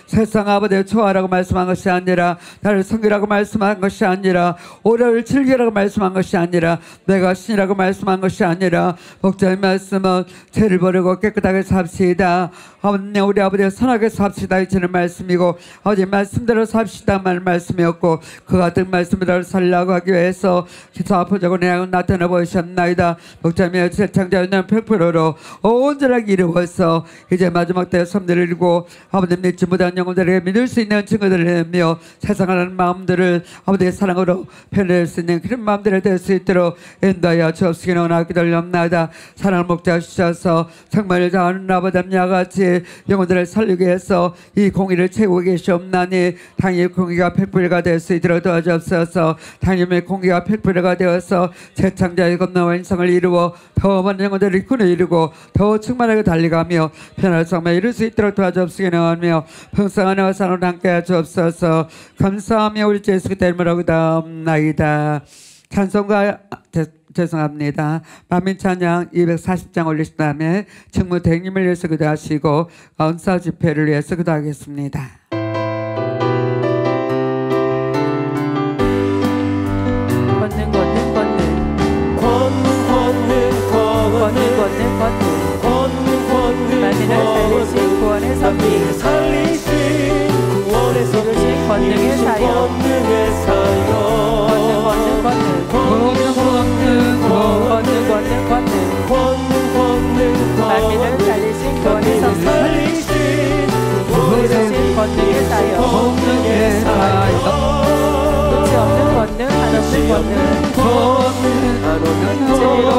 세상 아버지의 초하라고 말씀한 것이 아니라 나를 섬기라고 말씀한 것이 아니라 오래를 즐기라고 말씀한 것이 아니라 내가 신이라고 말씀한 것이 아니라 목자의 말씀은 죄를 버리고 깨끗하게 삽시다. 아버지 우리 아버지 선하게 삽시다 이치는 말씀이고 아버지 말씀대로 삽시다 말 말씀이었고 그 같은 말씀대로 살려고 하기 위해서 기사 아프자고 내가 나타나 보이셨나이다. 목자의 세창자였는 백 퍼센트로 온전하게 이루어서 이제 마지막 때 섬들을 이루고 아버지 믿지 못한 영혼들에게 믿을 수 있는 증거들을 내며 세상을 하는 마음들을 아버지의 사랑으로 표현할 수 있는 그런 마음들이 될 수 있도록 인도하여 주옵시기를 원하기 달렵나이다. 사랑을 목자 주셔서 정말 다하는 아버지 야같이 영혼들을 살리기 위해서 이 공의를 채우고 계시옵나니 당일 공의가 백불가 될 수 있도록 도와주옵소서. 당일의 공의가 백불가 되어서 재창자의 건너와 인성을 이루어 더 많은 영혼들을 이끌어 이루고 더 충만하게 달려가며 편할 성만 이룰 수 있도록 도와주옵시기를 원하며 평생한 화상으로 함께 하주옵소서. 감사하며 우리 예수 그리스도 이름으로 기도합나이다. 찬송가 제, 죄송합니다. 만민 찬양 이백사십 장 올리신 다음에 직무 대행님을 위해서 기도하시고 은사 집회를 위해서 기도하겠습니다. 걷는 걷는 걷는 걷는 걷는 걷는 걷는 걷는 걷는 걷는 만민을 살리신 구원의 만민을 섭리 살리신 권능의 사역 끝이 없는 권능 한없는 권능 진리로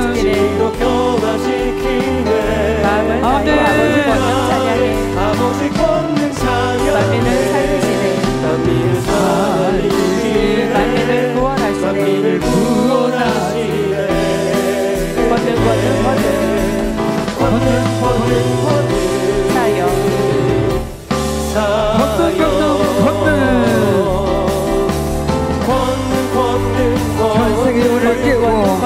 변화시키네 마음을 다해 아버지 권능 찬양해 아버지 권능 찬양해 만민을 살리시네 만민을 살리시네 만민을 구원하시네 만민을 구원하시네 권능 권능 권능 권능 권능 권능 사역 권능 권능 권능 전세계 우리를 깨워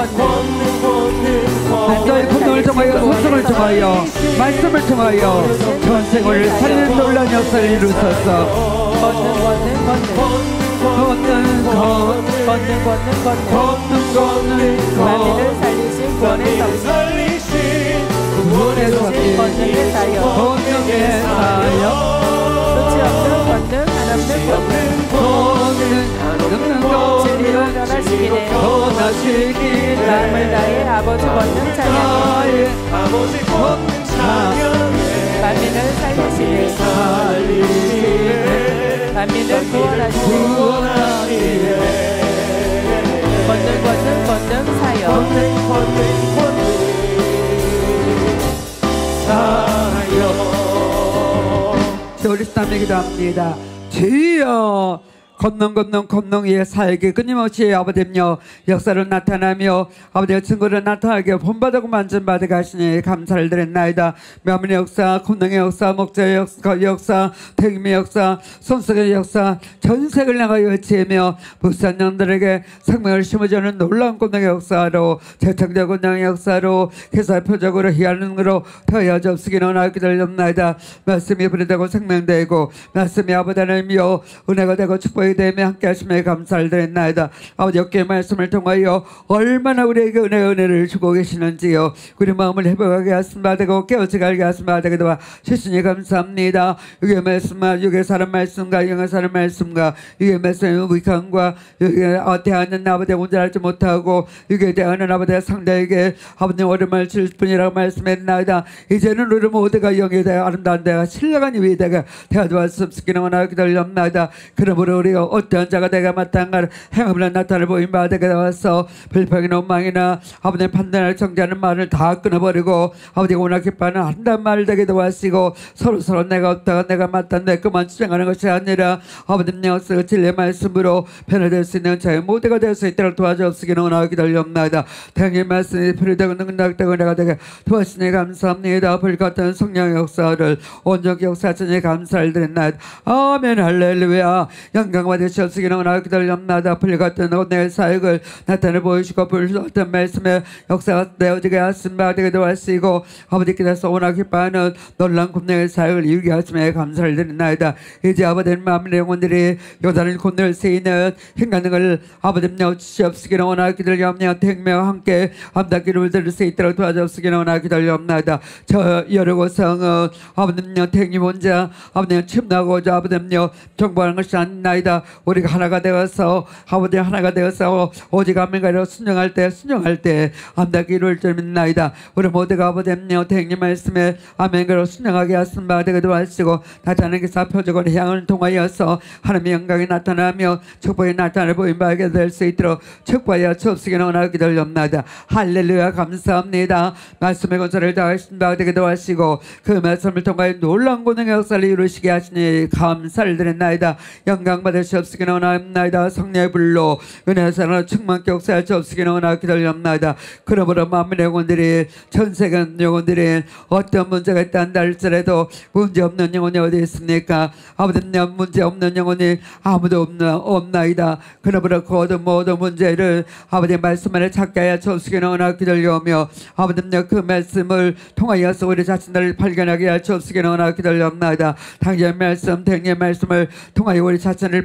너의 권능을 통하여 소성을 통하여 말씀을 통하여 전세계를 살리는 놀라운 역사를 이루소서. 권능 권능 권능 권능 권능 권능 권능 권능 권능 만민을 살리신 구원의 성신 구원의 성신 권능의 사역 권능의 사역 끝이 없는 권능 한없는 권능 진리로 변화시키네 변화시키네 마음을 다해 아버지 권능 찬양해 아버지 권능 찬양해 만민을 살리시네 만민을 구원하시네 권능 권능 권능 사역 권능 권능 권능 사역 우리 스타에 기도합니다. 주여 권능 권능 권능 위에 살게 끊임없이 아버지여 역사를 나타나며 아버지의 증거를 나타나게 본받고 만전받아 가시니 감사를 드렸나이다. 명문의 역사, 권능의 역사, 목자의 역사, 역사 택임의 역사, 손석의 역사 전 세계를 나가여 외치며 부산 영들에게 생명을 심어주는 놀라운 권능의 역사로 재창자 권능의 역사로 기사표적으로 희한으로 더여 접수기는 원하게 들렸나이다. 말씀이 부르되고 생명되고 말씀이 아버지 하나님이여 은혜가 되고 축복이 되며 함께 하심에 감사를 드렸나이다. 아버지 어깨의 말씀을 통하여 얼마나 우리에게 은혜 은혜를 주고 계시는지요. 우리 마음을 회복하게 하심바 되고 깨어지게 하게 하심바 되게 도와 주시니 감사합니다. 육의 말씀과 육의 사람 말씀과 영의 사람 말씀과 육의 말씀의 무익함과 육의 대하는 아버지 온전하지 못하고 육에 대하는 아버지 상대에게 아버지 오름을 줄 뿐이라고 말씀했나이다. 이제는 우리 모두가 영에 대해 아름다운 데가 신령한 위에 대가 대하도록 습스기는 원하게 기다렸나이다. 그러므로 우리가 어떠한 자가 내가 마땅한 행함을 나타를 보인 바 되게 나와서 불평이나 원망이나 아버지의 판단을 정죄하는 말을 다 끊어버리고 아버지가 워낙 기뻐하는 한단 말을 되게 도와시고 서로 서로 내가 없다가 내가 맞다 내 것만 주장하는 것이 아니라 아버지의 역사가 진리의 말씀으로 변화될 수 있는 자의 모두가 될 수 있도록 도와주옵시기는 원하고 기다리옵나이다. 당의 말씀이 필요되고 능력되고 내가 되게 도와주시니 감사합니다. 불같은 성령의 역사를 온전히 역사하시니 감사를 드렸나이다. 아멘 할렐루야. 영광 받으시옵시기는 원하고 기다리옵나이다. 불같은 내 사역을 나타내 보이시고 불같은 말씀의 역사가 되어지게 하신 바 되게 도와주시고 아버지께서 원하고 기뻐하는 놀라운 군대의 사역을 이루게 하심에 감사를 드리나이다. 이제 아버지의 마음의 영혼들이 요단을 건널 수 있는 힘가능을 아버지님 주시옵시기는 원하고 기다리옵나이다. 택매와 함께 암닫기를 들을 수 있도록 도와주옵시기는 원하고 기다리옵나이다. 저 여러 성은 아버지님 택임 혼자 아버지님 침나고자 아버지님 정보하는 것이 아니나이다. 우리가 하나가 되어서 아버지 하나가 되어서 오직 아멘가로 순종할 때 순종할 때 암닫기를 들mid나이다. 우리 모두가 아버지님 택임 말씀에 아멘가로 순종하게 하신 바 되게 도와주시고 나타나는 기사 표적을 향을 통하여서 하나님의 영광이 나타나며 축복이 나타나 보임 바하게 될 수 있도록 축복하여 주옵시기는 원하고 기다리옵나이다. 할렐루야. 감사합니다. 말씀의 건설을 다하신 바 되게 도와주시고 그 말씀을 통하여 놀라운 권능의 역사를 이루시게 하시니 감사를 드렸나이다. 영광 받으시옵시기는 원하옵나이다. 성령의 불로 은혜의 사랑으로 충만케 역사할 주옵시기는 원하고 기다리옵나이다. 그러므로 만민의 영혼들이 전세계 영혼들이 어떤 문제가 있다 한다 할지라도 문제없는 영혼이 어디 있습니까? 아버지님 문제없는 영혼이 아무도 없나, 없나이다. 그러므로 그 모든 모든 문제를 아버지의 말씀 안에 찾게 하여 주옵시기는 원하고 기다려오며 아버지님 그 말씀을 통하여서 우리 자신들을 발견하게 하여 주옵시기는 원하고 기다려옵나이다. 당연의 말씀, 당연의 말씀을 통하여 우리 자신을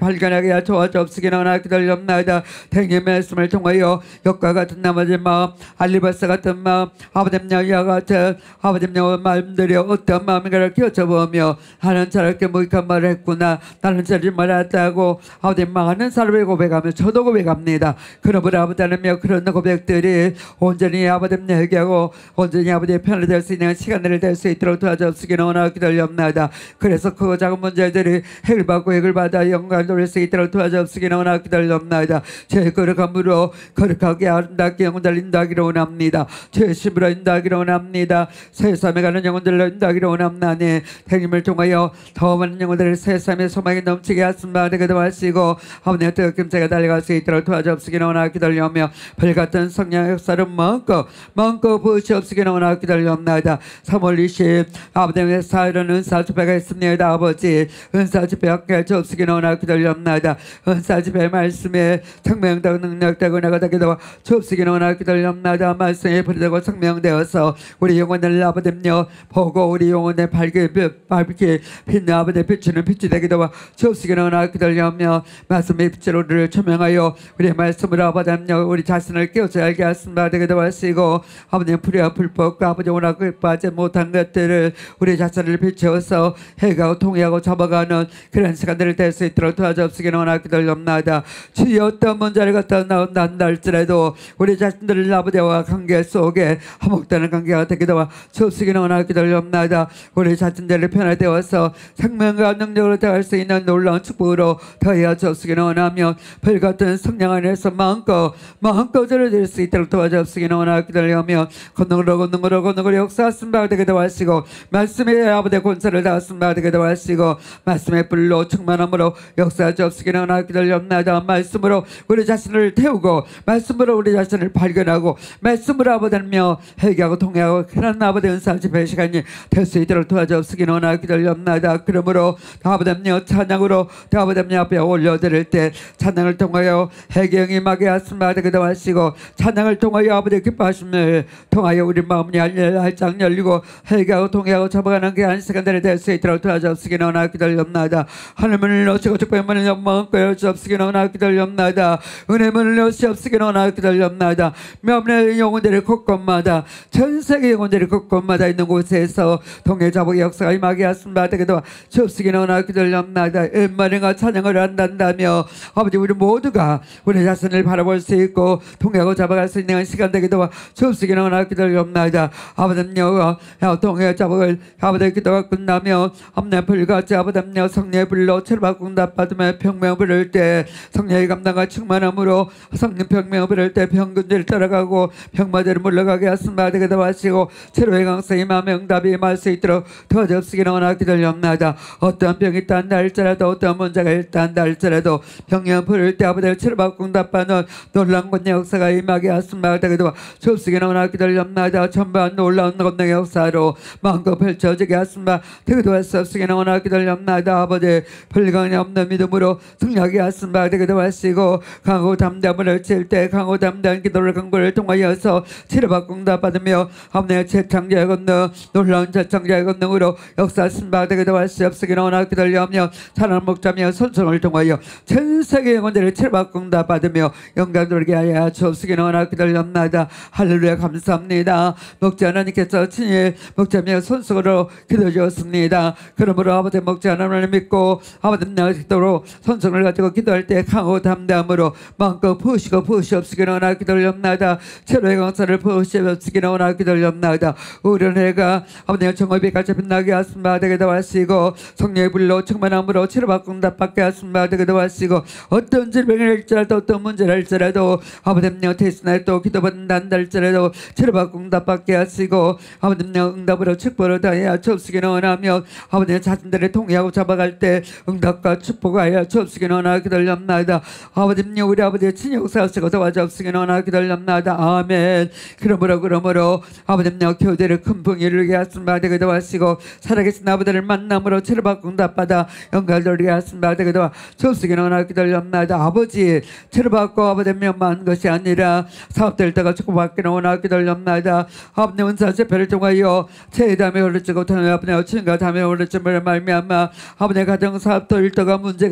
발견하게 하여 도와주옵시기나 기다렸나이다. 행의 말씀을 통하여 역과 같은 나머지 마음, 알리바스 같은 마음, 아버님 여와 같은 아버님 여와 마음들이 어떤 마음인가를 끼워쳐보며 하는 자랄게 무익한 말을 했구나, 나는 저리 말했다고 아버님 망하는 사람을 고백하며 저도 고백합니다. 그러므로 아버지 하나님여 그런 고백들이 온전히 아버님 얘기하고 온전히 아버지의 편을 될 수 있는 시간을 될 수 있도록 도와주옵시기나 원하고 기다렸나이다. 그래서 그 작은 문제들이 해결받고 해결받아 영광을 돌릴 수 있도록 도와주옵시기나 원하고 기다렸나이다. 제 거룩함으로 거룩하게 아름답게 영혼들 인도하기를 원합니다. 죄의 심으로 인도하기를 원합니다. 새삼에 가는 영혼들로 인도하기를 원합나니 행님을 통하여 더 많은 영혼들을 새삼의 소망이 넘치게 하심바 되기도 하시고 아버님의 뜨거운 김새가 달려갈 수 있도록 도와주옵시기나 원하고 기다려오며 불같은 성령 역사를 마음껏 마음껏 부으시옵시기나 원하고 기다려옵나이다. 삼월 이십 아버님의 사일은 은사 집회가 있습니다. 아버지 은사 집회 함께 할 수 없으기나 원하고 기다려옵나이다. 은사 집회 말씀에 생명되고 능력되고 나가다기도 주옵시기나 원하고 기다려옵나이다. 말씀에 불이되고 생명되어서 우리 영혼을 아버님여 보고 우리 영혼의 밝게 밝게 빛나 아버지 비추는 빛이 되기도 주옵시기나 원하고 기다려오며 말씀의 빛으로 우리를 조명하여 우리 말씀으로 아버님여 우리 자신을 깨우쳐 알게 하심바 되기도 하시고 아버님 불의와 불법과 아버지 원하고 빠지 못한 것들을 우리 자신을 비추어서 해가고 통해하고 잡아가는 그런 시간들을 될 수 있도록 도와주옵시기나 원하고 기다려옵나이다. 주여 어떤 문제를 갖다 난다 할지라도 우리 자신들을 아버지와 관계 속에 화목되는 관계가 되기도 주옵시기나 원하고 기다려옵나이다. 우리 자신들을 편화되어서 생명과 능력으로 대할 수 있는 놀라운 축복으로 더하여 주옵시기나 원하며 불같은 성령 안에서 마음껏 마음껏 드릴 수 있도록 도와주옵시기나 원하고 기다려오며 권능으로 권능으로 권능으로 역사하신 바 되기도 하시고 말씀의 아버지의 권세를 다하신 바 되기도 하시고 말씀의 불로 충만함으로 역사하여 주옵시기나 원하고 기다려옵나이다. 말씀으로 우리 자신을 태우고 말씀으로 우리 자신을 발견하고 말씀으로 아버지며 회개하고 통회하고 그런 아버지 은사 집회 시간이 될 수 있도록 도와주옵시기나 원하고 기다려옵나이다. 그러므로 아버지며 찬양으로 아버지며 앞에 올려드릴 때 찬양을 통하여 회개에 임하게 하신 바 되기도 하시고 찬양을 통하여 아버지 기뻐하심을 통하여 우리 마음이 활짝 열리고 회개하고 통회하고 잡아가는 게 한 시간들이 될 수 있도록 도와주옵시기나 원하고 기다려옵나이다. 하늘문을 넣으시고 축복의 문을 마음껏 열주옵시기나 원하고 기다려옵나이다. 은혜 문을 넣으시옵시기나 원하고 기다려옵나이다. 몇몇 영혼들이 곳곳마다 전 세계 영혼들이 곳곳마다 있는 곳에서 통해 자복의 역사가 임하게 하신 바 되기도 주옵시기나 원하고 기다려옵나이다. 엠마리가 찬양을 한단다며 아버지 우리 모두가 우리 자신을 바라볼 수 있고 통해하고 잡아갈 수 있는 시간 되기도 주옵시기나 원하고 기다려옵나이다. 아버지여 통해 자복을 아버지 기도가 끝나며 앞내 불같이 아버지여 성령의 불로 체르바 응답 받으며 병명 부를 때 성령의 감당과 충만함으로 성령 병명 부를 때 병근들을 따라가고 병마저를 물러가게 하신 바 되기도 하시고 체로의 강성이 마음의 응답이 임할 수 있도록 도와주옵시기나 원하고 기다려옵나이다. 어떠한 병이 있다 할지라도 어떠한 문제가 있다 할지라도 병명 부를 때 아버지를 체르바 응답 받는 놀라운 권능 역사가 임하게 하신 바 되기도 주옵시기나 원하고 기다려옵나이다. 전반 놀라운 권능 역사로 마음껏 펼쳐지게 하신 바 되기도 하시옵시기나 원하고 기다려옵나이다. 아버지 불가능이 없는 믿음으로 승리하게 하신 바 되기도 하시고 강호 담담을 칠 때 강호 담담 기도를 강구를 통하여서 치료받고 응답받으며 아버지의 재창자의 권능 놀라운 재창자의 권능으로 역사하신 바 되기도 하시옵시기나 원하고 기다려오며 찬양 목자며 선성을 통하여 전 세계 영혼들을 치료받고 응답받으며 영광 돌게 하여 주옵시기나 원하고 기다려옵나이다. 할렐루야 감사합니다. 목자 하나님께서 친히 목자며 손속으로 기도해 주었습니다. 그러므로 아버지 목자 하나님을 믿고 아버지 나 기도로 손성을 가지고 기도할 때 강호 담담으로 마음껏 부으시고 부으시옵시기나 원하고 기다려옵나이다. 최로의 강사를 부으시옵시기나 원하고 기다려옵나이다. 우리는 해가 아버지의 정업이 같이 빛나게 하신 바 되기도 하시고 성령의 불로 충만함으로 치료받고 응답받게 하신 바 되기도 하시고 어떤 질병을 할지라도 어떤 문제를 할지라도 아버지여 대신에 또 기도받는다 할지라도 치료받고 응답받게 하시고 아버지여 응답으로 축복을 다하여 주옵시기나 원하며 아버지의 자신들을 통해하고 잡아갈 때 응답과 축복을 하여 주옵시기나 원하고 기다려옵나이다. 아버지여 우리 아버지의 친역사하시고 도와주옵시기나 원하고 기다려옵나이다. 아멘. 그러므로 그러므로 아버지여 교대를 큰 풍이 이루게 하신 바 되기도 하시고 살아계신 아버지를 만남으로 치료받고 응답받아 영광을 돌리게 하신 바 되기도 주옵시기나 원하고 기다려옵나이다. 아버지 치료받고 아버지여 만 것이 아니라 사업될 때가 축복받기나 원하고 기다려옵나이다. 아버지 은사 집회를 통하여 제담에 오르치고 아버지여 친과 담에 오르침을 말미암아 아버지의 가정 사업도 일터가 문제가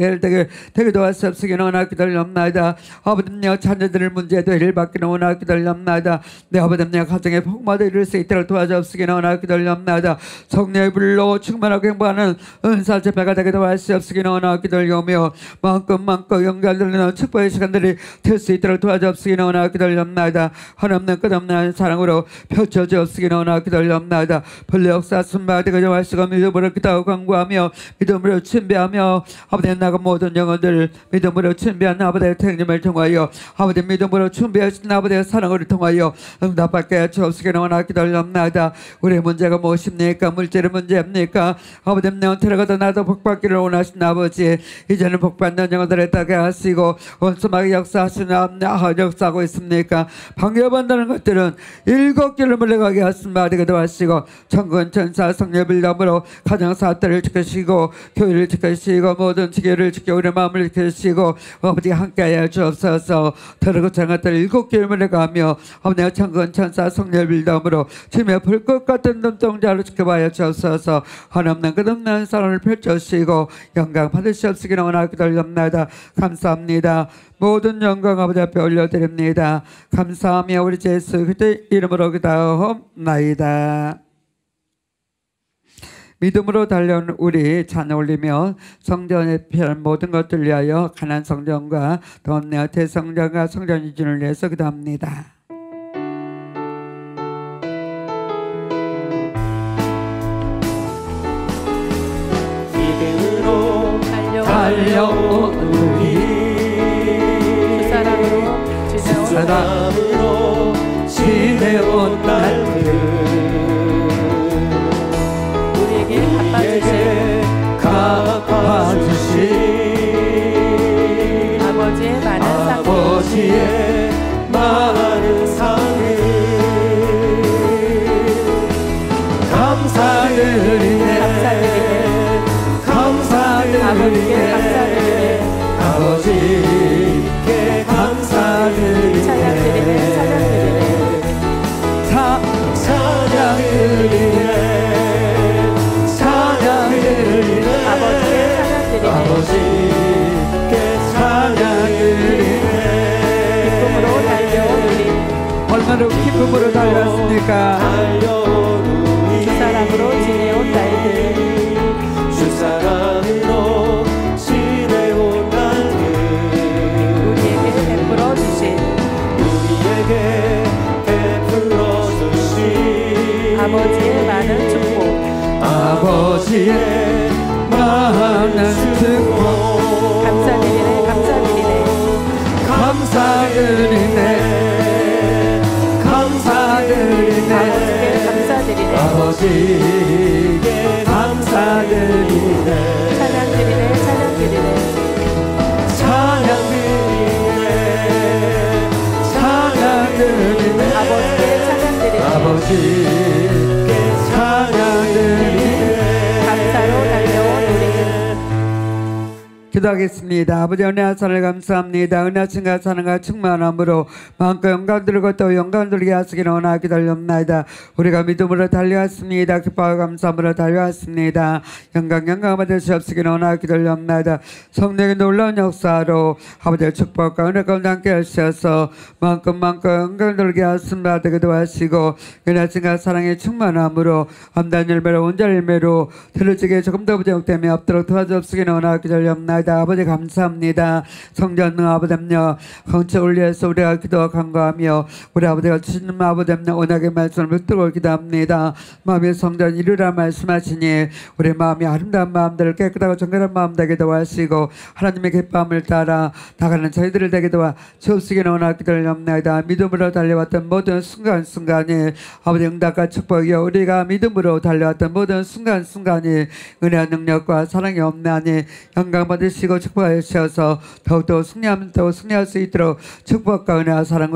되게 되게 되게 도와주옵시기는 원하고 기다렸나이다. 아버지여 자녀들의 문제도 해결받기는 원하고 기다렸나이다. 내 아버지여 가정의 복마도 이룰 수 있도록 도와주옵시기는 원하고 기다렸나이다. 성령의 불로 충만하고 행복하는 은사 집회가 되게 도와주옵시기는 원하고 기다려오며 마음껏 마음껏 연결되는 축복의 시간들이 될 수 있도록 도와주옵시기는 원하고 기다렸나이다. 한없는 끝없는 사랑으로 펼쳐주옵시기는 원하고 기다렸나이다. 본래 역사 순발되게 도와주시고 믿음으로 기도하고 간구하며 믿음으로 준비하며 아버지의 나가 모든 영혼들 믿음으로 준비한 아버지의 택님을 통하여 아버지 믿음으로 준비하신 아버지의 사랑을 통하여 응답받게 주옵시기는 원하고 기다렸나이다. 우리의 문제가 무엇입니까? 물질의 문제입니까? 아버지 내가 들어가도 나도 복받기를 원하신 아버지 이제는 복받는 영혼들을 따게 하시고 원수막이 역사하시는 역사하고 있습니까? 방해받는 것들은 일곱 길을 물러가게 하신 바되기도 하시고 천군 천사 성령 빌담으로 가정 사업들을 지키시고 교회를 지키시고 모든 지교를 지켜 우리 마음을 지키시고 아버지 함께하여 주옵소서. 더러고 장것들 일곱 길을 물러가며 아버지 천군 천사 성령 빌담으로 주님의 불꽃 같은 눈동자로 지켜봐야 주옵소서. 한없는 끝없는 사랑을 펼쳐주시고 영광 받으시옵시기를 원하고 기다렸나이다. 감사합니다. 모든 영광 아버지 앞에 올려드립니다. 감사하며 우리 주 예수 그리스도의 이름으로 기도하옵나이다. 믿음으로 달려온 우리 자녀 올리며 성전에 필요한 모든 것들 위하여 가난 성전과 돈내 대성전과 성전 이전을 위해서 기도합니다. 믿음으로 달려온 우리 주 사랑으로 지내온 사랑으로 지내온 날들 우리에게 갚아주신 갚아주신 아버지의 많은 상을 아버지의 많은 상을 감사드리네 감사드리네 감사드리네 아버지께 아버지께 감사드리네 찬양드리네 찬양드리네 사- 찬양드리네 찬양드리네 아버지께 찬양드리네 아버지께 찬양드리네 기쁨으로 달려온 우리 얼마나 기쁨으로 달렸습니까? 달려온 우리 주 사랑으로 지내온 날들 주 사랑으로 지내온 날들 우리에게 베풀어 주신 우리에게 베풀어 주신 아버지의 많은 축복 아버지의 많은 축복 감사드리네 감사드리네 감사드리네 감사드리네 아버지께 감사드리네 아버지께 감사드리네 찬양드리네 찬양드리네 찬양드리네 찬양드리네 아버지께 찬양드리네 아버지께 찬양드리네 감사로 달려온 우리 기도하겠습니다. 아버지 은혜 하사를 감사합니다. 은혜 하신가 사랑과 충만함으로 마음껏 영광 들고 또 영광 들게 하시기를 원하고 기다렸나이다. 우리가 믿음으로 달려왔습니다. 기뻐하고 감사함으로 달려왔습니다. 영광 영광 받으시옵시기를 원하고 기다렸나이다. 성령의 놀라운 역사로 아버지의 축복과 은혜 가운데 함께 하셔서 마음껏 마음껏 영광 들게 하심바 되기도 하시고 은혜 하신가 사랑의 충만함으로 암단 열매로 온전 열매로 들어지게 조금 더 부족됨이 없도록 도와주옵시기를 원하고 기다렸나이다. 아버지 감사합니다. 성전 아버지여 건축 올리에서 우리가 기도와 간구하며 우리 아버지가 주시는 아버지여 언약의 말씀을 붙들고 기도합니다. 마음의 성전 이루라 말씀하시니 우리 마음이 아름다운 마음들을 깨끗하고 정결한 마음 되게 도와주시고 하나님의 기쁨을 따라 나가는 저희들을 되게 도와 주옵시기를 원하고 기도합니다. 믿음으로 달려왔던 모든 순간순간이 아버지 응답과 축복이여 우리가 믿음으로 달려왔던 모든 순간순간이 은혜와 능력과 사랑이 없나니 영광 받으시고 축복하셔서 더욱더 승리하면 더 승리할 수 있도록 축복과 은혜와 사랑으로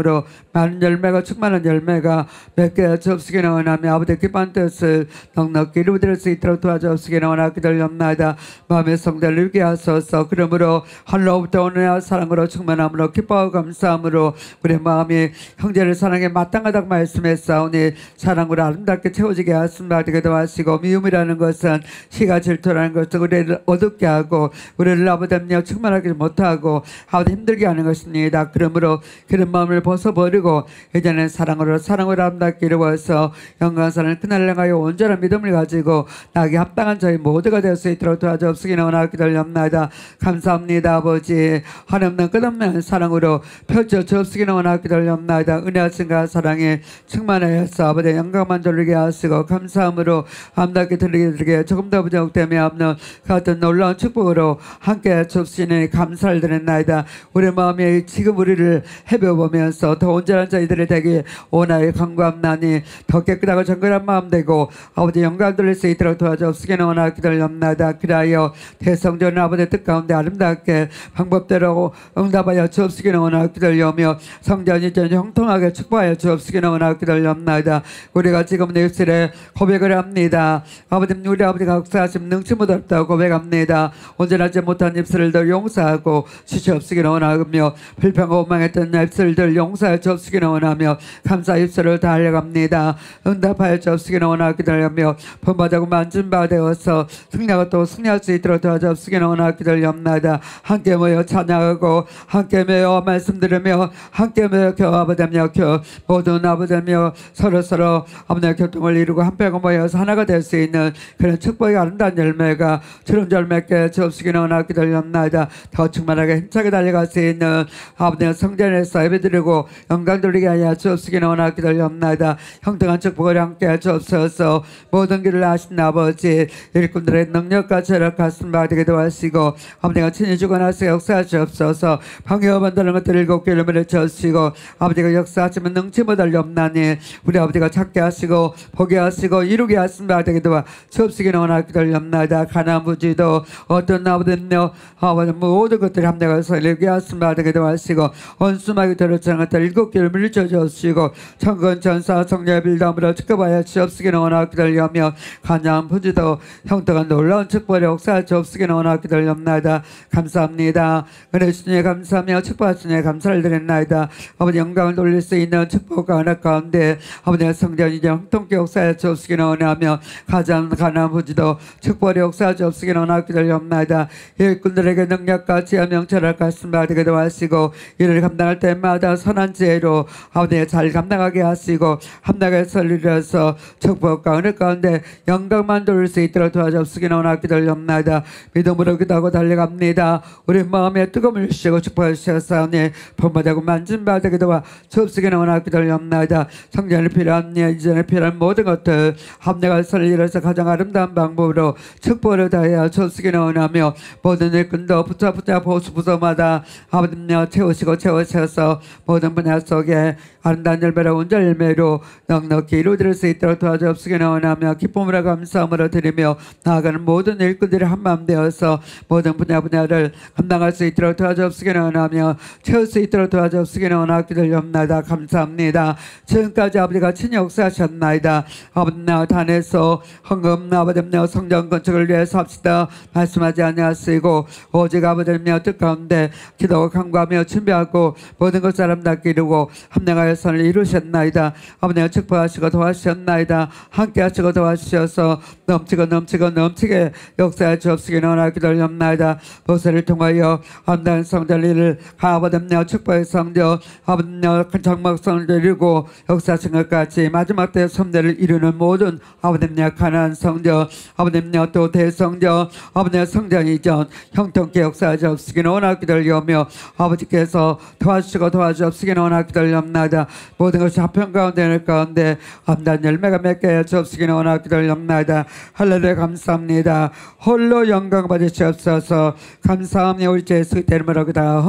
많은 열매가 충만한 열매가 맺게 주옵시기를 원하며 아버지 기쁜 뜻을 넉넉히 이루어질 수 있도록 도와주옵시기를 원하고 기도합나이다. 마음의 성대를 일게 하소서. 그러므로 하늘로부터 오는 사랑으로 충만함으로 기뻐하고 감사함으로 우리 마음이 형제를 사랑에 마땅하다고 말씀했사오니 사랑으로 아름답게 채워지게 하심을 기도하시고 미움이라는 것은 시가 질투라는 것은 우리를 어둡게 하고 우리를 아버지여 충만하게 못하고 아버지 힘들게 하는 것입니다. 그러므로 그런 마음을 벗어버리고 이제는 사랑으로 사랑으로 아름답게 이루어서 영광사를 그날을 향하여 온전한 믿음을 가지고 나에게 합당한 저희 모두가 될 수 있도록 도와주옵시기를 원하고 기도합나이다. 감사합니다. 아버지 한없는 끝없는 사랑으로 펼쳐 주옵시기를 원하고 기도합나이다. 은혜하신가 사랑에 충만하여서 아버지 영광만 돌리게 하시고 감사함으로 아름답게 들리게 들게 조금 더 부족됨이 없는 같은 놀라운 축복으로 함께 주옵시니 감사를 드렸나이다. 우리 마음에 지금 우리를 해배워보면서 더 온전한 저희들이 되기 원하여 간구함나니 더 깨끗하고 정결한 마음 되고 아버지 영광 돌릴 수 있도록 도와주옵시기를 원하고 기도합나이다. 그리하여 대성전 아버지 뜻 가운데 아름답게 방법대로 응답하여 주옵시기를 원하고 기도하며 성전이 전 형통하게 축복하여 주옵시기를 원하고 기도합나이다. 우리가 지금 내 입술에 고백을 합니다. 아버지 우리 아버지가 역사하심 능치 못했다고 고백합니다. 온전하지 못한 입술들 용서하고 주시옵시기를 원하며 불평하고 원망했던 입술들 용서하여 주옵시기를 원하며 감사 입술을 다 알려갑니다. 응답하여 주옵시기를 원하고 기도하며 본받고 만진 바 되어서 승리하고 또 승리할 수 있도록 도와주옵시기를 원하고 기도합니다. 함께 모여 찬양하고 함께 모여 말씀 들으며 함께 모여 교합하며 교 모든 아버지며 서로 서로 아버지의 교통을 이루고 함께 모여서 하나가 될 수 있는 그런 축복의 아름다운 열매가 주름절 맺게 주옵시기를 원하고 기도합니다. 더 충만하게 힘차게 달려갈 수 있는 아버지의 성전에서 예배드리고 영광 돌리게 하여 주옵시기를 원하고 기도합니다. 형통한 축복을 함께 주옵소서. 모든 길을 아신 아버지 일꾼들의 능력과 체력과 받게 도와주시고 아버지가 친히 주관하시 역사하시옵소서. 방해와 만드는 것들을 일곱 개를 맺어주시고 아버지가 역사하시면 능치 못할 없나니 우리 아버지가 찾게 하시고 보게 하시고 이루게 하신 바 되게 도와 주옵시기를 원하고 기도합니다. 가나안 부지도 어떤 아버지며 아버지 모든 것들을 함대가서 이루게 하신 바 되게 도와주시고 원수마귀 들어치는 것들 일곱 개를 물리쳐 주옵시고 천군 전사 성녀의 빌담으로 축복하여 주옵시기를 원하고 기도하며 가나안 부지도 형통한 놀라운 축복의 역사를 주옵시기를 원하고 기도합니다. 감사합니다. 은혜 주님에 감사하며 축복하시니 감사를 드렸나이다. 아버지 영광을 돌릴 수 있는 축복과 은혜 가운데 아버지의 성전이제 형통케 역사에 주옵시기를 원하며 가장 가나안 부지도 축복의 역사에 주옵시기를 원하고 기도합니다. 일꾼들에게 능력과 지혜 명철을 가슴 받게 도와주시고 이를 감당할 때마다 선한 지혜로 아버지 잘 감당하게 하시고 함나게 설리려서 축복과 은혜 가운데 영광만 돌릴 수 있도록 도와주옵시기를 원하고 기도합니다. 믿음으로 기도하고 달려갑니다. 우리 마음에 뜨거움을 주시고 축복해 주셨사오니 본받고 만진 바 되게 도와 주옵시기를 원하고 기도합니다. 성전에 필요한 이전에 필요한 모든 것들 함나가 설리려서 가장 아름다운 방법으로 축복을 다하여 주옵시기를 원하며 모든 일꾼도 부처 부처 보수 부서마다 아버지며 채우시고 채우셔서 모든 분야 속에 아름다운 열매로 온전 열매로 넉넉히 이루어질 수 있도록 도와주옵시기를 원하며 기쁨으로 감사함으로 드리며 나아가는 모든 일꾼들이 한마음 되어서 모든 분야 분야를 감당할 수 있도록 도와주옵시기를 원하며 채울 수 있도록 도와주옵시기를 원하고 기도합니다. 감사합니다. 지금까지 아버지가 친히 역사하셨나이다. 아버지나 단에서 헌금 아버지며 성전 건축을 위해서 합시다 말씀하지 아니하시고 오직 아버지며 뜻 가운데 기도하고 간구하며 준비하고 모든 것을 아름답게 이루고 합력하여 선을 이루셨나이다. 아버지가 축복하시고 도와주셨나이다. 함께 하시고 도와주셔서 넘치고 넘치고 넘치게 역사해 주옵시기를 원하고 기도합나이다. 모세를 통하여 아름다운 성전을 아버지며 축복의 성전 아버지며 큰 장막성을 이루고 역사하신 것 같이 마지막 때 성전을 이루는 모든 아버지며 가나안 성전 아버지며 또 대성전 아버지의 성전 이전 형통케 역사해 주옵시기를 원하고 기도하며 아버지께서 도와주시고 도와주옵시기를 원하고 기도합나이다. 모든 것이 합평 가운데 가운데 아름다운 열매가 맺게 해 주옵시기를 원하고 기도합나이다. 할렐루야 감사합니다. 홀로 영광 받으시옵소서. 감사하며 우리 주 예수 이름으로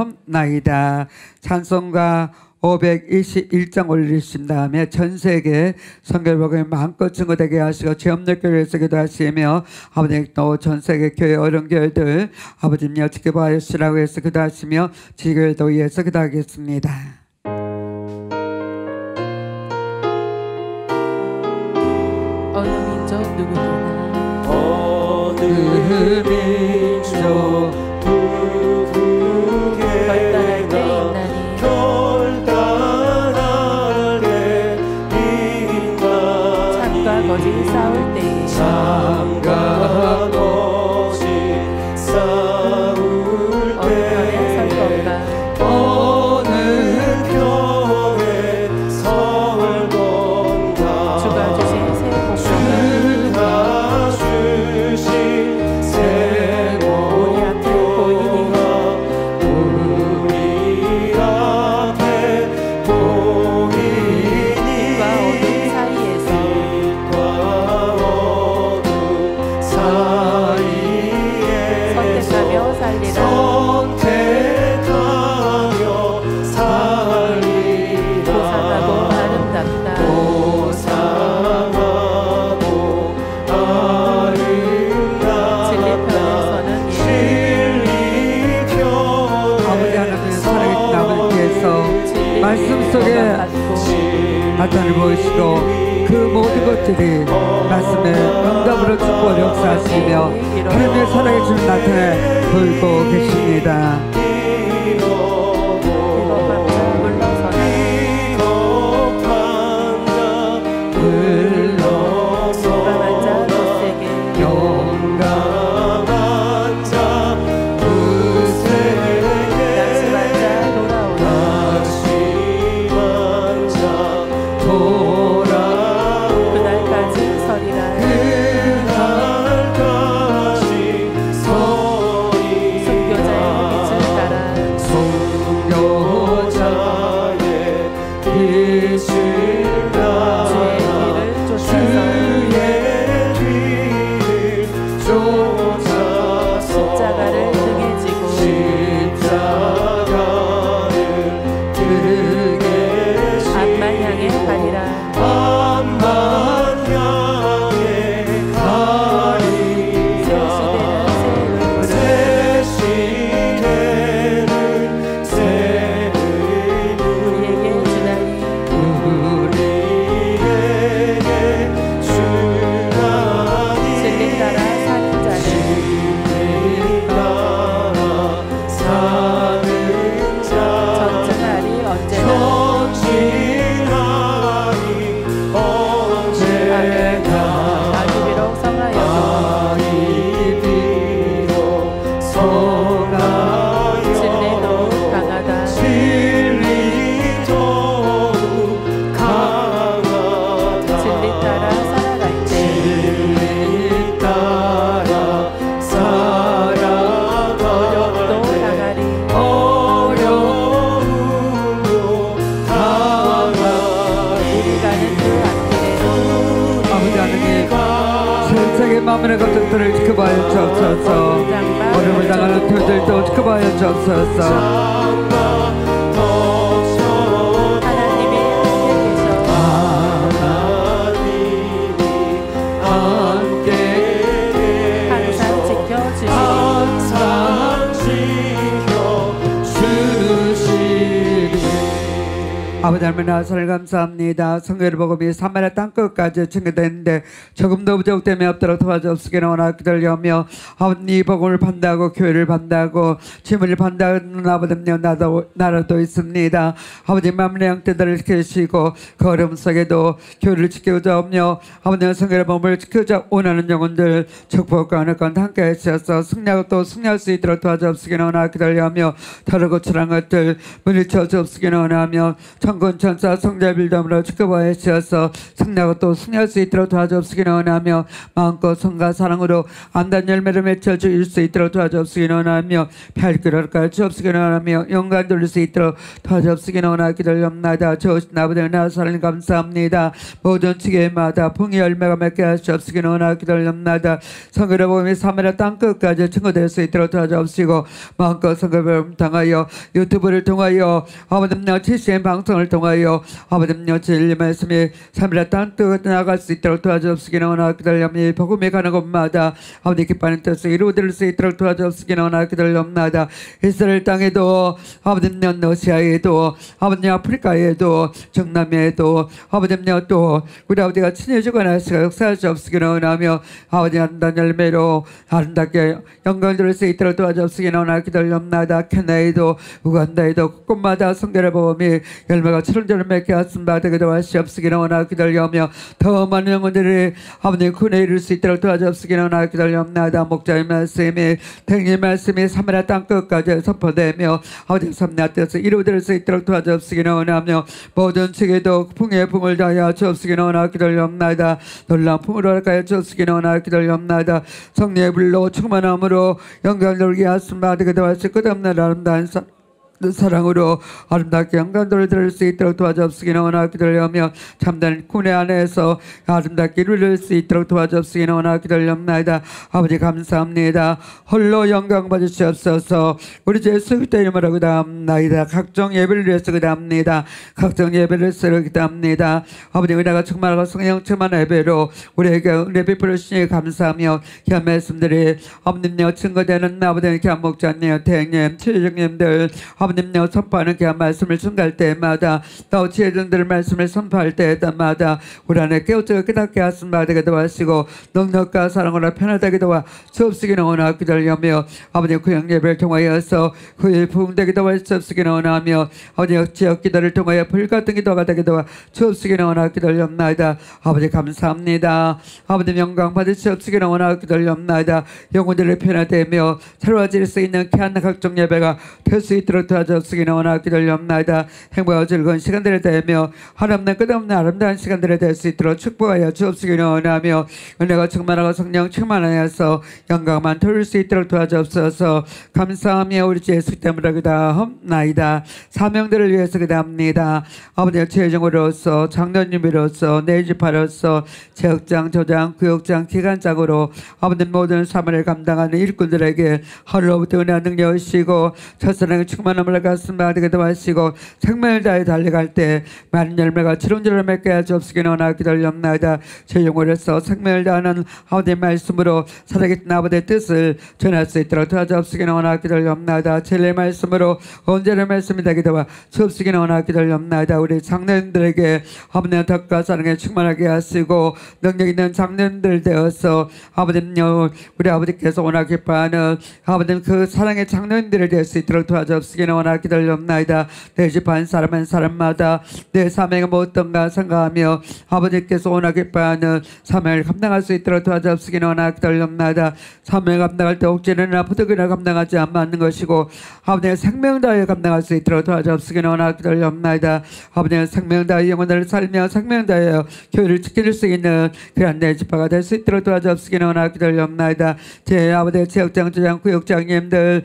기도하옵나이다. 찬송가 오백이십일 장 올리신 다음에 전세계 성결복음이 마음껏 증거되게 하시고 죄없는 교회에서 기도하시며 아버지 또 전세계 교회 어른 교회들 아버지님 지켜봐 주시라고 해서 기도하시며 지교회도 위해서 기도하겠습니다. 누구나 어느 민족 결단할 때 있나니 결단하게 있나니 참과 거짓 싸울 때에 참과 거짓 싸울 어느 편에 설 건가 어느 편에 설 건가 주가 주신 새 복종은 주가 주신 새 우리 앞에 보이니 우리 앞에 보이니 빛과 어둠 사이에서 빛과 어둠 사이에 선택하며 살리라 선택하며 살리라 고상하고 아름답다 고상하고 아름답다 진리 편에서는 예 진리 아버지 하나님 살아계신 아버지께서 말씀 속에 나타를 보이시고 그 모든 것들이 말씀의 응답으로 축복을 역사하시며 하나님의 살아계신 나타내 보이고 계십니다. 용감한 자 못세게 용감한 자 굳세게 낙심한 자 돌아오라 낙심한 자 돌아오라 그날까지 서리라 그날까지 서리라 순교자의 빛을 따라 순교자의 빛을 따라 주의 길을 쫓아서 주의 뒤를 쫓아서 십자가를 등에 지고 십자가를 등에 앞만 향해 가리라 앞만 향해 새 가리라 시대는 새 새 의물 시대는 새 의물 우리에게 주나니 우리에게 주나니 진리 따라 사는 자는 따라 사는 자 전증하리 언제나 전진하리 언제나 아주 비록 성하여도 아이 비록 성하여도 진리 더욱 강하다 진리 더욱 강하다 진리 따라 살아갈 때 진리 따라 살아갈 어렵도 때 당하리 어려움도 당하리 우리 가는 그 앞길에 아버지 하나님 세상의 마음의 것들을 지켜봐야 주옵소서. 어려움을 당하는 토들도 지켜봐야 주옵소서. 하나님이 함께 계셔 하나님이 함께 항상 지켜주시니 항상 지켜주시니 아버지 하나님 나사를 감사합니다. 성경을 복음이 사마리아 땅끝까지 증거됐는데 조금도 부족됨이 없도록 도와주옵시기를 원하기들려며 아버님 이 복음을 판다고 교회를 판다고 짐을 판다는 아버님 나도, 나라도 있습니다. 아버지 마음의 형태들을 지키시고 그 어려움 속에도 교회를 지키고자 하며 아버님 성경의 복음을 지키고자 원하는 영혼들 축복과 어느 건 함께 하셔서 승리하고 또 승리할 수 있도록 도와주옵시기를 원하기들려며 다르고 출한 것들 물리쳐 주옵시기를 원하며 천군 천사 성자 빌덤으로 지켜봐야 하셔서 승리하고 또 승리할 수 있도록 도와주옵시기를 원하며 마음껏 성과 사랑으로 안단 열매를 맺혀 주실 수 있도록 도와주옵시기를 원하며 별그릇 주옵시기를 원하며 영광 돌릴 수 있도록 도와주옵시기를 원하기를 염나다. 좋으신 아버지 나사를 감사합니다. 모든 지게마다 풍의 열매가 맺게 하시옵시기를 원하기를 염나다. 성결의 복음이 사마리아 땅끝까지 증거될 수 있도록 도와주옵시고 마음껏 성결을 통하여 유튜브를 통하여 아버지 칠시엠 방송을 통하여 통하여 아버지여 진리 말씀이 삶이라 땅 뜨겁게 나아갈 수 있도록 도와주옵시기나 원하옵 기다려옵니 복음에 가는 곳마다 아버지 기뻐하는 뜻을 이루어질 수 있도록 도와주옵시기나 원하옵 기다려옵나이다. 이스라엘 땅에도 아버지여 러시아에도 아버지여 아프리카에도 중남미에도 아버지여 또 우리 아버지가 친해지거나 역사할 수 없으기나 원하며 아버지 아름다운 열매로 아름답게 영광 들을 수 있도록 도와주옵시기나 원하옵 기다려옵나이다. 케냐에도 우간다에도 곳곳마다 성결의 보험이 열매가 철렁철렁 맺게 하신 바 되게 도와주옵시기나 원하옵 기다려오며 더 많은 영혼들이 아버님 군에 이룰 수 있도록 도와주옵시기나 원하옵 기다려옵나이다. 목자의 말씀이 행의 말씀이 사마리아 땅 끝까지 선포되며 아버지 삼나 뜻을 이루어질 수 있도록 도와주옵시기나 원하며 모든 측에도 풍의 풍을 다하여 주옵시기나 원하옵 기다려옵나이다. 놀라운 풍으로 할까요 주옵시기나 원하옵 기다려옵나이다. 성령의 불로 충만함으로 영광 돌게 하신 바 되게 도와주시고 끝없는 아름다운 사 사랑으로 아름답게 영광도를 들을 수 있도록 도와주옵시기나 원하옵 기다려오며 참된 군의 안에서 아름답게 이룰 수 있도록 도와주옵시기나 원하옵 기다려옵나이다. 아버지 감사합니다. 홀로 영광 받으시옵소서. 우리 주 예수 그리스도의 이름으로 기도합나이다. 각종 예배를 위해서 기도합니다. 각종 예배를 위해서 기도합니다. 아버지 은혜가 충만하고 성령 충만한 예배로 우리에게 은혜 베풀어 주시니 감사하며 귀한 말씀들이 아버님여 증거되는 아버지 귀한 목자님 대행님 최정님들 아버님여 선포하는 귀한 말씀을 순갈 때마다 또 지혜진들 말씀을 선포할 때마다 우리 안에 깨우쳐 깨닫게 하신 바 되게 도와주시고 능력과 사랑으로 편하게 도와 주옵시기나 원하옵 기다려며 아버지 구역 예배를 통하여서 그의 부흥되게 도와주옵시기나 원하며 아버지 지역 기도를 통하여 불같은 기도가 되게 도와 주옵시기나 원하옵 기다려옵나이다. 아버지 감사합니다. 아버지 영광 받으시옵시기나 원하옵 기다려옵나이다. 영혼들을 편하되며 새로워질 수 있는 귀한 각종 예배가 될 수 있도록 도와주옵시기나 원하옵 기다려옵나이다. 행복하고 즐거운 시간들을 되며 하나님의 끝없는 아름다운 시간들을 될 수 있도록 축복하여 주옵시기나 원하며 은혜가 충만하고 성령 충만하여서 영광만 돌릴 수 있도록 도와주옵소서. 감사하며 우리 주 예수 때문에 기도하옵나이다. 사명들을 위해서 기도합니다. 아버지의 최종으로서 장로님으로서 내집파로서 지역장, 조장, 구역장, 기관장으로 아버지 모든 사명을 감당하는 일꾼들에게 하루로부터 은혜와 능력을 주시고 첫사랑의 충만함을 가슴 받게 도와주시고 생명을 다해 달려갈 때 많은 열매가 주렁주렁 맺게 하여 주옵시기나 원하옵 기다려옵나이다. 제 영혼에서 생명을 다하는 아버지의 말씀으로 살아계신 아버지의 뜻을 전할 수 있도록 도와주옵시기나 원하옵 기다려옵나이다. 진리의 말씀으로 언제나 말씀이 되게 도와 주옵시기나 원하옵 기다려옵나이다. 우리 장로님들에게 아버지의 덕과 사랑에 충만하게 하시고 능력 있는 장로님들 되어서 아버지는요 우리 아버지께서 원하고 기뻐하는 아버지는 그 사랑의 장로님들을 될 수 있도록 도와주옵시기나 원하옵 기다려옵나이다. 내 집 한 사람 한 사람마다 내 사명이 무엇던가 생각하며 아버지께서 원하고 기뻐하는 사명을 감당할 수 있도록 도와주옵시기나 원하옵 기다려옵나이다. 사명을 감당할 때 옥죄는 부득이나 감당하지 않는 것이고 아버지의 생명 다하여 감당할 수 있도록 도와주옵시기나 원하옵 기다려옵나이다. 아버지의 생명 다하여 영혼을 살며 생명 다하여 교회를 지킬 수 있는 그런 내 집화가 될 수 있도록 도와주옵시기나 원하옵 기다려옵나이다. 제 아버지의 지역장, 조장, 구역장님들,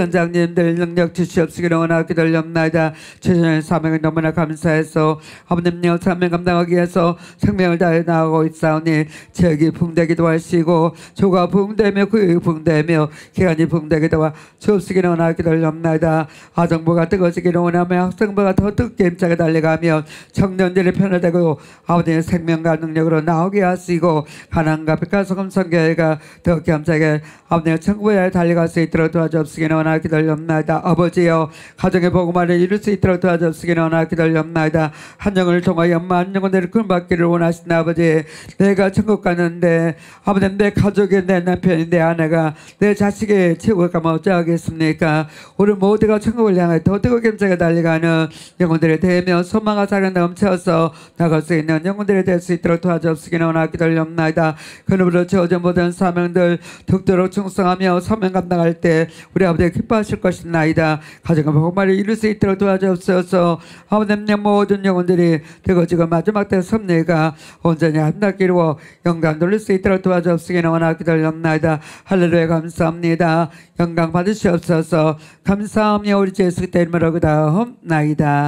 현장님들 능력 주시옵시기나 원하옵 기다려옵나이다. 최선의 사명을 너무나 감사해서 아버님여 사명 감당하기 위해서 생명을 다해 나가고 있사오니 지역이 붕대기도 하시고 조가 붕대며 구역이 붕대며 기간이 붕대기도 하 주옵시기나 원하옵 기다려옵나이다. 아정부가 뜨거워지기를 원하며 학생부가 더 뜨겁게 힘차게 달려가며 청년들이 편화되고 아버지의 생명과 능력으로 나오게 하시고 가난과 백화소금 성교회가 더 겸차게 아버지의 천국에 달려갈 수 있도록 도와주옵시기나 원하옵 기다려옵나이다. 아버지여 가정의 복음화를 이룰 수 있도록 도와주옵시기나 원하옵 기다려옵나이다. 한 영을 통하여 만 영혼들을 구원받기를 원하신 아버지, 내가 천국 가는데 아버지 내 가족이 내 남편이 내 아내가 내 자식이 최후가 가면 어찌하겠습니까? 우리 모두가 천국을 향해 더 뜨겁게 힘차게 달려가는 영혼들이 되며 소망과 사랑 넘쳐서 나갈 수 있는 영혼들이 될 수 있도록 도와주옵시기나 원하옵 기다려옵나이다. 그놈으로 주어진 모든 사명들 독도록 충성하며 사명 감당할 때 우리 아버지 기뻐하실 것이나이다. 가정과 복음화를 이룰 수 있도록 도와주옵소서. 아버지님 모든 영혼들이 되고 지금 마지막 때 섭리가 온전히 아름답게 이루어 영광 돌릴 수 있도록 도와주옵시기나 원하옵 기다려옵나이다. 할렐루야 감사합니다. 영광 받으시옵소서. 감사하며 우리 주 예수 그리스도의 이름으로 기도하옵나이다.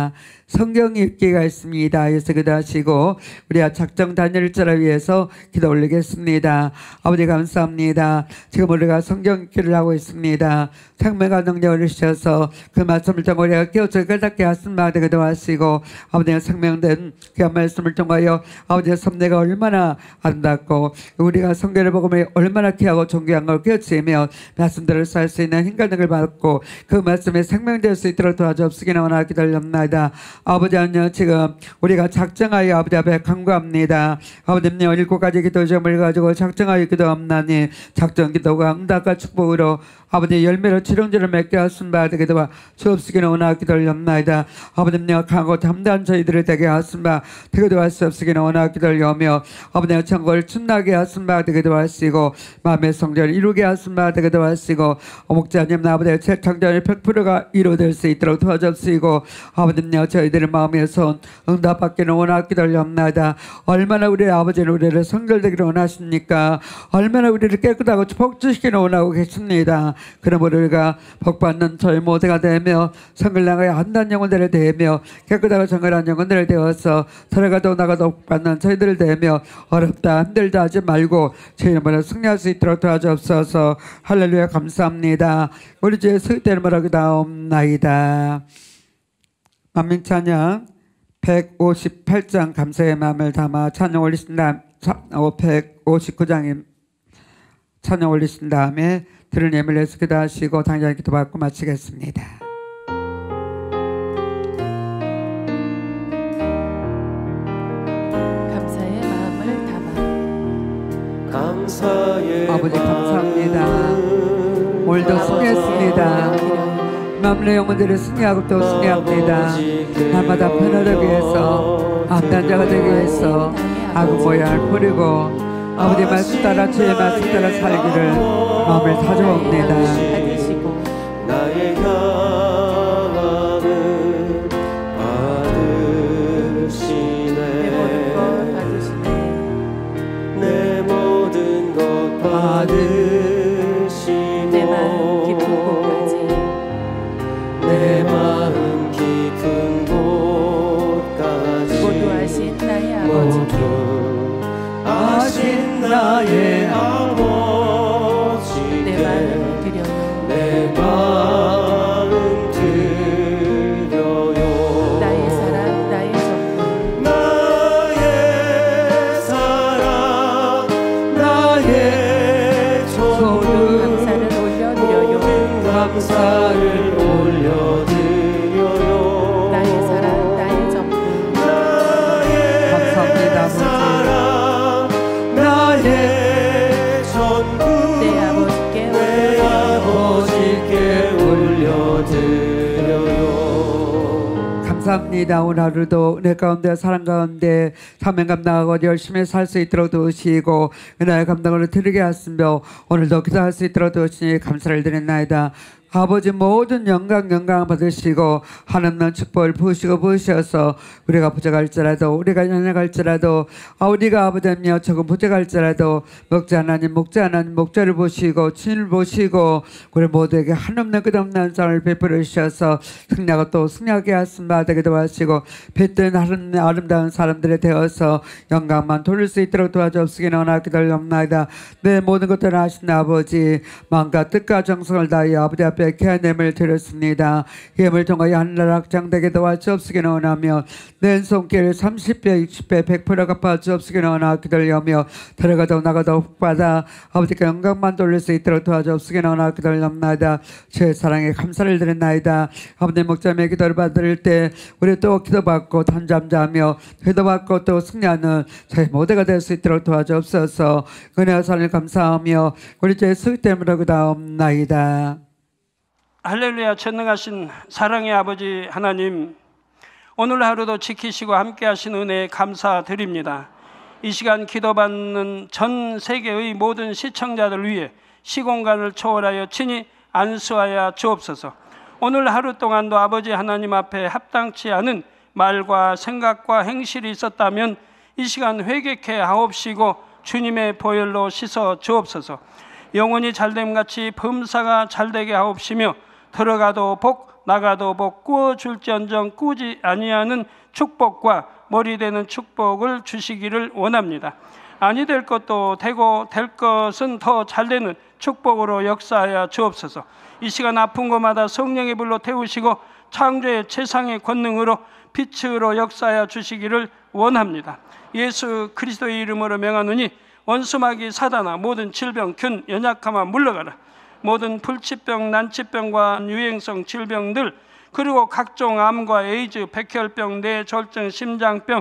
성경 읽기가 있습니다. 그래서 기도하시고 우리가 작정 단일자를 위해서 기도 올리겠습니다. 아버지 감사합니다. 지금 우리가 성경 읽기를 하고 있습니다. 생명과 능력을 주셔서 그 말씀을 통해 우리가 깨우쳐 깨닫게 하시마 기도하시고 아버지의 생명된 그 말씀을 통하여 아버지의 섭내가 얼마나 아름답고 우리가 성경을 보면 얼마나 귀하고 존귀한 걸 깨우치며 말씀대로 살 수 있는 힘과 능력을 받고 그 말씀에 생명될 수 있도록 도와주옵시기를 원하기 기도합니다. 아버지 하나님 지금 우리가 작정하여 아버지 앞에 간구합니다. 아버지님 일곱 가지 기도 점을 가지고 작정하여 기도합나니 작정 기도가 응답과 축복으로 아버지 열매로 지령지를 맺게 하신바 되기도와 주옵시기를 원하기 기도합나이다. 아버지님 강하고 담대한 저희들을 되게 하신바 되기도 할 수 없으기를 원하기 기도하며 아버지님 천국을 충나게 하신바 되기도 하시고 마음의 성전을 이루게 하신바 되기도 하시고 목자님 아버지의 재창전이 백 퍼센트가 이루어질 수 있도록 도와주시고 아버지님 저희들의 마음에서 응답받기를 원하기 기도합나이다. 얼마나 우리 아버지는 우리를 성결되기를 원하십니까? 얼마나 우리를 깨끗하고 복주시기를 원하고 계십니다. 그럼 우리가 복받는 저희 모두가 되며 성결나가야 한단 영혼들을 대며 깨끗하고 정결한 영혼들을 되어서 들어가도 나가도 복받는 저희들을 대며 어렵다 힘들다 하지 말고 제 이름으로 승리할 수 있도록 도와주옵소서. 할렐루야 감사합니다. 우리 주의 수익되는 말하기 다옵나이다. 만민 찬양 백오십팔 장 감사의 마음을 담아 찬양 올리신 다음 백오십구 장인 찬양 올리신 다음에 들은 예물을 해서 기도하시고 당장 기도받고 마치겠습니다. 감사의 마음을 담아 감사의 아버지 감사합니다. 오늘도 승리했습니다. 마음의 영혼들을 승리하고 또 승리합니다. 날마다 편하기 위해서 암단자가 되기 위해서 악은 모양을 버리고 아버지 말씀 따라 주의 말씀 따라 살기를 마음을 다져옵니다. 받으시고 나의 향함을 받으시네. 내 모든 것 받으시네. 내 모든 것 받으시고 내 마음 깊은 곳까지 내 마음 깊은 곳까지 모두하신 나의 아버지 모두하신 나의 아버지께 내 마음을 드려요. 내 마음 드려요. 나의 사랑 나의 전부 나의 사랑 나의 전부 감사를 올려드려요. 감사를 올려드려요. 나의 사랑 나의 전부 나의 감사합니다, 아버지. 사랑 나의 전부 내 아버지께 내 아버지께 올려드려요. 감사합니다. 오늘 하루도 은혜 가운데 사랑 가운데 사명감 나가고 열심히 살 수 있도록 도우시고 은혜의 감당을 드리게 하시며 오늘도 기도할 수 있도록 도우시니 감사를 드렸나이다. 아버지 모든 영광 영광 받으시고 하나님의 축복을 부으시고 부으셔서 우리가 부족할지라도 우리가 연약할지라도 아 우리가 아버지며 조금 부족할지라도 목자 하나님 목자 하나님 목자를 보시고 친을 보시고 우리 모두에게 한없는 끝없는 사랑을 베풀어 주셔서 승리하고 또 승리하게 하신 바 되기도 하시고 뱉은 하나님의 아름다운 사람들이 되어서 영광만 돌릴 수 있도록 도와주옵시기를 원하기 기도합나이다. 내 모든 것들을 하신 아버지 마음과 뜻과 정성을 다하여 아버지 앞에 귀한 예물을 드렸습니다. 예물을 통하여 하늘나라 확장되게 도와주옵시기를 원하며 내 손길 삼십 배 육십 배 백 퍼센트 갚아주옵시기를 원하기 기도하며 들어가도 나가도 복받아 아버지께 영광만 돌릴 수 있도록 도와주옵시기를 원하기 기도합나이다. 주의 사랑에 감사를 드렸나이다. 아버지 목자님의 기도를 받을 때 우리 또 기도받고 단잠자하며 기도받고 또 승리하는 저희 모두가 될 수 있도록 도와주옵소서. 은혜와 사랑을 감사하며 우리 주의 수익 때문에 기도합나이다. 할렐루야. 전능하신 사랑의 아버지 하나님, 오늘 하루도 지키시고 함께 하신 은혜에 감사드립니다. 이 시간 기도받는 전 세계의 모든 시청자들 위해 시공간을 초월하여 친히 안수하여 주옵소서. 오늘 하루 동안도 아버지 하나님 앞에 합당치 않은 말과 생각과 행실이 있었다면 이 시간 회개케 하옵시고 주님의 보혈로 씻어 주옵소서. 영혼이 잘됨같이 범사가 잘되게 하옵시며 들어가도 복 나가도 복 구워 줄지언정 꾸지 아니하는 축복과 머리 되는 축복을 주시기를 원합니다. 아니 될 것도 되고 될 것은 더 잘되는 축복으로 역사하여 주옵소서. 이 시간 아픈 곳마다 성령의 불로 태우시고 창조의 최상의 권능으로 빛으로 역사하여 주시기를 원합니다. 예수 그리스도의 이름으로 명하노니 원수마귀 사단아 모든 질병 균 연약함아 물러가라. 모든 불치병 난치병과 유행성 질병들 그리고 각종 암과 에이즈 백혈병 뇌졸중 심장병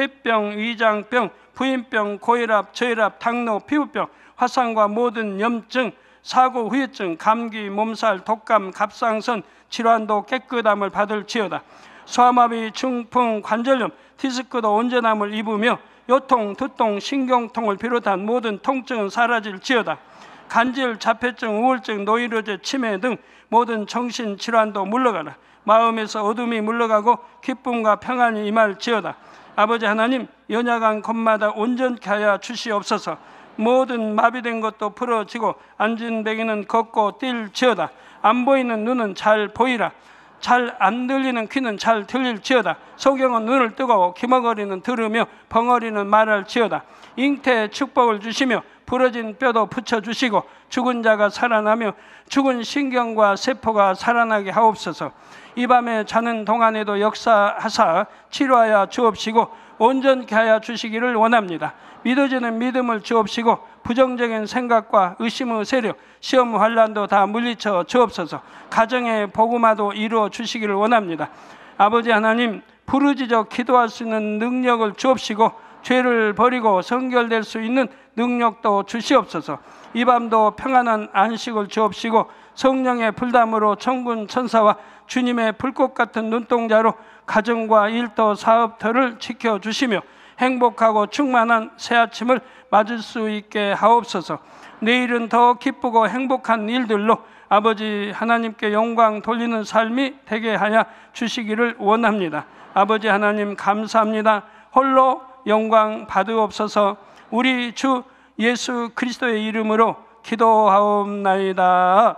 폐병 위장병 부인병 고혈압 저혈압 당뇨 피부병 화상과 모든 염증 사고 후유증 감기 몸살 독감 갑상선 질환도 깨끗함을 받을지어다. 소아마비 중풍 관절염 디스크도 온전함을 입으며 요통 두통 신경통을 비롯한 모든 통증은 사라질지어다. 간질 자폐증 우울증 노이로제 치매 등 모든 정신질환도 물러가라. 마음에서 어둠이 물러가고 기쁨과 평안이 임할지어다. 아버지 하나님 연약한 것마다 온전케 하여 주시옵소서. 모든 마비된 것도 풀어지고 앉은 베개는 걷고 뛸지어다. 안 보이는 눈은 잘 보이라. 잘 안 들리는 귀는 잘 들릴지어다. 소경은 눈을 뜨고 기머거리는 들으며 벙어리는 말할지어다. 잉태의 축복을 주시며 부러진 뼈도 붙여주시고 죽은 자가 살아나며 죽은 신경과 세포가 살아나게 하옵소서. 이 밤에 자는 동안에도 역사하사 치료하여 주옵시고 온전케 하여 주시기를 원합니다. 믿어지는 믿음을 주옵시고 부정적인 생각과 의심의 세력, 시험 환난도 다 물리쳐 주옵소서. 가정의 복음화도 이루어 주시기를 원합니다. 아버지 하나님 부르짖어 기도할 수 있는 능력을 주옵시고 죄를 버리고 성결될 수 있는 능력도 주시옵소서. 이 밤도 평안한 안식을 주옵시고 성령의 불담으로 천군 천사와 주님의 불꽃 같은 눈동자로 가정과 일터 사업터를 지켜주시며 행복하고 충만한 새 아침을 맞을 수 있게 하옵소서. 내일은 더 기쁘고 행복한 일들로 아버지 하나님께 영광 돌리는 삶이 되게 하여 주시기를 원합니다. 아버지 하나님 감사합니다. 홀로 영광 받으옵소서. 우리 주 예수 그리스도의 이름으로 기도하옵나이다.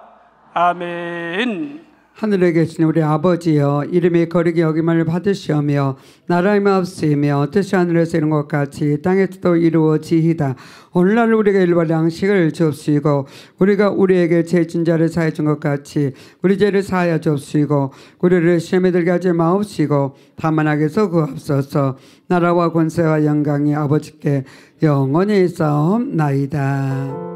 아멘. 하늘에 계신 우리 아버지여, 이름이 거룩히 여김을 받으시오며 나라의 마옵시며 뜻이 하늘에서 이룬 것 같이 땅에서도 이루어지이다. 오늘날 우리가 일반 양식을 주옵시고 우리가 우리에게 죄진 자를 사해 준 것 같이 우리 죄를 사하여 주옵시고 우리를 시험에 들게 하지 마옵시고 다만 악에서 구하옵소서. 나라와 권세와 영광이 아버지께 영원히 있사옵나이다.